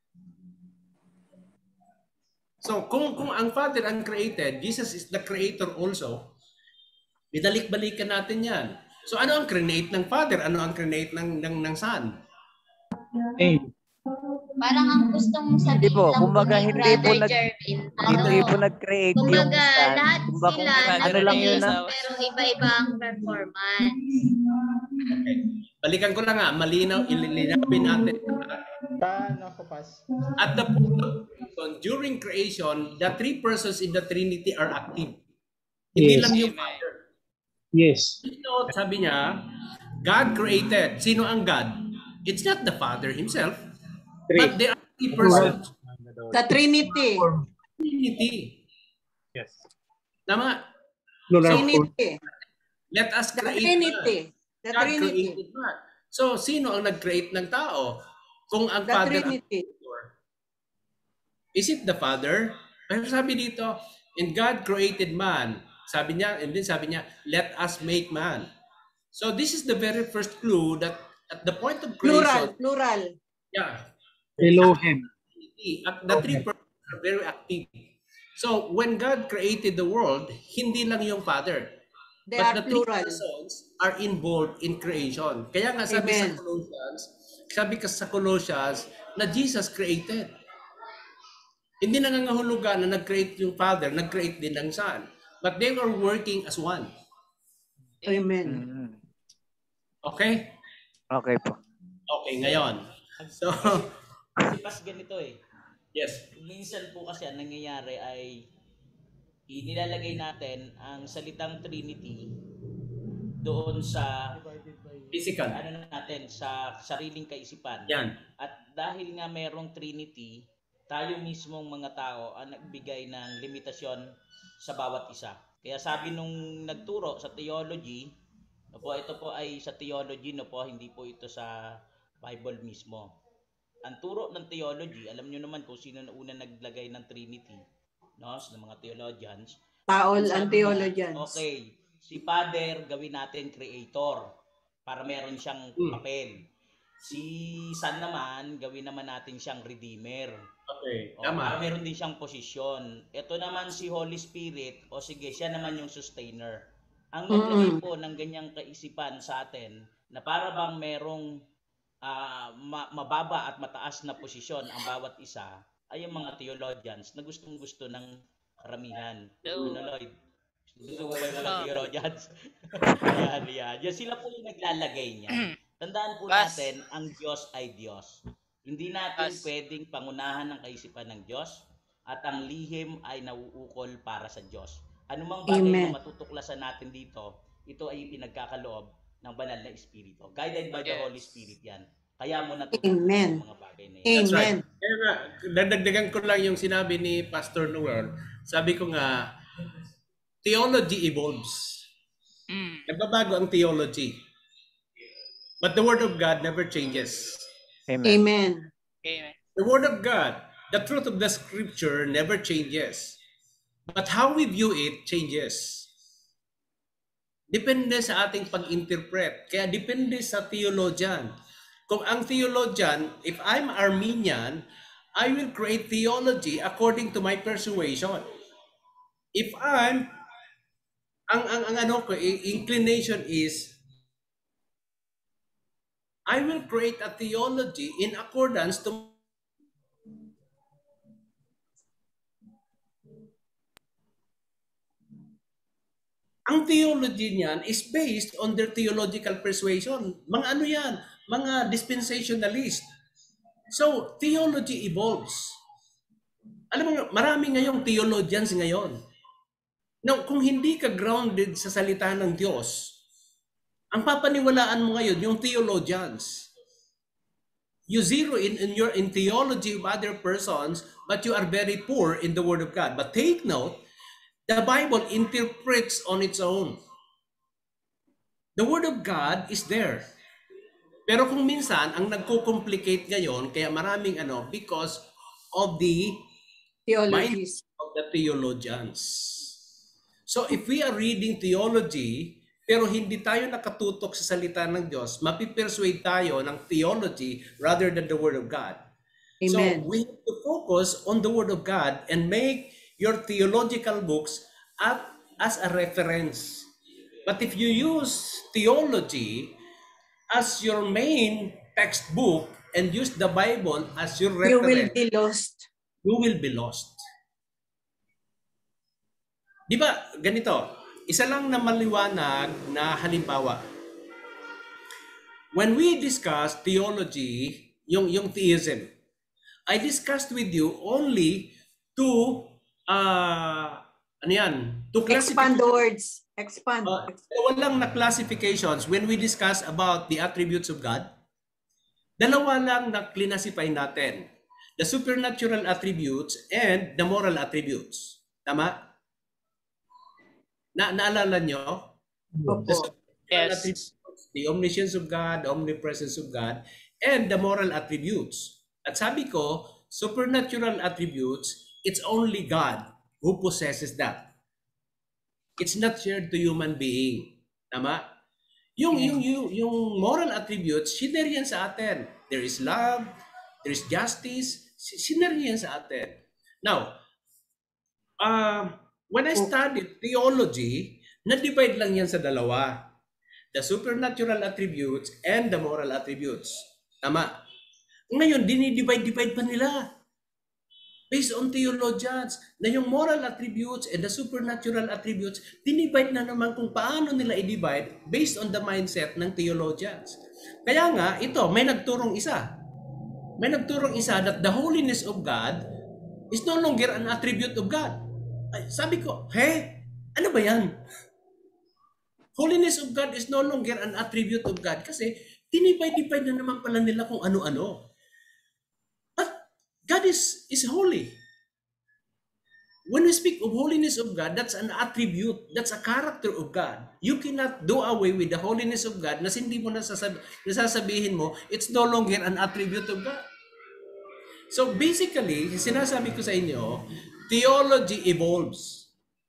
So kung kung ang Father ang created, Jesus is the creator also. Bidalik-balikan natin 'yan. So ano ang create ng Father? Ano ang create ng ng, ng Son? Eh, Parang ang gusto mong Hindi sabihin po, lang kumbaga po ni hindi po Brother nag Jervin. hindi Ano, po nag-create yung kumbaga Son. lahat Kumbaga sila kung ano lang yun na nag-create pero iba-iba ang performance. Okay. Balikan ko lang nga, malinaw ililinawin natin. Paano ako pas? At the point of creation, during creation, the three persons in the Trinity are active. Hindi Yes. lang yung Father. Yes. You know, sabi niya, God created. Sino ang God? It's not the Father himself, Three. but they are three persons. The Trinity. Trinity. Yes. Tama. Trinity. Let us The create Trinity. man. The God Trinity. created man. So, sino ang nag-create ng tao? Kung ang The Father Trinity. ang is it the Father? Pero sabi dito, and God created man. Sabi niya, and then sabi niya, let us make man. So this is the very first clue that at the point of creation, Plural. Plural. yeah, Elohim. the three persons are very active. So when God created the world, hindi lang yung Father. They but are the three plural. persons are involved in creation. Kaya nga sabi Amen. sa Colossians, sabi ka sa Colossians na Jesus created. Hindi na nangangahulugan na nag-create yung Father, nag-create din ang Son. But they were working as one. Amen. Mm. Okay? Okay po. Okay, ngayon. So, Kasi pas ganito eh. Yes. Minsan po kasi ang nangyayari ay inilalagay natin ang salitang Trinity doon sa physical, ano natin, sa sariling kaisipan. Yan. At dahil nga merong Trinity, tayo mismong mga tao ang nagbigay ng limitasyon sa bawat isa. Kaya sabi nung nagturo sa theology, no po, ito po ay sa theology, no po, hindi po ito sa Bible mismo. Ang turo ng theology, alam nyo naman kung sino na una naglagay ng Trinity, no, sa mga theologians. Paul Sabi ang niya, theologians. okay, si Father gawin natin creator para meron siyang papel. Si Son naman, gawin naman natin siyang redeemer. Okay, o, tama. para meron din siyang posisyon. Ito naman si Holy Spirit, o sige, siya naman yung sustainer. Ang naglagay po ng ganyang kaisipan sa atin na para bang merong uh, ma- mababa at mataas na posisyon ang bawat isa ay yung mga theologians na gustong gusto ng karamihan. Ano, Lloyd? Gusto mo ba yung mga theologians? Yan, yan. Yan sila po yung naglalagay niya. Tandaan po natin, ang Diyos ay Diyos. Hindi natin pwedeng pangunahan ng kaisipan ng Diyos at ang lihim ay nauukol para sa Diyos. Anumang bagay Amen. na matutuklasan natin dito, ito ay pinagkakaloob ng banal na Espiritu. Guided by the Holy Spirit yan. Kaya mo natutuklasan ang mga bagay na yan. That's right. Kaya nga, dadagdagan ko lang yung sinabi ni Pastor Noel. Sabi ko nga, theology evolves. Mm. Nagbabago ang theology. But the Word of God never changes. Amen. Amen. Amen. The Word of God, the truth of the Scripture never changes. But how we view it changes. Depende sa ating pag-interpret. Kaya depende sa theologian. Kung ang theologian, if I'm Arminian, I will create theology according to my persuasion. If I'm, ang, ang, ang ano ko, inclination is, I will create a theology in accordance to ang theology niyan is based on their theological persuasion. Mga ano yan? Mga dispensationalist. So, theology evolves. Alam mo, marami ngayong theologians ngayon. Now, kung hindi ka grounded sa salita ng Diyos, ang papaniwalaan mo ngayon, yung theologians. You zero in, in your in theology of other persons, but you are very poor in the Word of God. But take note, the Bible interprets on its own. The Word of God is there. Pero kung minsan, ang nagko-complicate ngayon, kaya maraming ano, because of the theologies of the theologians. So if we are reading theology, pero hindi tayo nakatutok sa salita ng Diyos, mapipersuade tayo ng theology rather than the Word of God. Amen. So we have to focus on the Word of God and make your theological books up as a reference. But if you use theology as your main textbook and use the Bible as your reference, you will be lost. You will be lost. Di ba, ganito, isa lang na maliwanag na halimbawa. When we discuss theology, yung, yung theism, I discussed with you only to, uh, ano yan? To expand the words. Expand. Uh, walang na classifications when we discuss about the attributes of God. Dalawa lang na classify natin. the supernatural attributes and the moral attributes. Tama? Na naalala nyo? The supernatural Yes. attributes, the omniscience of God, the omnipresence of God, and the moral attributes. At sabi ko, supernatural attributes, it's only God who possesses that. It's not shared to human being. Tama? Yung, yung, yung, yung moral attributes, sinare yan sa atin. There is love, there is justice, sinare yan sa atin. Now, uh, when I studied theology, na-divide lang yan sa dalawa. The supernatural attributes and the moral attributes. Tama? Ngayon, dinidivide-divide pa nila. Based on theologians, na yung moral attributes and the supernatural attributes, dinivide na naman kung paano nila i-divide based on the mindset ng theologians. Kaya nga, ito, may nagturong isa. May nagturong isa that the holiness of God is no longer an attribute of God. Ay, sabi ko, he, ano ba yan? Holiness of God is no longer an attribute of God kasi dinivide-divide na naman pala nila kung ano-ano. God is, is holy. When we speak of holiness of God, that's an attribute. That's a character of God. You cannot do away with the holiness of God na hindi mo nasasab nasasabihin mo, it's no longer an attribute of God. So basically, sinasabi ko sa inyo, theology evolves.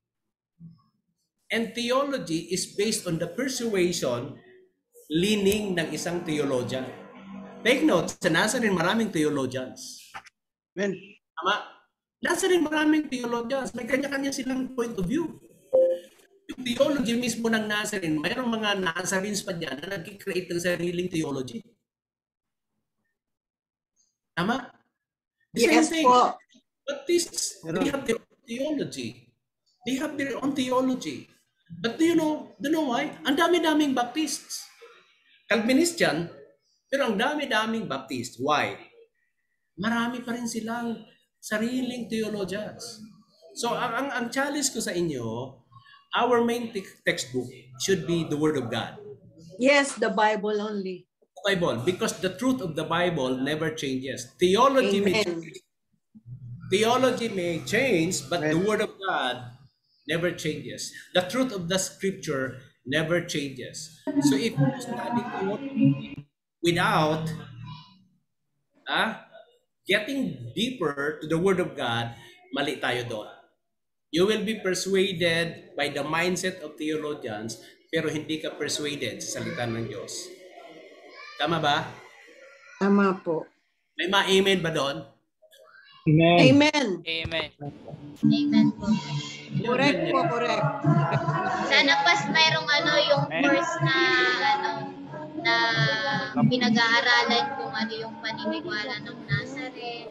And theology is based on the persuasion leaning ng isang theologian. Take note, sa Nazarene maraming theologians. Men. Tama. Nasa rin maraming theologians. May kanya-kanya silang point of view. Yung theology mismo ng Nazarene, mayroong mga Nazarenes pa dyan na nag-create ng sariling theology. Tama? The Yes same thing. po. Baptists, they have their own theology. They have their own theology. But do you know, do you know why? Ang dami-daming Baptists. Calvinist yan, pero ang dami-daming Baptist. Why? Marami pa rin silang sariling theologians. So, ang, ang, ang challenge ko sa inyo, our main te textbook should be the Word of God. Yes, the Bible only. Bible, because the truth of the Bible never changes. Theology may change. Theology may change, but the Word of God never changes. The truth of the Scripture never changes. So if you study theology without ah, getting deeper to the Word of God, mali tayo doon. You will be persuaded by the mindset of theologians, pero hindi ka persuaded sa salita ng Diyos. Tama ba? Tama po. May ma-amen ba doon? Amen. Amen. Amen. Amen po. Correct po, correct. Sana pas mayroong ano yung course na ano na pinag-aaralan kung ano yung paniniwala ng Nazarene.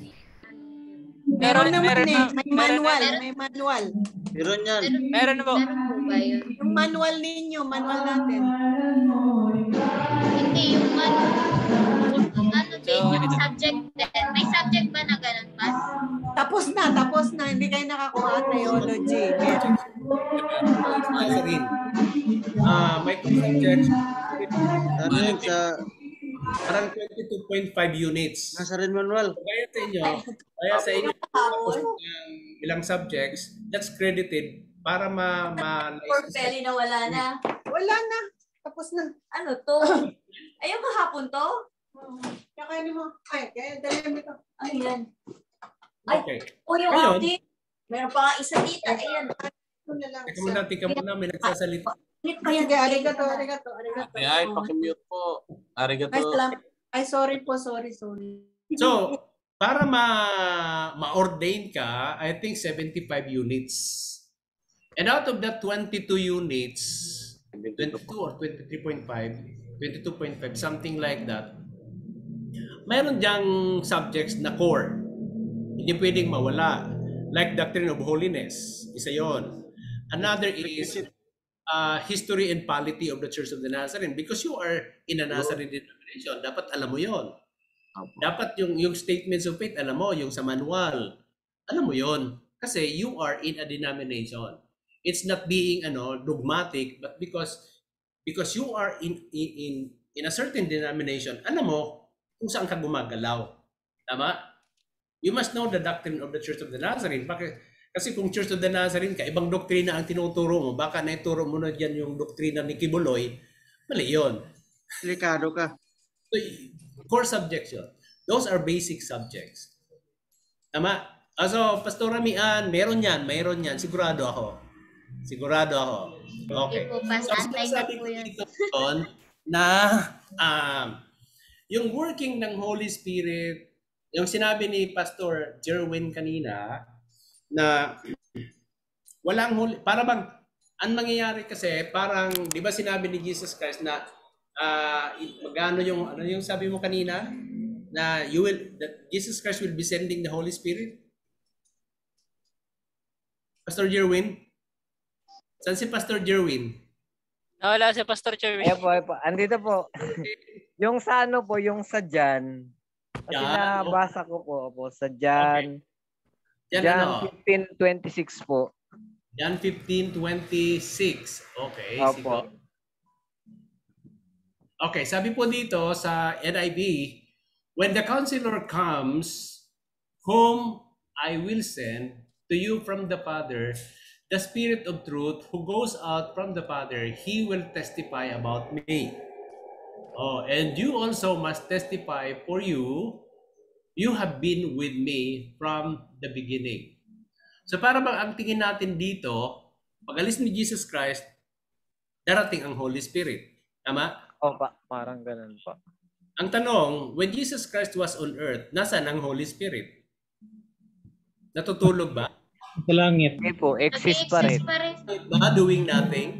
Meron naman meron eh. na- May meron manual. na- May manual. Meron yan. Meron po. Meron po ba yun? Yung manual ninyo, manual natin. Hindi, yung ano, yung ano din, yung subject din. May subject ba na ganun pa? Tapos na, tapos na. Hindi kayo nakakuha theology. Meron. Nazarene. Ah, may subjects. Ano yun sa Parang twenty-two point five units. Nazarene Manual? Kaya sa inyo, kaya sa inyo, tapos ng ilang subjects, that's credited para ma... ma For Peli na wala na. Wala na. Tapos na. Ano to? Ayun kahapon to? Kakainin mo. Ay, kaya dali mo ito. Ayan. Ay, Okay. o yung Ngayon, update. Meron pa nga isa dito. Ayan. Ito na lang. teka muna, teka muna, may nagsasalita. Sige, arigato, arigato, arigato. Ay, ay, pakimute po. Arigato. Ay, salam. Ay, sorry po, sorry, sorry. So, para ma ma-ordain ka, I think seventy-five units. And out of that twenty-two units, twenty-two or twenty-three point five, twenty-two point five, something like that, mayroon diyang subjects na core. Hindi pwedeng mawala. Like Doctrine of Holiness, isa yon. Another is uh, History and Polity of the Church of the Nazarene. Because you are in a Nazarene denomination, dapat alam mo yon. Dapat yung, yung statements of faith, alam mo, yung sa manual, alam mo yon. Kasi you are in a denomination. It's not being ano dogmatic, but because because you are in in in, in a certain denomination, alam mo kung saan ka gumagalaw. Tama? You must know the doctrine of the Church of the Nazarene. Bakit? Kasi kung Church of the Nazarene ka, ibang doktrina ang tinuturo mo, baka naituro mo na dyan yung doktrina ni Kibuloy, mali yun. Delikado ka. So, core subjects yun. Those are basic subjects. Tama? Ah, so, Pastor Ramian, meron yan, meron yan. Sigurado ako. Sigurado ako. Okay. Hindi po, Pas. So, Antay na sinasabi po ko yun. dito doon na um, yung working ng Holy Spirit, yung sinabi ni Pastor Jerwin kanina, na walang Holy, para bang, ang mangyayari kasi, parang, di ba sinabi ni Jesus Christ na, uh, magano yung, ano yung sabi mo kanina? Na you will, that Jesus Christ will be sending the Holy Spirit? Pastor Jerwin? Saan si Pastor Jerwin? Wala si Pastor Jerwin. Ayan po, ayan po. Andito po. Yung sa ano po, yung sa Jan. Kasi Jan, nabasa ko po, po sa Jan. Okay. Jan, Jan ano? fifteen twenty-six po. Jan fifteen twenty-six. Okay, Opo. sige. Okay, sabi po dito sa N I V, when the counselor comes, whom I will send to you from the Father, the Spirit of truth who goes out from the Father, he will testify about me. Oh, and you also must testify, for you, you have been with me from the beginning. So para bang ang tingin natin dito, pag-alis ni Jesus Christ, darating ang Holy Spirit. Tama? O, pa, parang ganun po. Ang tanong, when Jesus Christ was on earth, nasaan ang Holy Spirit? Natutulog ba? Sa langit. Hindi po, exist pa rin. Ba doing nothing?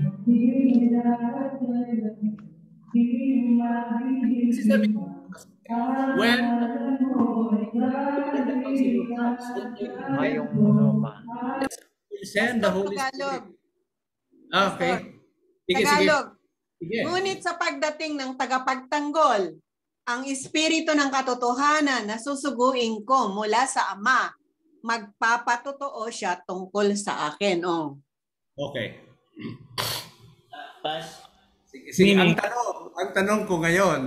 Kasi sabi ko, when Ngayong puno pa. send the Holy Spirit. Ah, okay. Sige, sige. Tagalog. Sige. Ngunit sa pagdating ng tagapagtanggol, ang Espiritu ng katotohanan na susuguin ko mula sa Ama, magpapatotoo siya tungkol sa akin. Oh. Okay. Pas. Sige, sige. Ang tanong, ang tanong ko ngayon,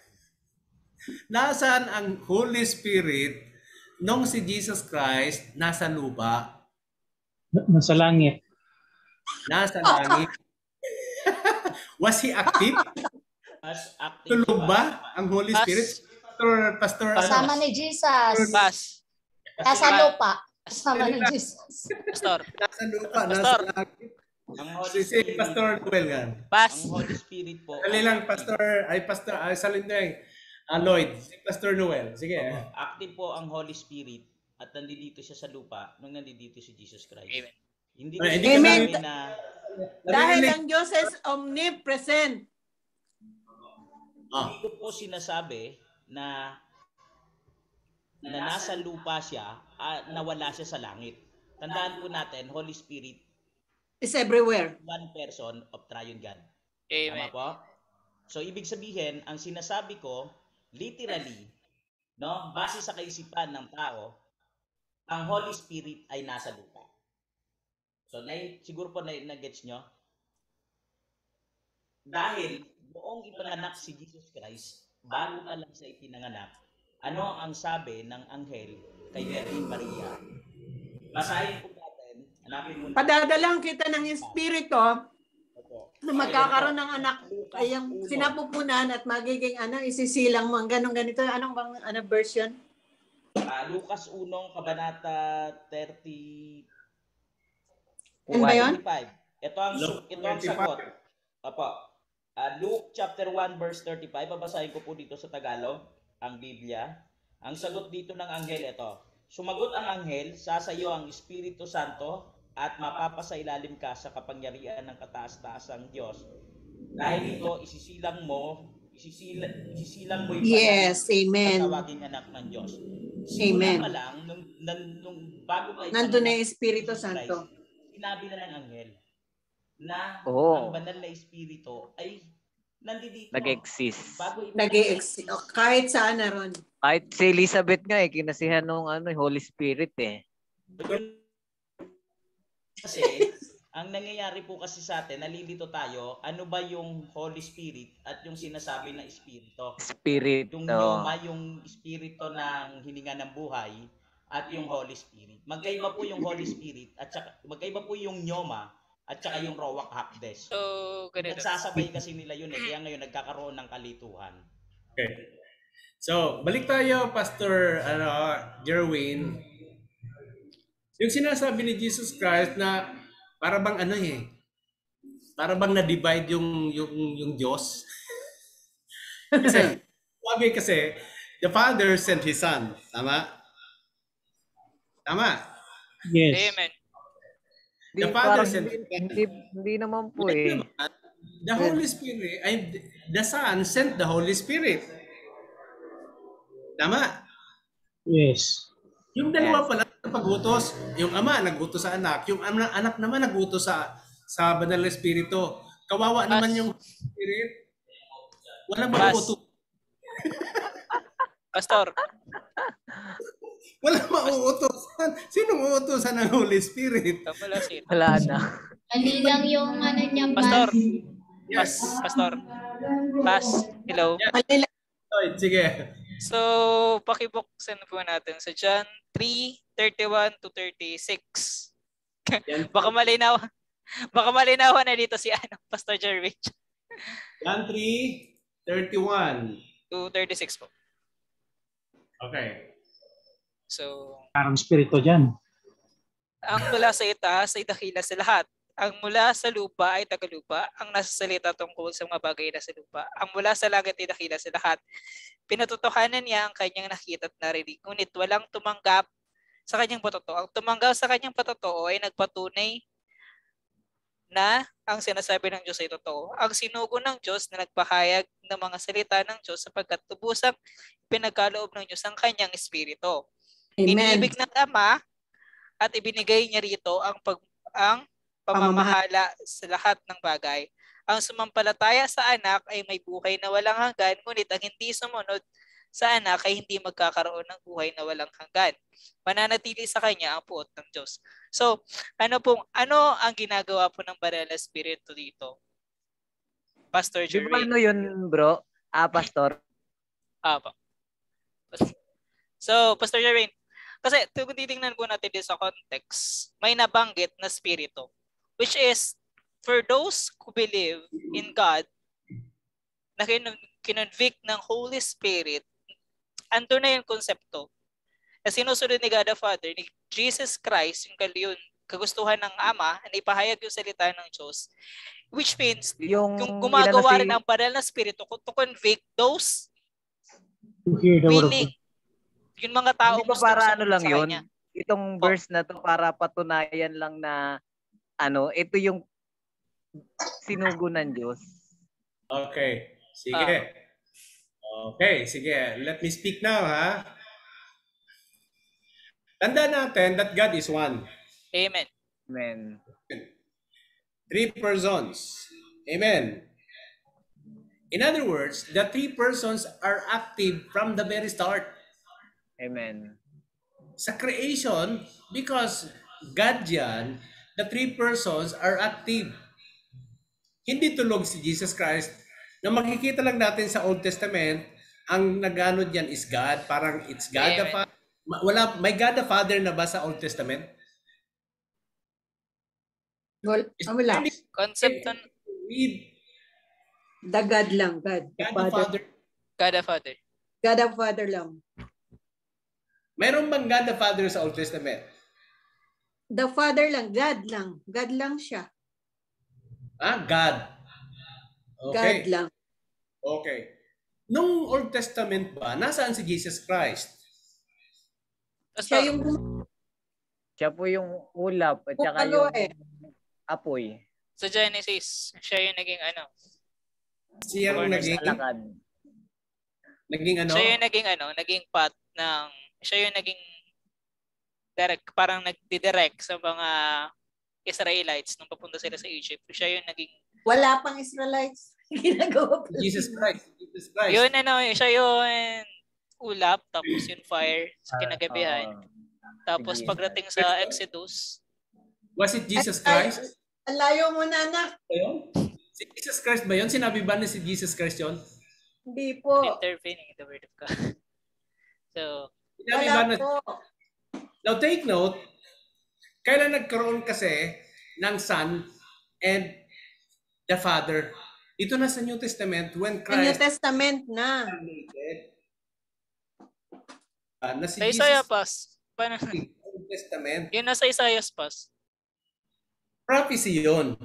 nasaan ang Holy Spirit nung si Jesus Christ nasa lupa? Nasa langit. Nasa langit. Was he active? Pas active. Tulog ba ang Holy Pas. Spirit? Pastor, Pastor, Kasama ni Jesus. Pas. Nasa lupa. Kasama ni Jesus. Pastor. Nasa lupa, nasa Pastor. langit. Ang Holy Si, si Spirit, Pastor Noel nga. Pas. ang Holy Spirit po. Dali lang, Pastor, ay Pastor, ay salindeng. Ah, Lloyd, si Pastor Noel. Sige. Active po ang Holy Spirit at nandito siya sa lupa nung nandito si Jesus Christ. Amen. Hindi Ay, ko hindi ka Amen. sinabi na Dahil ang Diyos is omnipresent. Ah. hindi ko po sinasabi na na nasa lupa siya, ah, nawala siya sa langit. Tandaan po natin, Holy Spirit, Is everywhere. one person of triune God. Amen. Tama po? So, ibig sabihin, ang sinasabi ko, literally, no, base sa kaisipan ng tao, ang Holy Spirit ay nasa lupa. So, na, siguro po na, na-gets nyo? Dahil, noong ipinanganak si Jesus Christ, bago pa lang sa ipinanganak, ano ang sabi ng anghel kay Virgin Maria? Basahin po natin, hanapin mo. Padadalang kita ng Espiritu na magkakaroon ng anak ay yung sinapupunan at magiging ano, isisilang mo. Ang ganong ganito. Anong bang ano, version? Uh, Lucas one, kabanata thirty. Ano ba yun? thirty-five. Ito ang, ito ang sagot. Apo. Uh, Luke chapter one verse thirty-five. Babasahin ko po dito sa Tagalog, ang Biblia. Ang sagot dito ng anghel, ito. Sumagot ang anghel, sasayo ang Espiritu Santo at mapapasailalim ka sa kapangyarihan ng kataas-taasang Diyos. Dahil ito, isisilang mo, isisilang, isisilang mo yung Yes, amen. tawaging anak ng Diyos. Simula Amen. pa lang, nung, nung, nung bago pa Nandun na ipanganak yung Espiritu si Jesus Santo. Christ, sinabi na ng anghel na Oh. ang banal na Espiritu ay nandito. Nag-exist. Bago ipanganak Nag-i-ex- oh, kahit saan na ron. Kahit si Elizabeth nga eh, kinasihan nung ano, Holy Spirit eh. Kasi, ang nangyayari po kasi sa atin, nalilito tayo, ano ba yung Holy Spirit at yung sinasabi na Espiritu? Spirit. Yung Oh. Pneuma, yung Espiritu ng hininga ng buhay, at yung Holy Spirit. Magkaiba po yung Holy Spirit at saka, magkaiba po yung Pneuma at saka yung Ruach Hakdes. So, ganito. Nagsasabay kasi nila yun eh, kaya ngayon nagkakaroon ng kalituhan. Okay. So, balik tayo, Pastor ano, Jerwin. Yung sinasabi ni Jesus Christ na para bang ano eh, para bang na-divide yung, yung, yung Diyos. Kasi, sabi kasi, the Father sent His Son. Tama? Tama? Yes. Amen. The Hindi, Father parang sent hindi, His Son. hindi, hindi naman po eh. The Holy Spirit, ay, the Son sent the Holy Spirit. Tama? Yes. Yung dalawa pala pag-utos, yung ama nag-utos sa anak, yung anak, anak naman nag-utos sa sa Banal na Espiritu. Kawawa naman yung Spirit. Walang mauutos. Pastor. Walang mauutosan. Sino mauutosan ng Holy Spirit? Wala na. Mali lang yung ano niya, Pastor. Yes. Pas, Pastor. Pas. Hello. Yes. Sige. So, pakibuksan po natin sa John three thirty-one to thirty-six. baka malinaw. Baka malinaw na dito si ano, Pastor Jerwin. John three thirty-one to thirty-six po. Okay. So, Parang spirito dyan. ang mula sa itaas ay dakila sa lahat. Ang mula sa lupa ay tagalupa. Ang nasa salita tungkol sa mga bagay na sa lupa. Ang mula sa langit ay dakila sa lahat. Pinatutuhanan niya ang kanyang nakita at narinig. Ngunit walang tumanggap sa kanyang patotoo. Ang tumanggap sa kanyang patotoo ay nagpatunay na ang sinasabi ng Diyos ay totoo. Ang sinugo ng Diyos na nagpahayag ng mga salita ng Diyos sapagkat tubusang pinagkaloob ng Diyos ang kanyang espiritu. Amen. Iniibig ng Ama at ibinigay niya rito ang pag ang pamamahala sa lahat ng bagay. Ang sumampalataya sa anak ay may buhay na walang hanggan, ngunit ang hindi sumunod sa anak ay hindi magkakaroon ng buhay na walang hanggan. Mananatili sa kanya ang puot ng Diyos. So, ano pong ano ang ginagawa po ng Banal na Espiritu dito? Pastor Di ba Jerwin. ano yun, bro? Ah, Pastor? Ah, pa. So, Pastor Jerwin, kasi kung titingnan po natin din sa context, may nabanggit na spirito, which is, for those who believe in God, na kinonvict ng Holy Spirit, ando na yung konsepto na sinusunod ni God the Father, ni Jesus Christ, yung kalyon, kagustuhan ng Ama, na ipahayag yung salita ng Diyos, which means, yung, yung gumagawa si... rin ang banal na spirito to convict those To hear the word of willing. God. Yung mga tao Hindi ba gusto para ano lang sa yun? kanya. Itong verse na to para patunayan lang na ano, ito yung sinugo ng Diyos. Okay. Sige. Okay, sige. Let me speak now, ha? Tanda natin that God is one. Amen. Amen. Three persons. Amen. In other words, the three persons are active from the very start. Amen. Sa creation, because God yan, the three persons are active. Hindi tulog si Jesus Christ. Na makikita lang natin sa Old Testament, ang nagano diyan is God. Parang it's God Amen. the Father. Wala, may God the Father na ba sa Old Testament? Wala. wala. Concept ng The God lang. God. The God the Father. Father. God the Father. God the Father lang. Meron bang God the Father sa Old Testament? The Father lang. God lang. God lang siya. Ah, God. Okay. God lang. Okay. Nung Old Testament ba, nasaan si Jesus Christ? Siya yung Siya po yung ulap at saka Bukalo yung eh. apoy. Sa Genesis, siya yung naging ano. Siya yung naging, Lakad. naging ano? Siya yung naging ano, naging path ng, siya yung naging direct, parang nagdidirect sa mga Israelites nung papunta sila sa Egypt. Siya yung naging wala pang Israelites. Ginagawa pa. Jesus Christ. Jesus Christ. Yun ano, siya yung ulap, tapos yung fire sa kinagabihan. Uh, Tapos sige. pagdating sa Exodus, Was it Jesus Christ? Ang layo mo na, anak. Ayun? Si Jesus Christ ba yun? Sinabi ba ni si Jesus Christ yun? Hindi po. intervening in the word of God. So, Sinabi ba Wala na, po. Now take note, kailan nagkaroon kasi ng Son and the Father? Ito na sa New Testament when Sa New Christ Testament na. uh, na si Sa Jesus Isaiah Pass. Paano? New Testament. Yun nasa Isaiah Pass. Prophecy yun.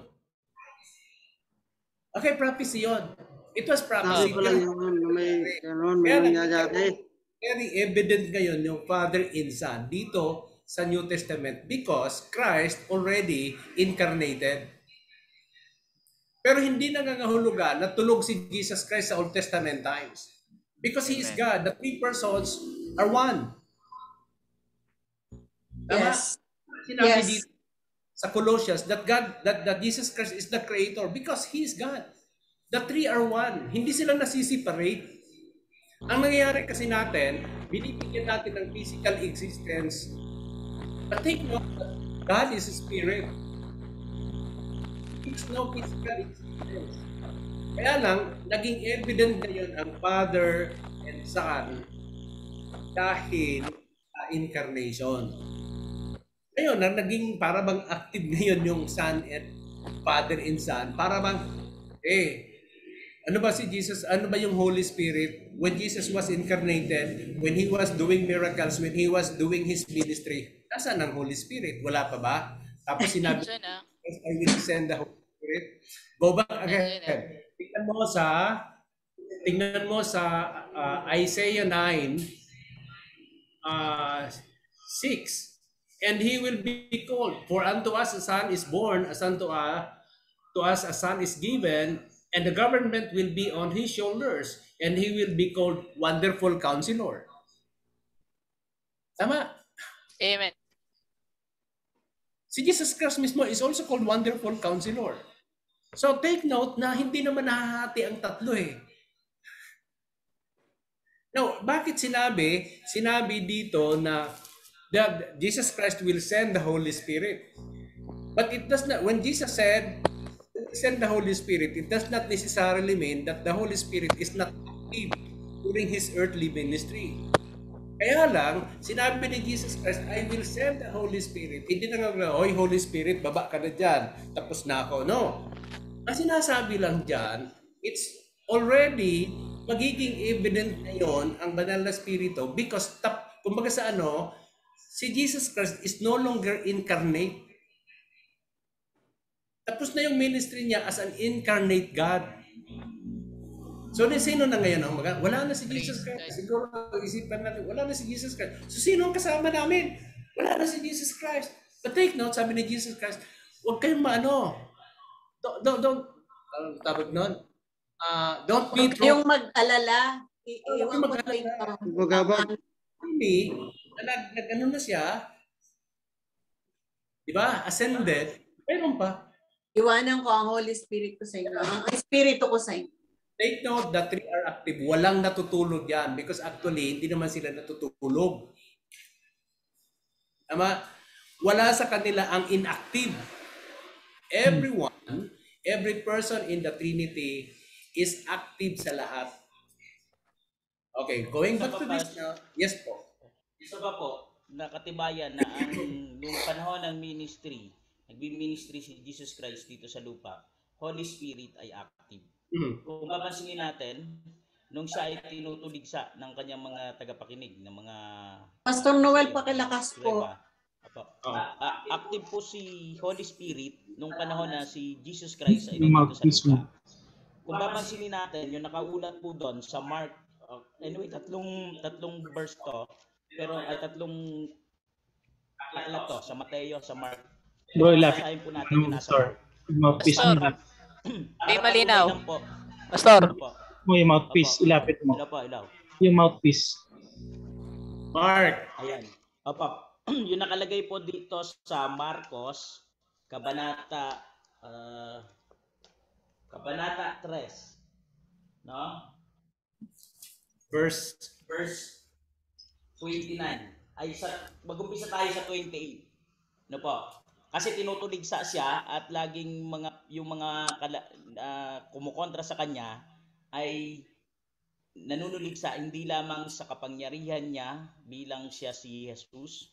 Okay, prophecy yun. It was prophecy. Sabi pa lang yun, may gano'n, may nangyayari. Very evident ngayon yung Father and Son dito sa New Testament because Christ already incarnated. Pero hindi nangangahulugan na tulog si Jesus Christ sa Old Testament times. Because He is God. The three persons are one. Tama? Yes. Sinabi Yes. dito sa Colossians that God, that, that Jesus Christ is the Creator because He is God. The three are one. Hindi sila nasiseparate. Ang nangyayari kasi natin, binibigyan natin ng physical existence. But take note that God is a spirit. There is no physical existence. Kaya lang, naging evident ngayon ang Father and Son dahil sa incarnation. Ngayon, na naging para bang active ngayon yung Son and Father and Son. Para bang, eh, ano ba si Jesus? Ano ba yung Holy Spirit? When Jesus was incarnated, when He was doing miracles, when He was doing His ministry, nasaan ang Holy Spirit? Wala pa ba? Tapos sinabi, I will send the Holy Spirit. Go back again. Tingnan mo sa, tingnan mo sa uh, Isaiah nine, uh, six. And He will be called, for unto us a son is born, as unto us, to us a son is given, and the government will be on His shoulders, and He will be called Wonderful Counselor. Tama? Amen. Si Jesus Christ mismo is also called Wonderful Counselor. So take note na hindi naman nahahati ang tatlo eh. Now, bakit sinabi, sinabi dito na that Jesus Christ will send the Holy Spirit? But it does not, when Jesus said, send the Holy Spirit, it does not necessarily mean that the Holy Spirit is not active during His earthly ministry. Kaya lang, sinabi ni Jesus Christ, I will send the Holy Spirit. Hindi na nga, oy Holy Spirit, baba ka na dyan. Tapos na ako. No. Ang sinasabi lang dyan, it's already magiging evident ngayon ang banal na spirito because, tap, kumbaga sa ano, si Jesus Christ is no longer incarnate. Tapos na yung ministry niya as an incarnate God. So, sino na ngayon ang mag- wala na si Jesus Christ. Siguro, isipan natin, wala na si Jesus Christ. So, sino ang kasama namin? Wala na si Jesus Christ. But take note, sabi ni Jesus Christ, huwag kayong maano. Don't, don't, don't, uh, tawag nun, uh, don't be true. Yung mag-alala. I- iwan ko na ito. Bugabag. Hindi, nag, nag, ano na siya, di ba, ascended, mayroon pa. Iwanan ko ang Holy Spirit ko sa inyo. Ang Espiritu ko sa inyo. Take note, the three are active. Walang natutulog yan because actually, hindi naman sila natutulog. Tama? Wala sa kanila ang inactive. Everyone, every person in the Trinity is active sa lahat. Okay, going back to this now. Yes po. Isa pa po, nakatibayan na ang nung panahon ng ministry, nagbi-ministry si Jesus Christ dito sa lupa, Holy Spirit ay active. Mm-hmm. Kung papansinin natin, nung siya ay tinutuligsa ng kanyang mga tagapakinig, ng mga... Pastor Noel, pakilakas po. Apo. Uh, uh, active po si Holy Spirit nung panahon na si Jesus Christ ay nandito sa lupa. Kung papansinin natin, yung nakaulat po doon sa Mark, uh, anyway, tatlong tatlong verse to, pero ay tatlong aklat to, sa Mateo, sa Mark. Bro, ilapit. Basahin po natin yung nasa Mark. Mouthpiece mo na. Hindi malinaw. Pastor. Mo yung mouthpiece, ilapit mo. Ilaw po, ilaw. Yung mouthpiece. Mark. Ayan. Opo. Yung nakalagay po dito sa Marcos, Kabanata, uh, Kabanata three. No? Verse. Verse twenty-nine. Ay, sa, mag-umpisa tayo sa twenty-eight. No po? Kasi tinutuligsa siya at laging mga yung mga kala, uh, kumukontra sa kanya ay nanunuligsa hindi lamang sa kapangyarihan niya bilang siya si Jesus,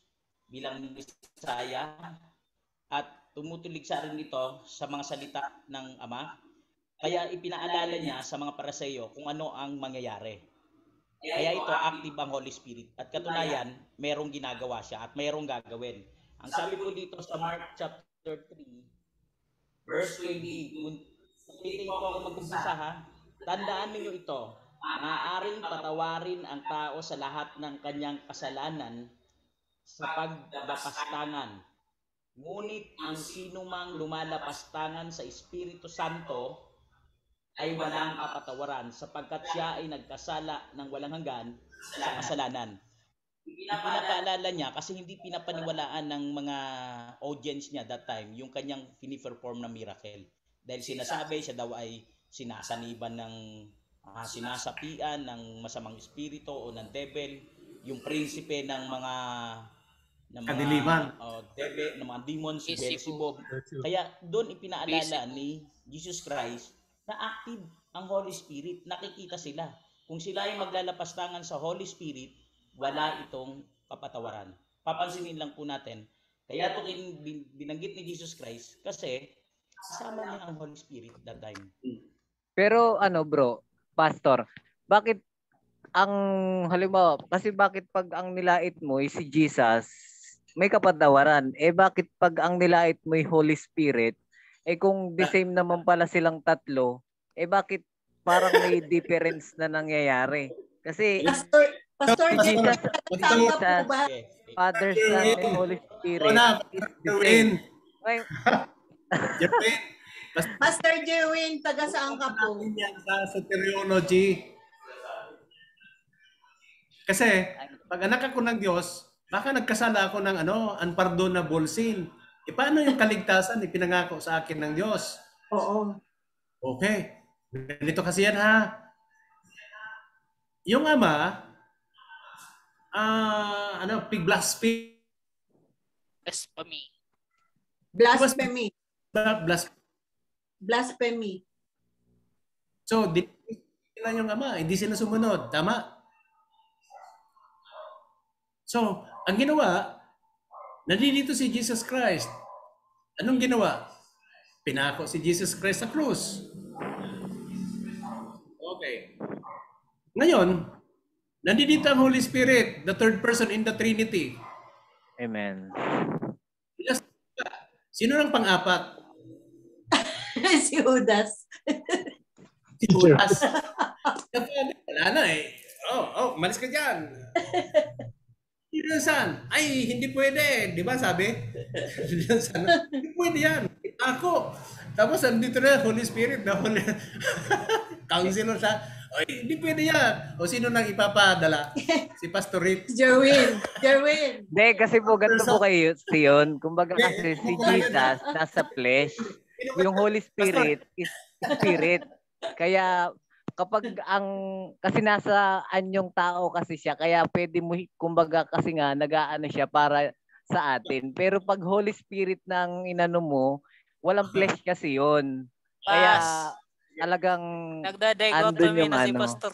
bilang Bisaya at tumutuligsa rin ito sa mga salita ng Ama. Kaya ipinaalala niya sa mga paraseyo kung ano ang mangyayari. Kaya ito active ang Holy Spirit. At katunayan, merong ginagawa siya at merong gagawin. Ang sabi po dito sa Mark chapter three, verse twenty, kung titingin ko ako mag-umpisa ha, tandaan ninyo ito, maaaring patawarin ang tao sa lahat ng kanyang kasalanan sa paglapastangan. Ngunit ang sinumang lumalapastangan sa Espiritu Santo ay walang kapatawaran sapagkat siya ay nagkasala ng walang hanggan sa kasalanan. Pinapaalala niya kasi hindi pinapaniwalaan ng mga audience niya that time yung kanyang piniperform na miracle. Dahil sinasabi siya daw ay sinasaniban ng uh, sinasapian ng masamang espiritu o ng devil, yung prinsipe ng mga ng mga uh, devil, ng mga demons, si Beelzebub. Kaya doon ipinaalala ni Jesus Christ na active ang Holy Spirit, nakikita sila. Kung sila ay maglalapastangan sa Holy Spirit, wala itong kapatawaran. Papansinin lang po natin, kaya ito binanggit ni Jesus Christ kasi kasama niya ang Holy Spirit that time. Pero ano bro, pastor, bakit ang halimbawa, kasi bakit pag ang nilait mo ay si Jesus, may kapatawaran, eh bakit pag ang nilait mo ay Holy Spirit, eh kung the same naman pala silang tatlo, eh bakit parang may difference na nangyayari? Kasi Pastor, Pastor, si Jesus, si Jesus, Father, Son, and Holy Spirit is the same. Pastor Jerwin, taga saan ka po? Sa Christology. Kasi pag anak ako ng Diyos, baka nagkasala ako ng ano, unpardonable sin. E paano yung kaligtasan ipinangako sa akin ng Diyos? Oo. Okay. Ganito kasi yan ha. Yung ama, ah, uh, ano, pig blasphemy. Blasphemy. Blasphemy. Blasphemy. Blasphemy. So, di lang yung ama, hindi sila sumunod. Tama? So, ang ginawa, nandito si Jesus Christ. Anong ginawa? Pinako si Jesus Christ sa krus. Okay. Ngayon, nandito ang Holy Spirit, the third person in the Trinity. Amen. Sino ang pang-apat? Si Judas. Si Judas. Wala na eh. Oh, oh, malis ka dyan. San? Ay, hindi pwede. Di ba sabi? Hindi pwede yan. Ako. Tapos andito na Holy Spirit. Na Holy... Counselor siya. Ay, hindi pwede yan. O sino nang ipapadala? Si Pastor Rick. Jerwin. Jerwin. Hindi, kasi po ganito po kayo siyon. Kumbaga kasi si Jesus nasa flesh. Yung Holy Spirit is spirit. Kaya kapag ang kasi nasa anyong tao kasi siya, kaya pwede mo kumbaga kasi nga nag-aano siya para sa atin. Pero pag Holy Spirit ng inano mo, walang flesh kasi 'yon. Kaya talagang nagdadichotomy na si ano. Pastor.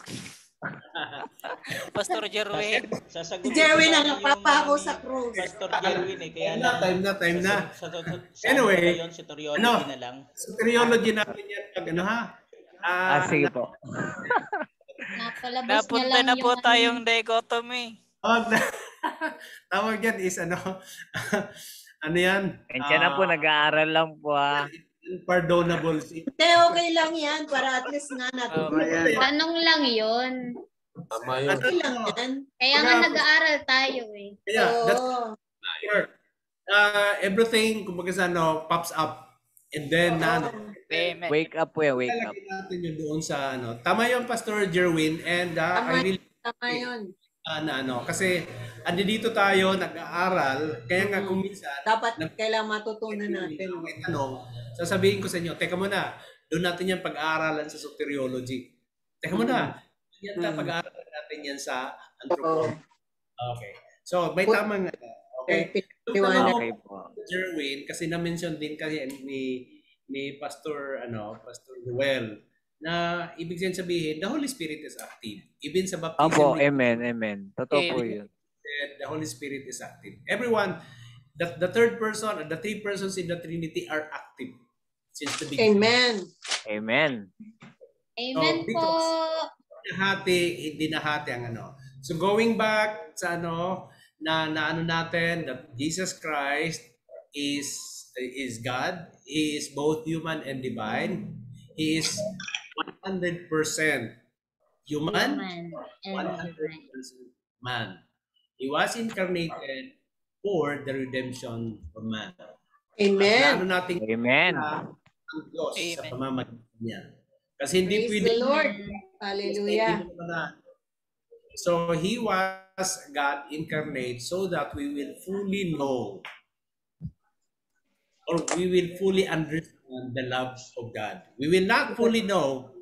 Pastor Jerwin. Si Jerwin ang nagpapako sa krus. Pastor Jerwin eh. Kaya na, time na, time na. Sa, sa, sa, sa anyway, yun, sa Toriology ano, na lang. Sa Toriology natin yan. Pag ano ha? Uh, ah, sige po. Napalabas Napunta na, lang na po yung tayong dichotomy. Tawag na. Tawag yan is ano. Ano yan? Kaya uh, na po, nag-aaral lang po ha. Unpardonable sin. Hindi, okay lang yan para at least nga natin. Oh, tanong lang yun. Tama yun. Okay lang yan. Kaya nga nag-aaral tayo eh. Kaya, yeah, that's, uh, uh, everything, kumbaga sa ano, pops up. And then, oh. uh, wake up po wake up. Natin yun doon sa ano. Tama yung Pastor Jerwin and uh, tama, I will... Tama yun. Uh, na ano, kasi andi dito tayo nag-aaral, kaya nga kung minsan dapat na, kailangan matutunan natin. May tanong, sasabihin ko sa inyo, teka muna, doon natin yan pag-aaralan sa soteriology. Teka muna, mm-hmm. yan ta, pag-aaralan natin yan sa anthropology. Okay. So, may tamang, okay. Okay. Jerwin, kasi na-mention din kasi ni ni Pastor, ano, Pastor Joel, na ibig sabihin, the Holy Spirit is active. Even sa baptism. Opo, amen, amen. Totoo po yun. and the Holy Spirit is active. Everyone, the, the third person, the three persons in the Trinity are active since the beginning. Amen. Amen. Amen So, po. Hati, hindi nahati ang ano. So going back sa ano, na, na ano natin, that Jesus Christ is is God. He is both human and divine. He is one hundred percent human, one hundred percent man. He was incarnated for the redemption of man. Amen. Ano natin Amen. ang Diyos sa pamamagitan niya. Kasi hindi Praise pwede. the Lord. Hallelujah. So he was God incarnate so that we will fully know or we will fully understand the love of God. We will not fully know,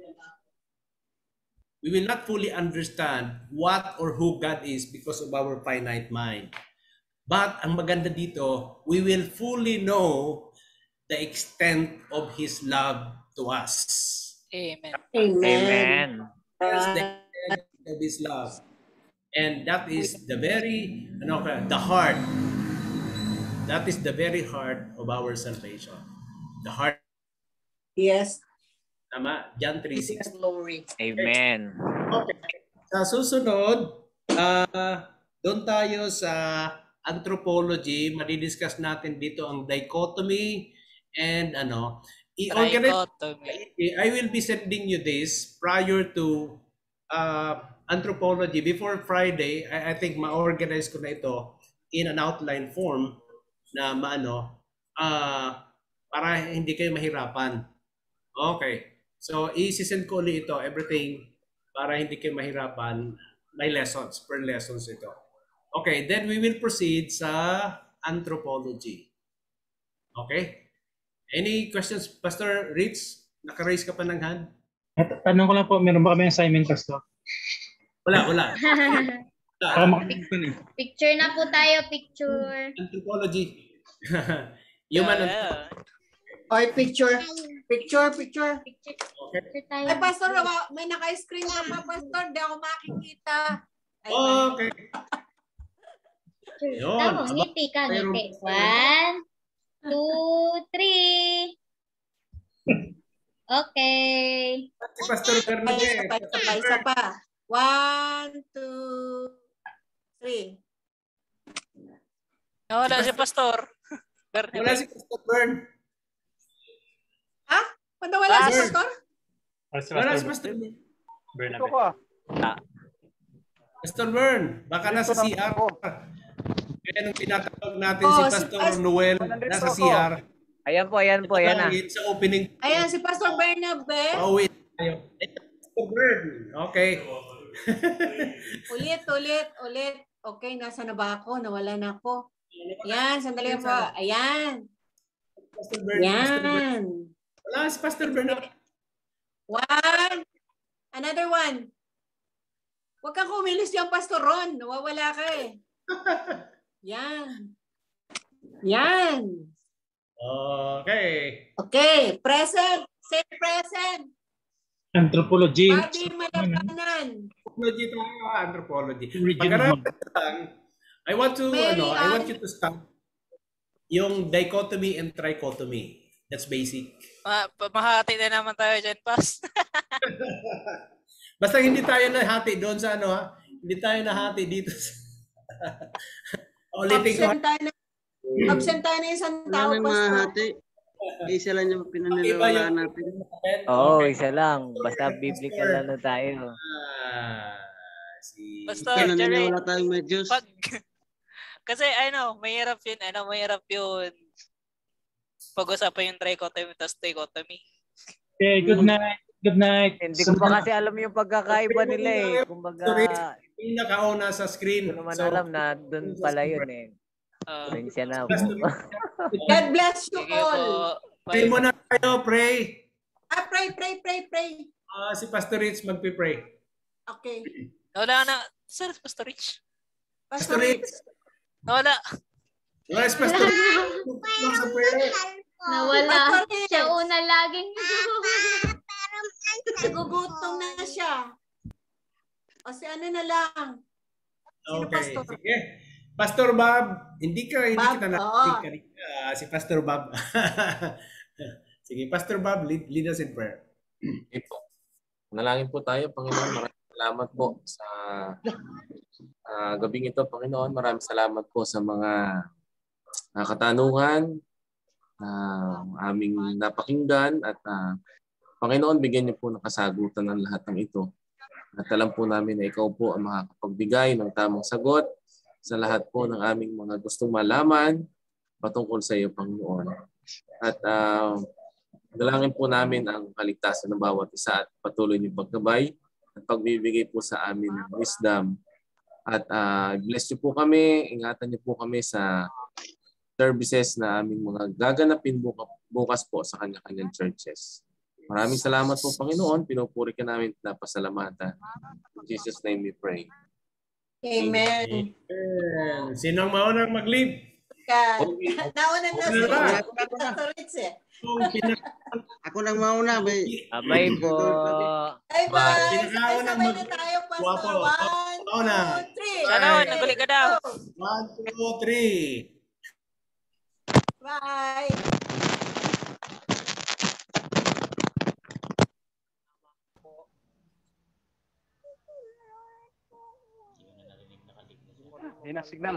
we will not fully understand what or who God is because of our finite mind. But ang maganda dito, we will fully know the extent of His love to us. Amen. Amen. That's the extent of His love. And that is the very, ano, the heart. That is the very heart of our salvation. The heart. Yes. Tama? John three sixteen. Glory. Amen. Okay. Sa susunod, uh, doon tayo sa anthropology. Madidiscuss natin dito ang dichotomy and ano. Dichotomy. I will be sending you this prior to uh, anthropology. Before Friday, I, I think ma-organize ko na ito in an outline form na maano, uh, para hindi kayo mahirapan. Okay. So, i-send ko ulit ito, everything, para hindi kayo mahirapan. May lessons, per lessons ito. Okay, then we will proceed sa anthropology. Okay? Any questions, Pastor Ritz? Naka-raise ka pa ng hand? Tanong ko lang po, meron ba kami assignment, Pastor? Wala, wala. Picture na po tayo, picture. Anthropology. Human yeah. Oy, picture. Picture, picture. Picture, okay. tayo. Ay, Pastor, may naka-screen ka pa, Pastor. Di ako makikita. Ay, okay. Yun. Tama, ngiti ka, ngiti. One, two, three. Okay. Pastor Bernadette. Isa pa, isa pa, isa pa. One, two, three. Wala si Pastor. Wala si Pastor Bern. Ha? Pwede wala si Pastor? Wala si Pastor Bern. Bern Ito ko. Pastor Bern, baka nasa C R. Kaya nung tinatawag natin oh, si Pastor si Noel, nasa C R. Ayan po, ayan po, ayan na. Sa opening. Ayan, si Pastor Bernabe. Oh, wait. Pastor Bern. Okay. ulit, ulit, ulit. Okay, nasa na ba ako? Nawala na ako. Ayan, sandali po. Ayan. Pastor Bern. Ayan. Wala si Pastor Bern. One. Another one. Huwag kang kumilos yung Pastor Ron. Nawawala ka eh. Yan. Yan. Okay. Okay. Present. Say present. Anthropology. Pati malabanan. Anthropology tayo, anthropology. Pagkaraan, I want to, May, ano, I want you to start yung dichotomy and trichotomy. That's basic. Ma mahati na naman tayo dyan, Pas. Basta hindi tayo nahati doon sa ano ha. Hindi tayo nahati dito. Ulitin ko. Absent tayo na isang tao. Wala na mahati. Isa lang yung pinaniniwalaan natin. Oo, oh, isa lang. Basta biblical lang na tayo. Ah, si... Basta, pinaniniwala tayong may Diyos. Pag... Kasi, ano, mahirap yun. Ano, mahirap yun. Pag-usapan yung trichotomy tapos dichotomy. Okay, good night. Good night. Hindi ko pa kasi alam yung pagkakaiba nila eh. Kumbaga, yung nakauna sa screen. Hindi ko naman so, alam na doon pala yun eh. Uh, siya na. God bless you all. Pray mo na tayo, pray. Ah, pray, pray, pray, pray. Uh, si Pastor Rich magpipray. Okay. Wala na. Sir, Pastor Rich. Pastor Rich. Wala. Wala si Pastor Rich. Nawala. Siya una laging nagugutom na siya. O si ano na lang. Sino Okay, pastor? sige. Pastor Bob, hindi ka hindi Bob, kita oo. narinig kanina, ah, si Pastor Bob. Sige, Pastor Bob, lead, lead us in prayer. Okay po. Manalangin po tayo, Panginoon. Maraming salamat po sa ah, gabing ito, Panginoon. Maraming salamat po sa mga ah, katanungan na aming napakinggan at ah, Panginoon, bigyan niyo po ng kasagutan ng lahat ng ito. At alam po namin na ikaw po ang makakapagbigay ng tamang sagot sa lahat po ng aming mga gustong malaman patungkol sa iyo, Panginoon. At uh, dalangin po namin ang kaligtasan ng bawat isa at patuloy niyong pagkabay at pagbibigay po sa amin ng wisdom. At uh, bless niyo po kami, ingatan niyo po kami sa services na aming mga gaganapin bukas po sa kanya-kanyang churches. Maraming salamat po, Panginoon. Pinupuri ka namin at napasalamatan. In Jesus' name we pray. Amen. Amen. Sino ang maunang mag-lead? Ka. Nauna na si Wala. Pastor Ritz eh. Ako nang mauna. May... Abay po. Bye bye. Pinakauna Sabay-sabay mag- na tayo, Pastor. Wapo. One, Mauna. two, three. Sana all, nagulit ka daw. One, two, three. Bye. Ayun na, signal.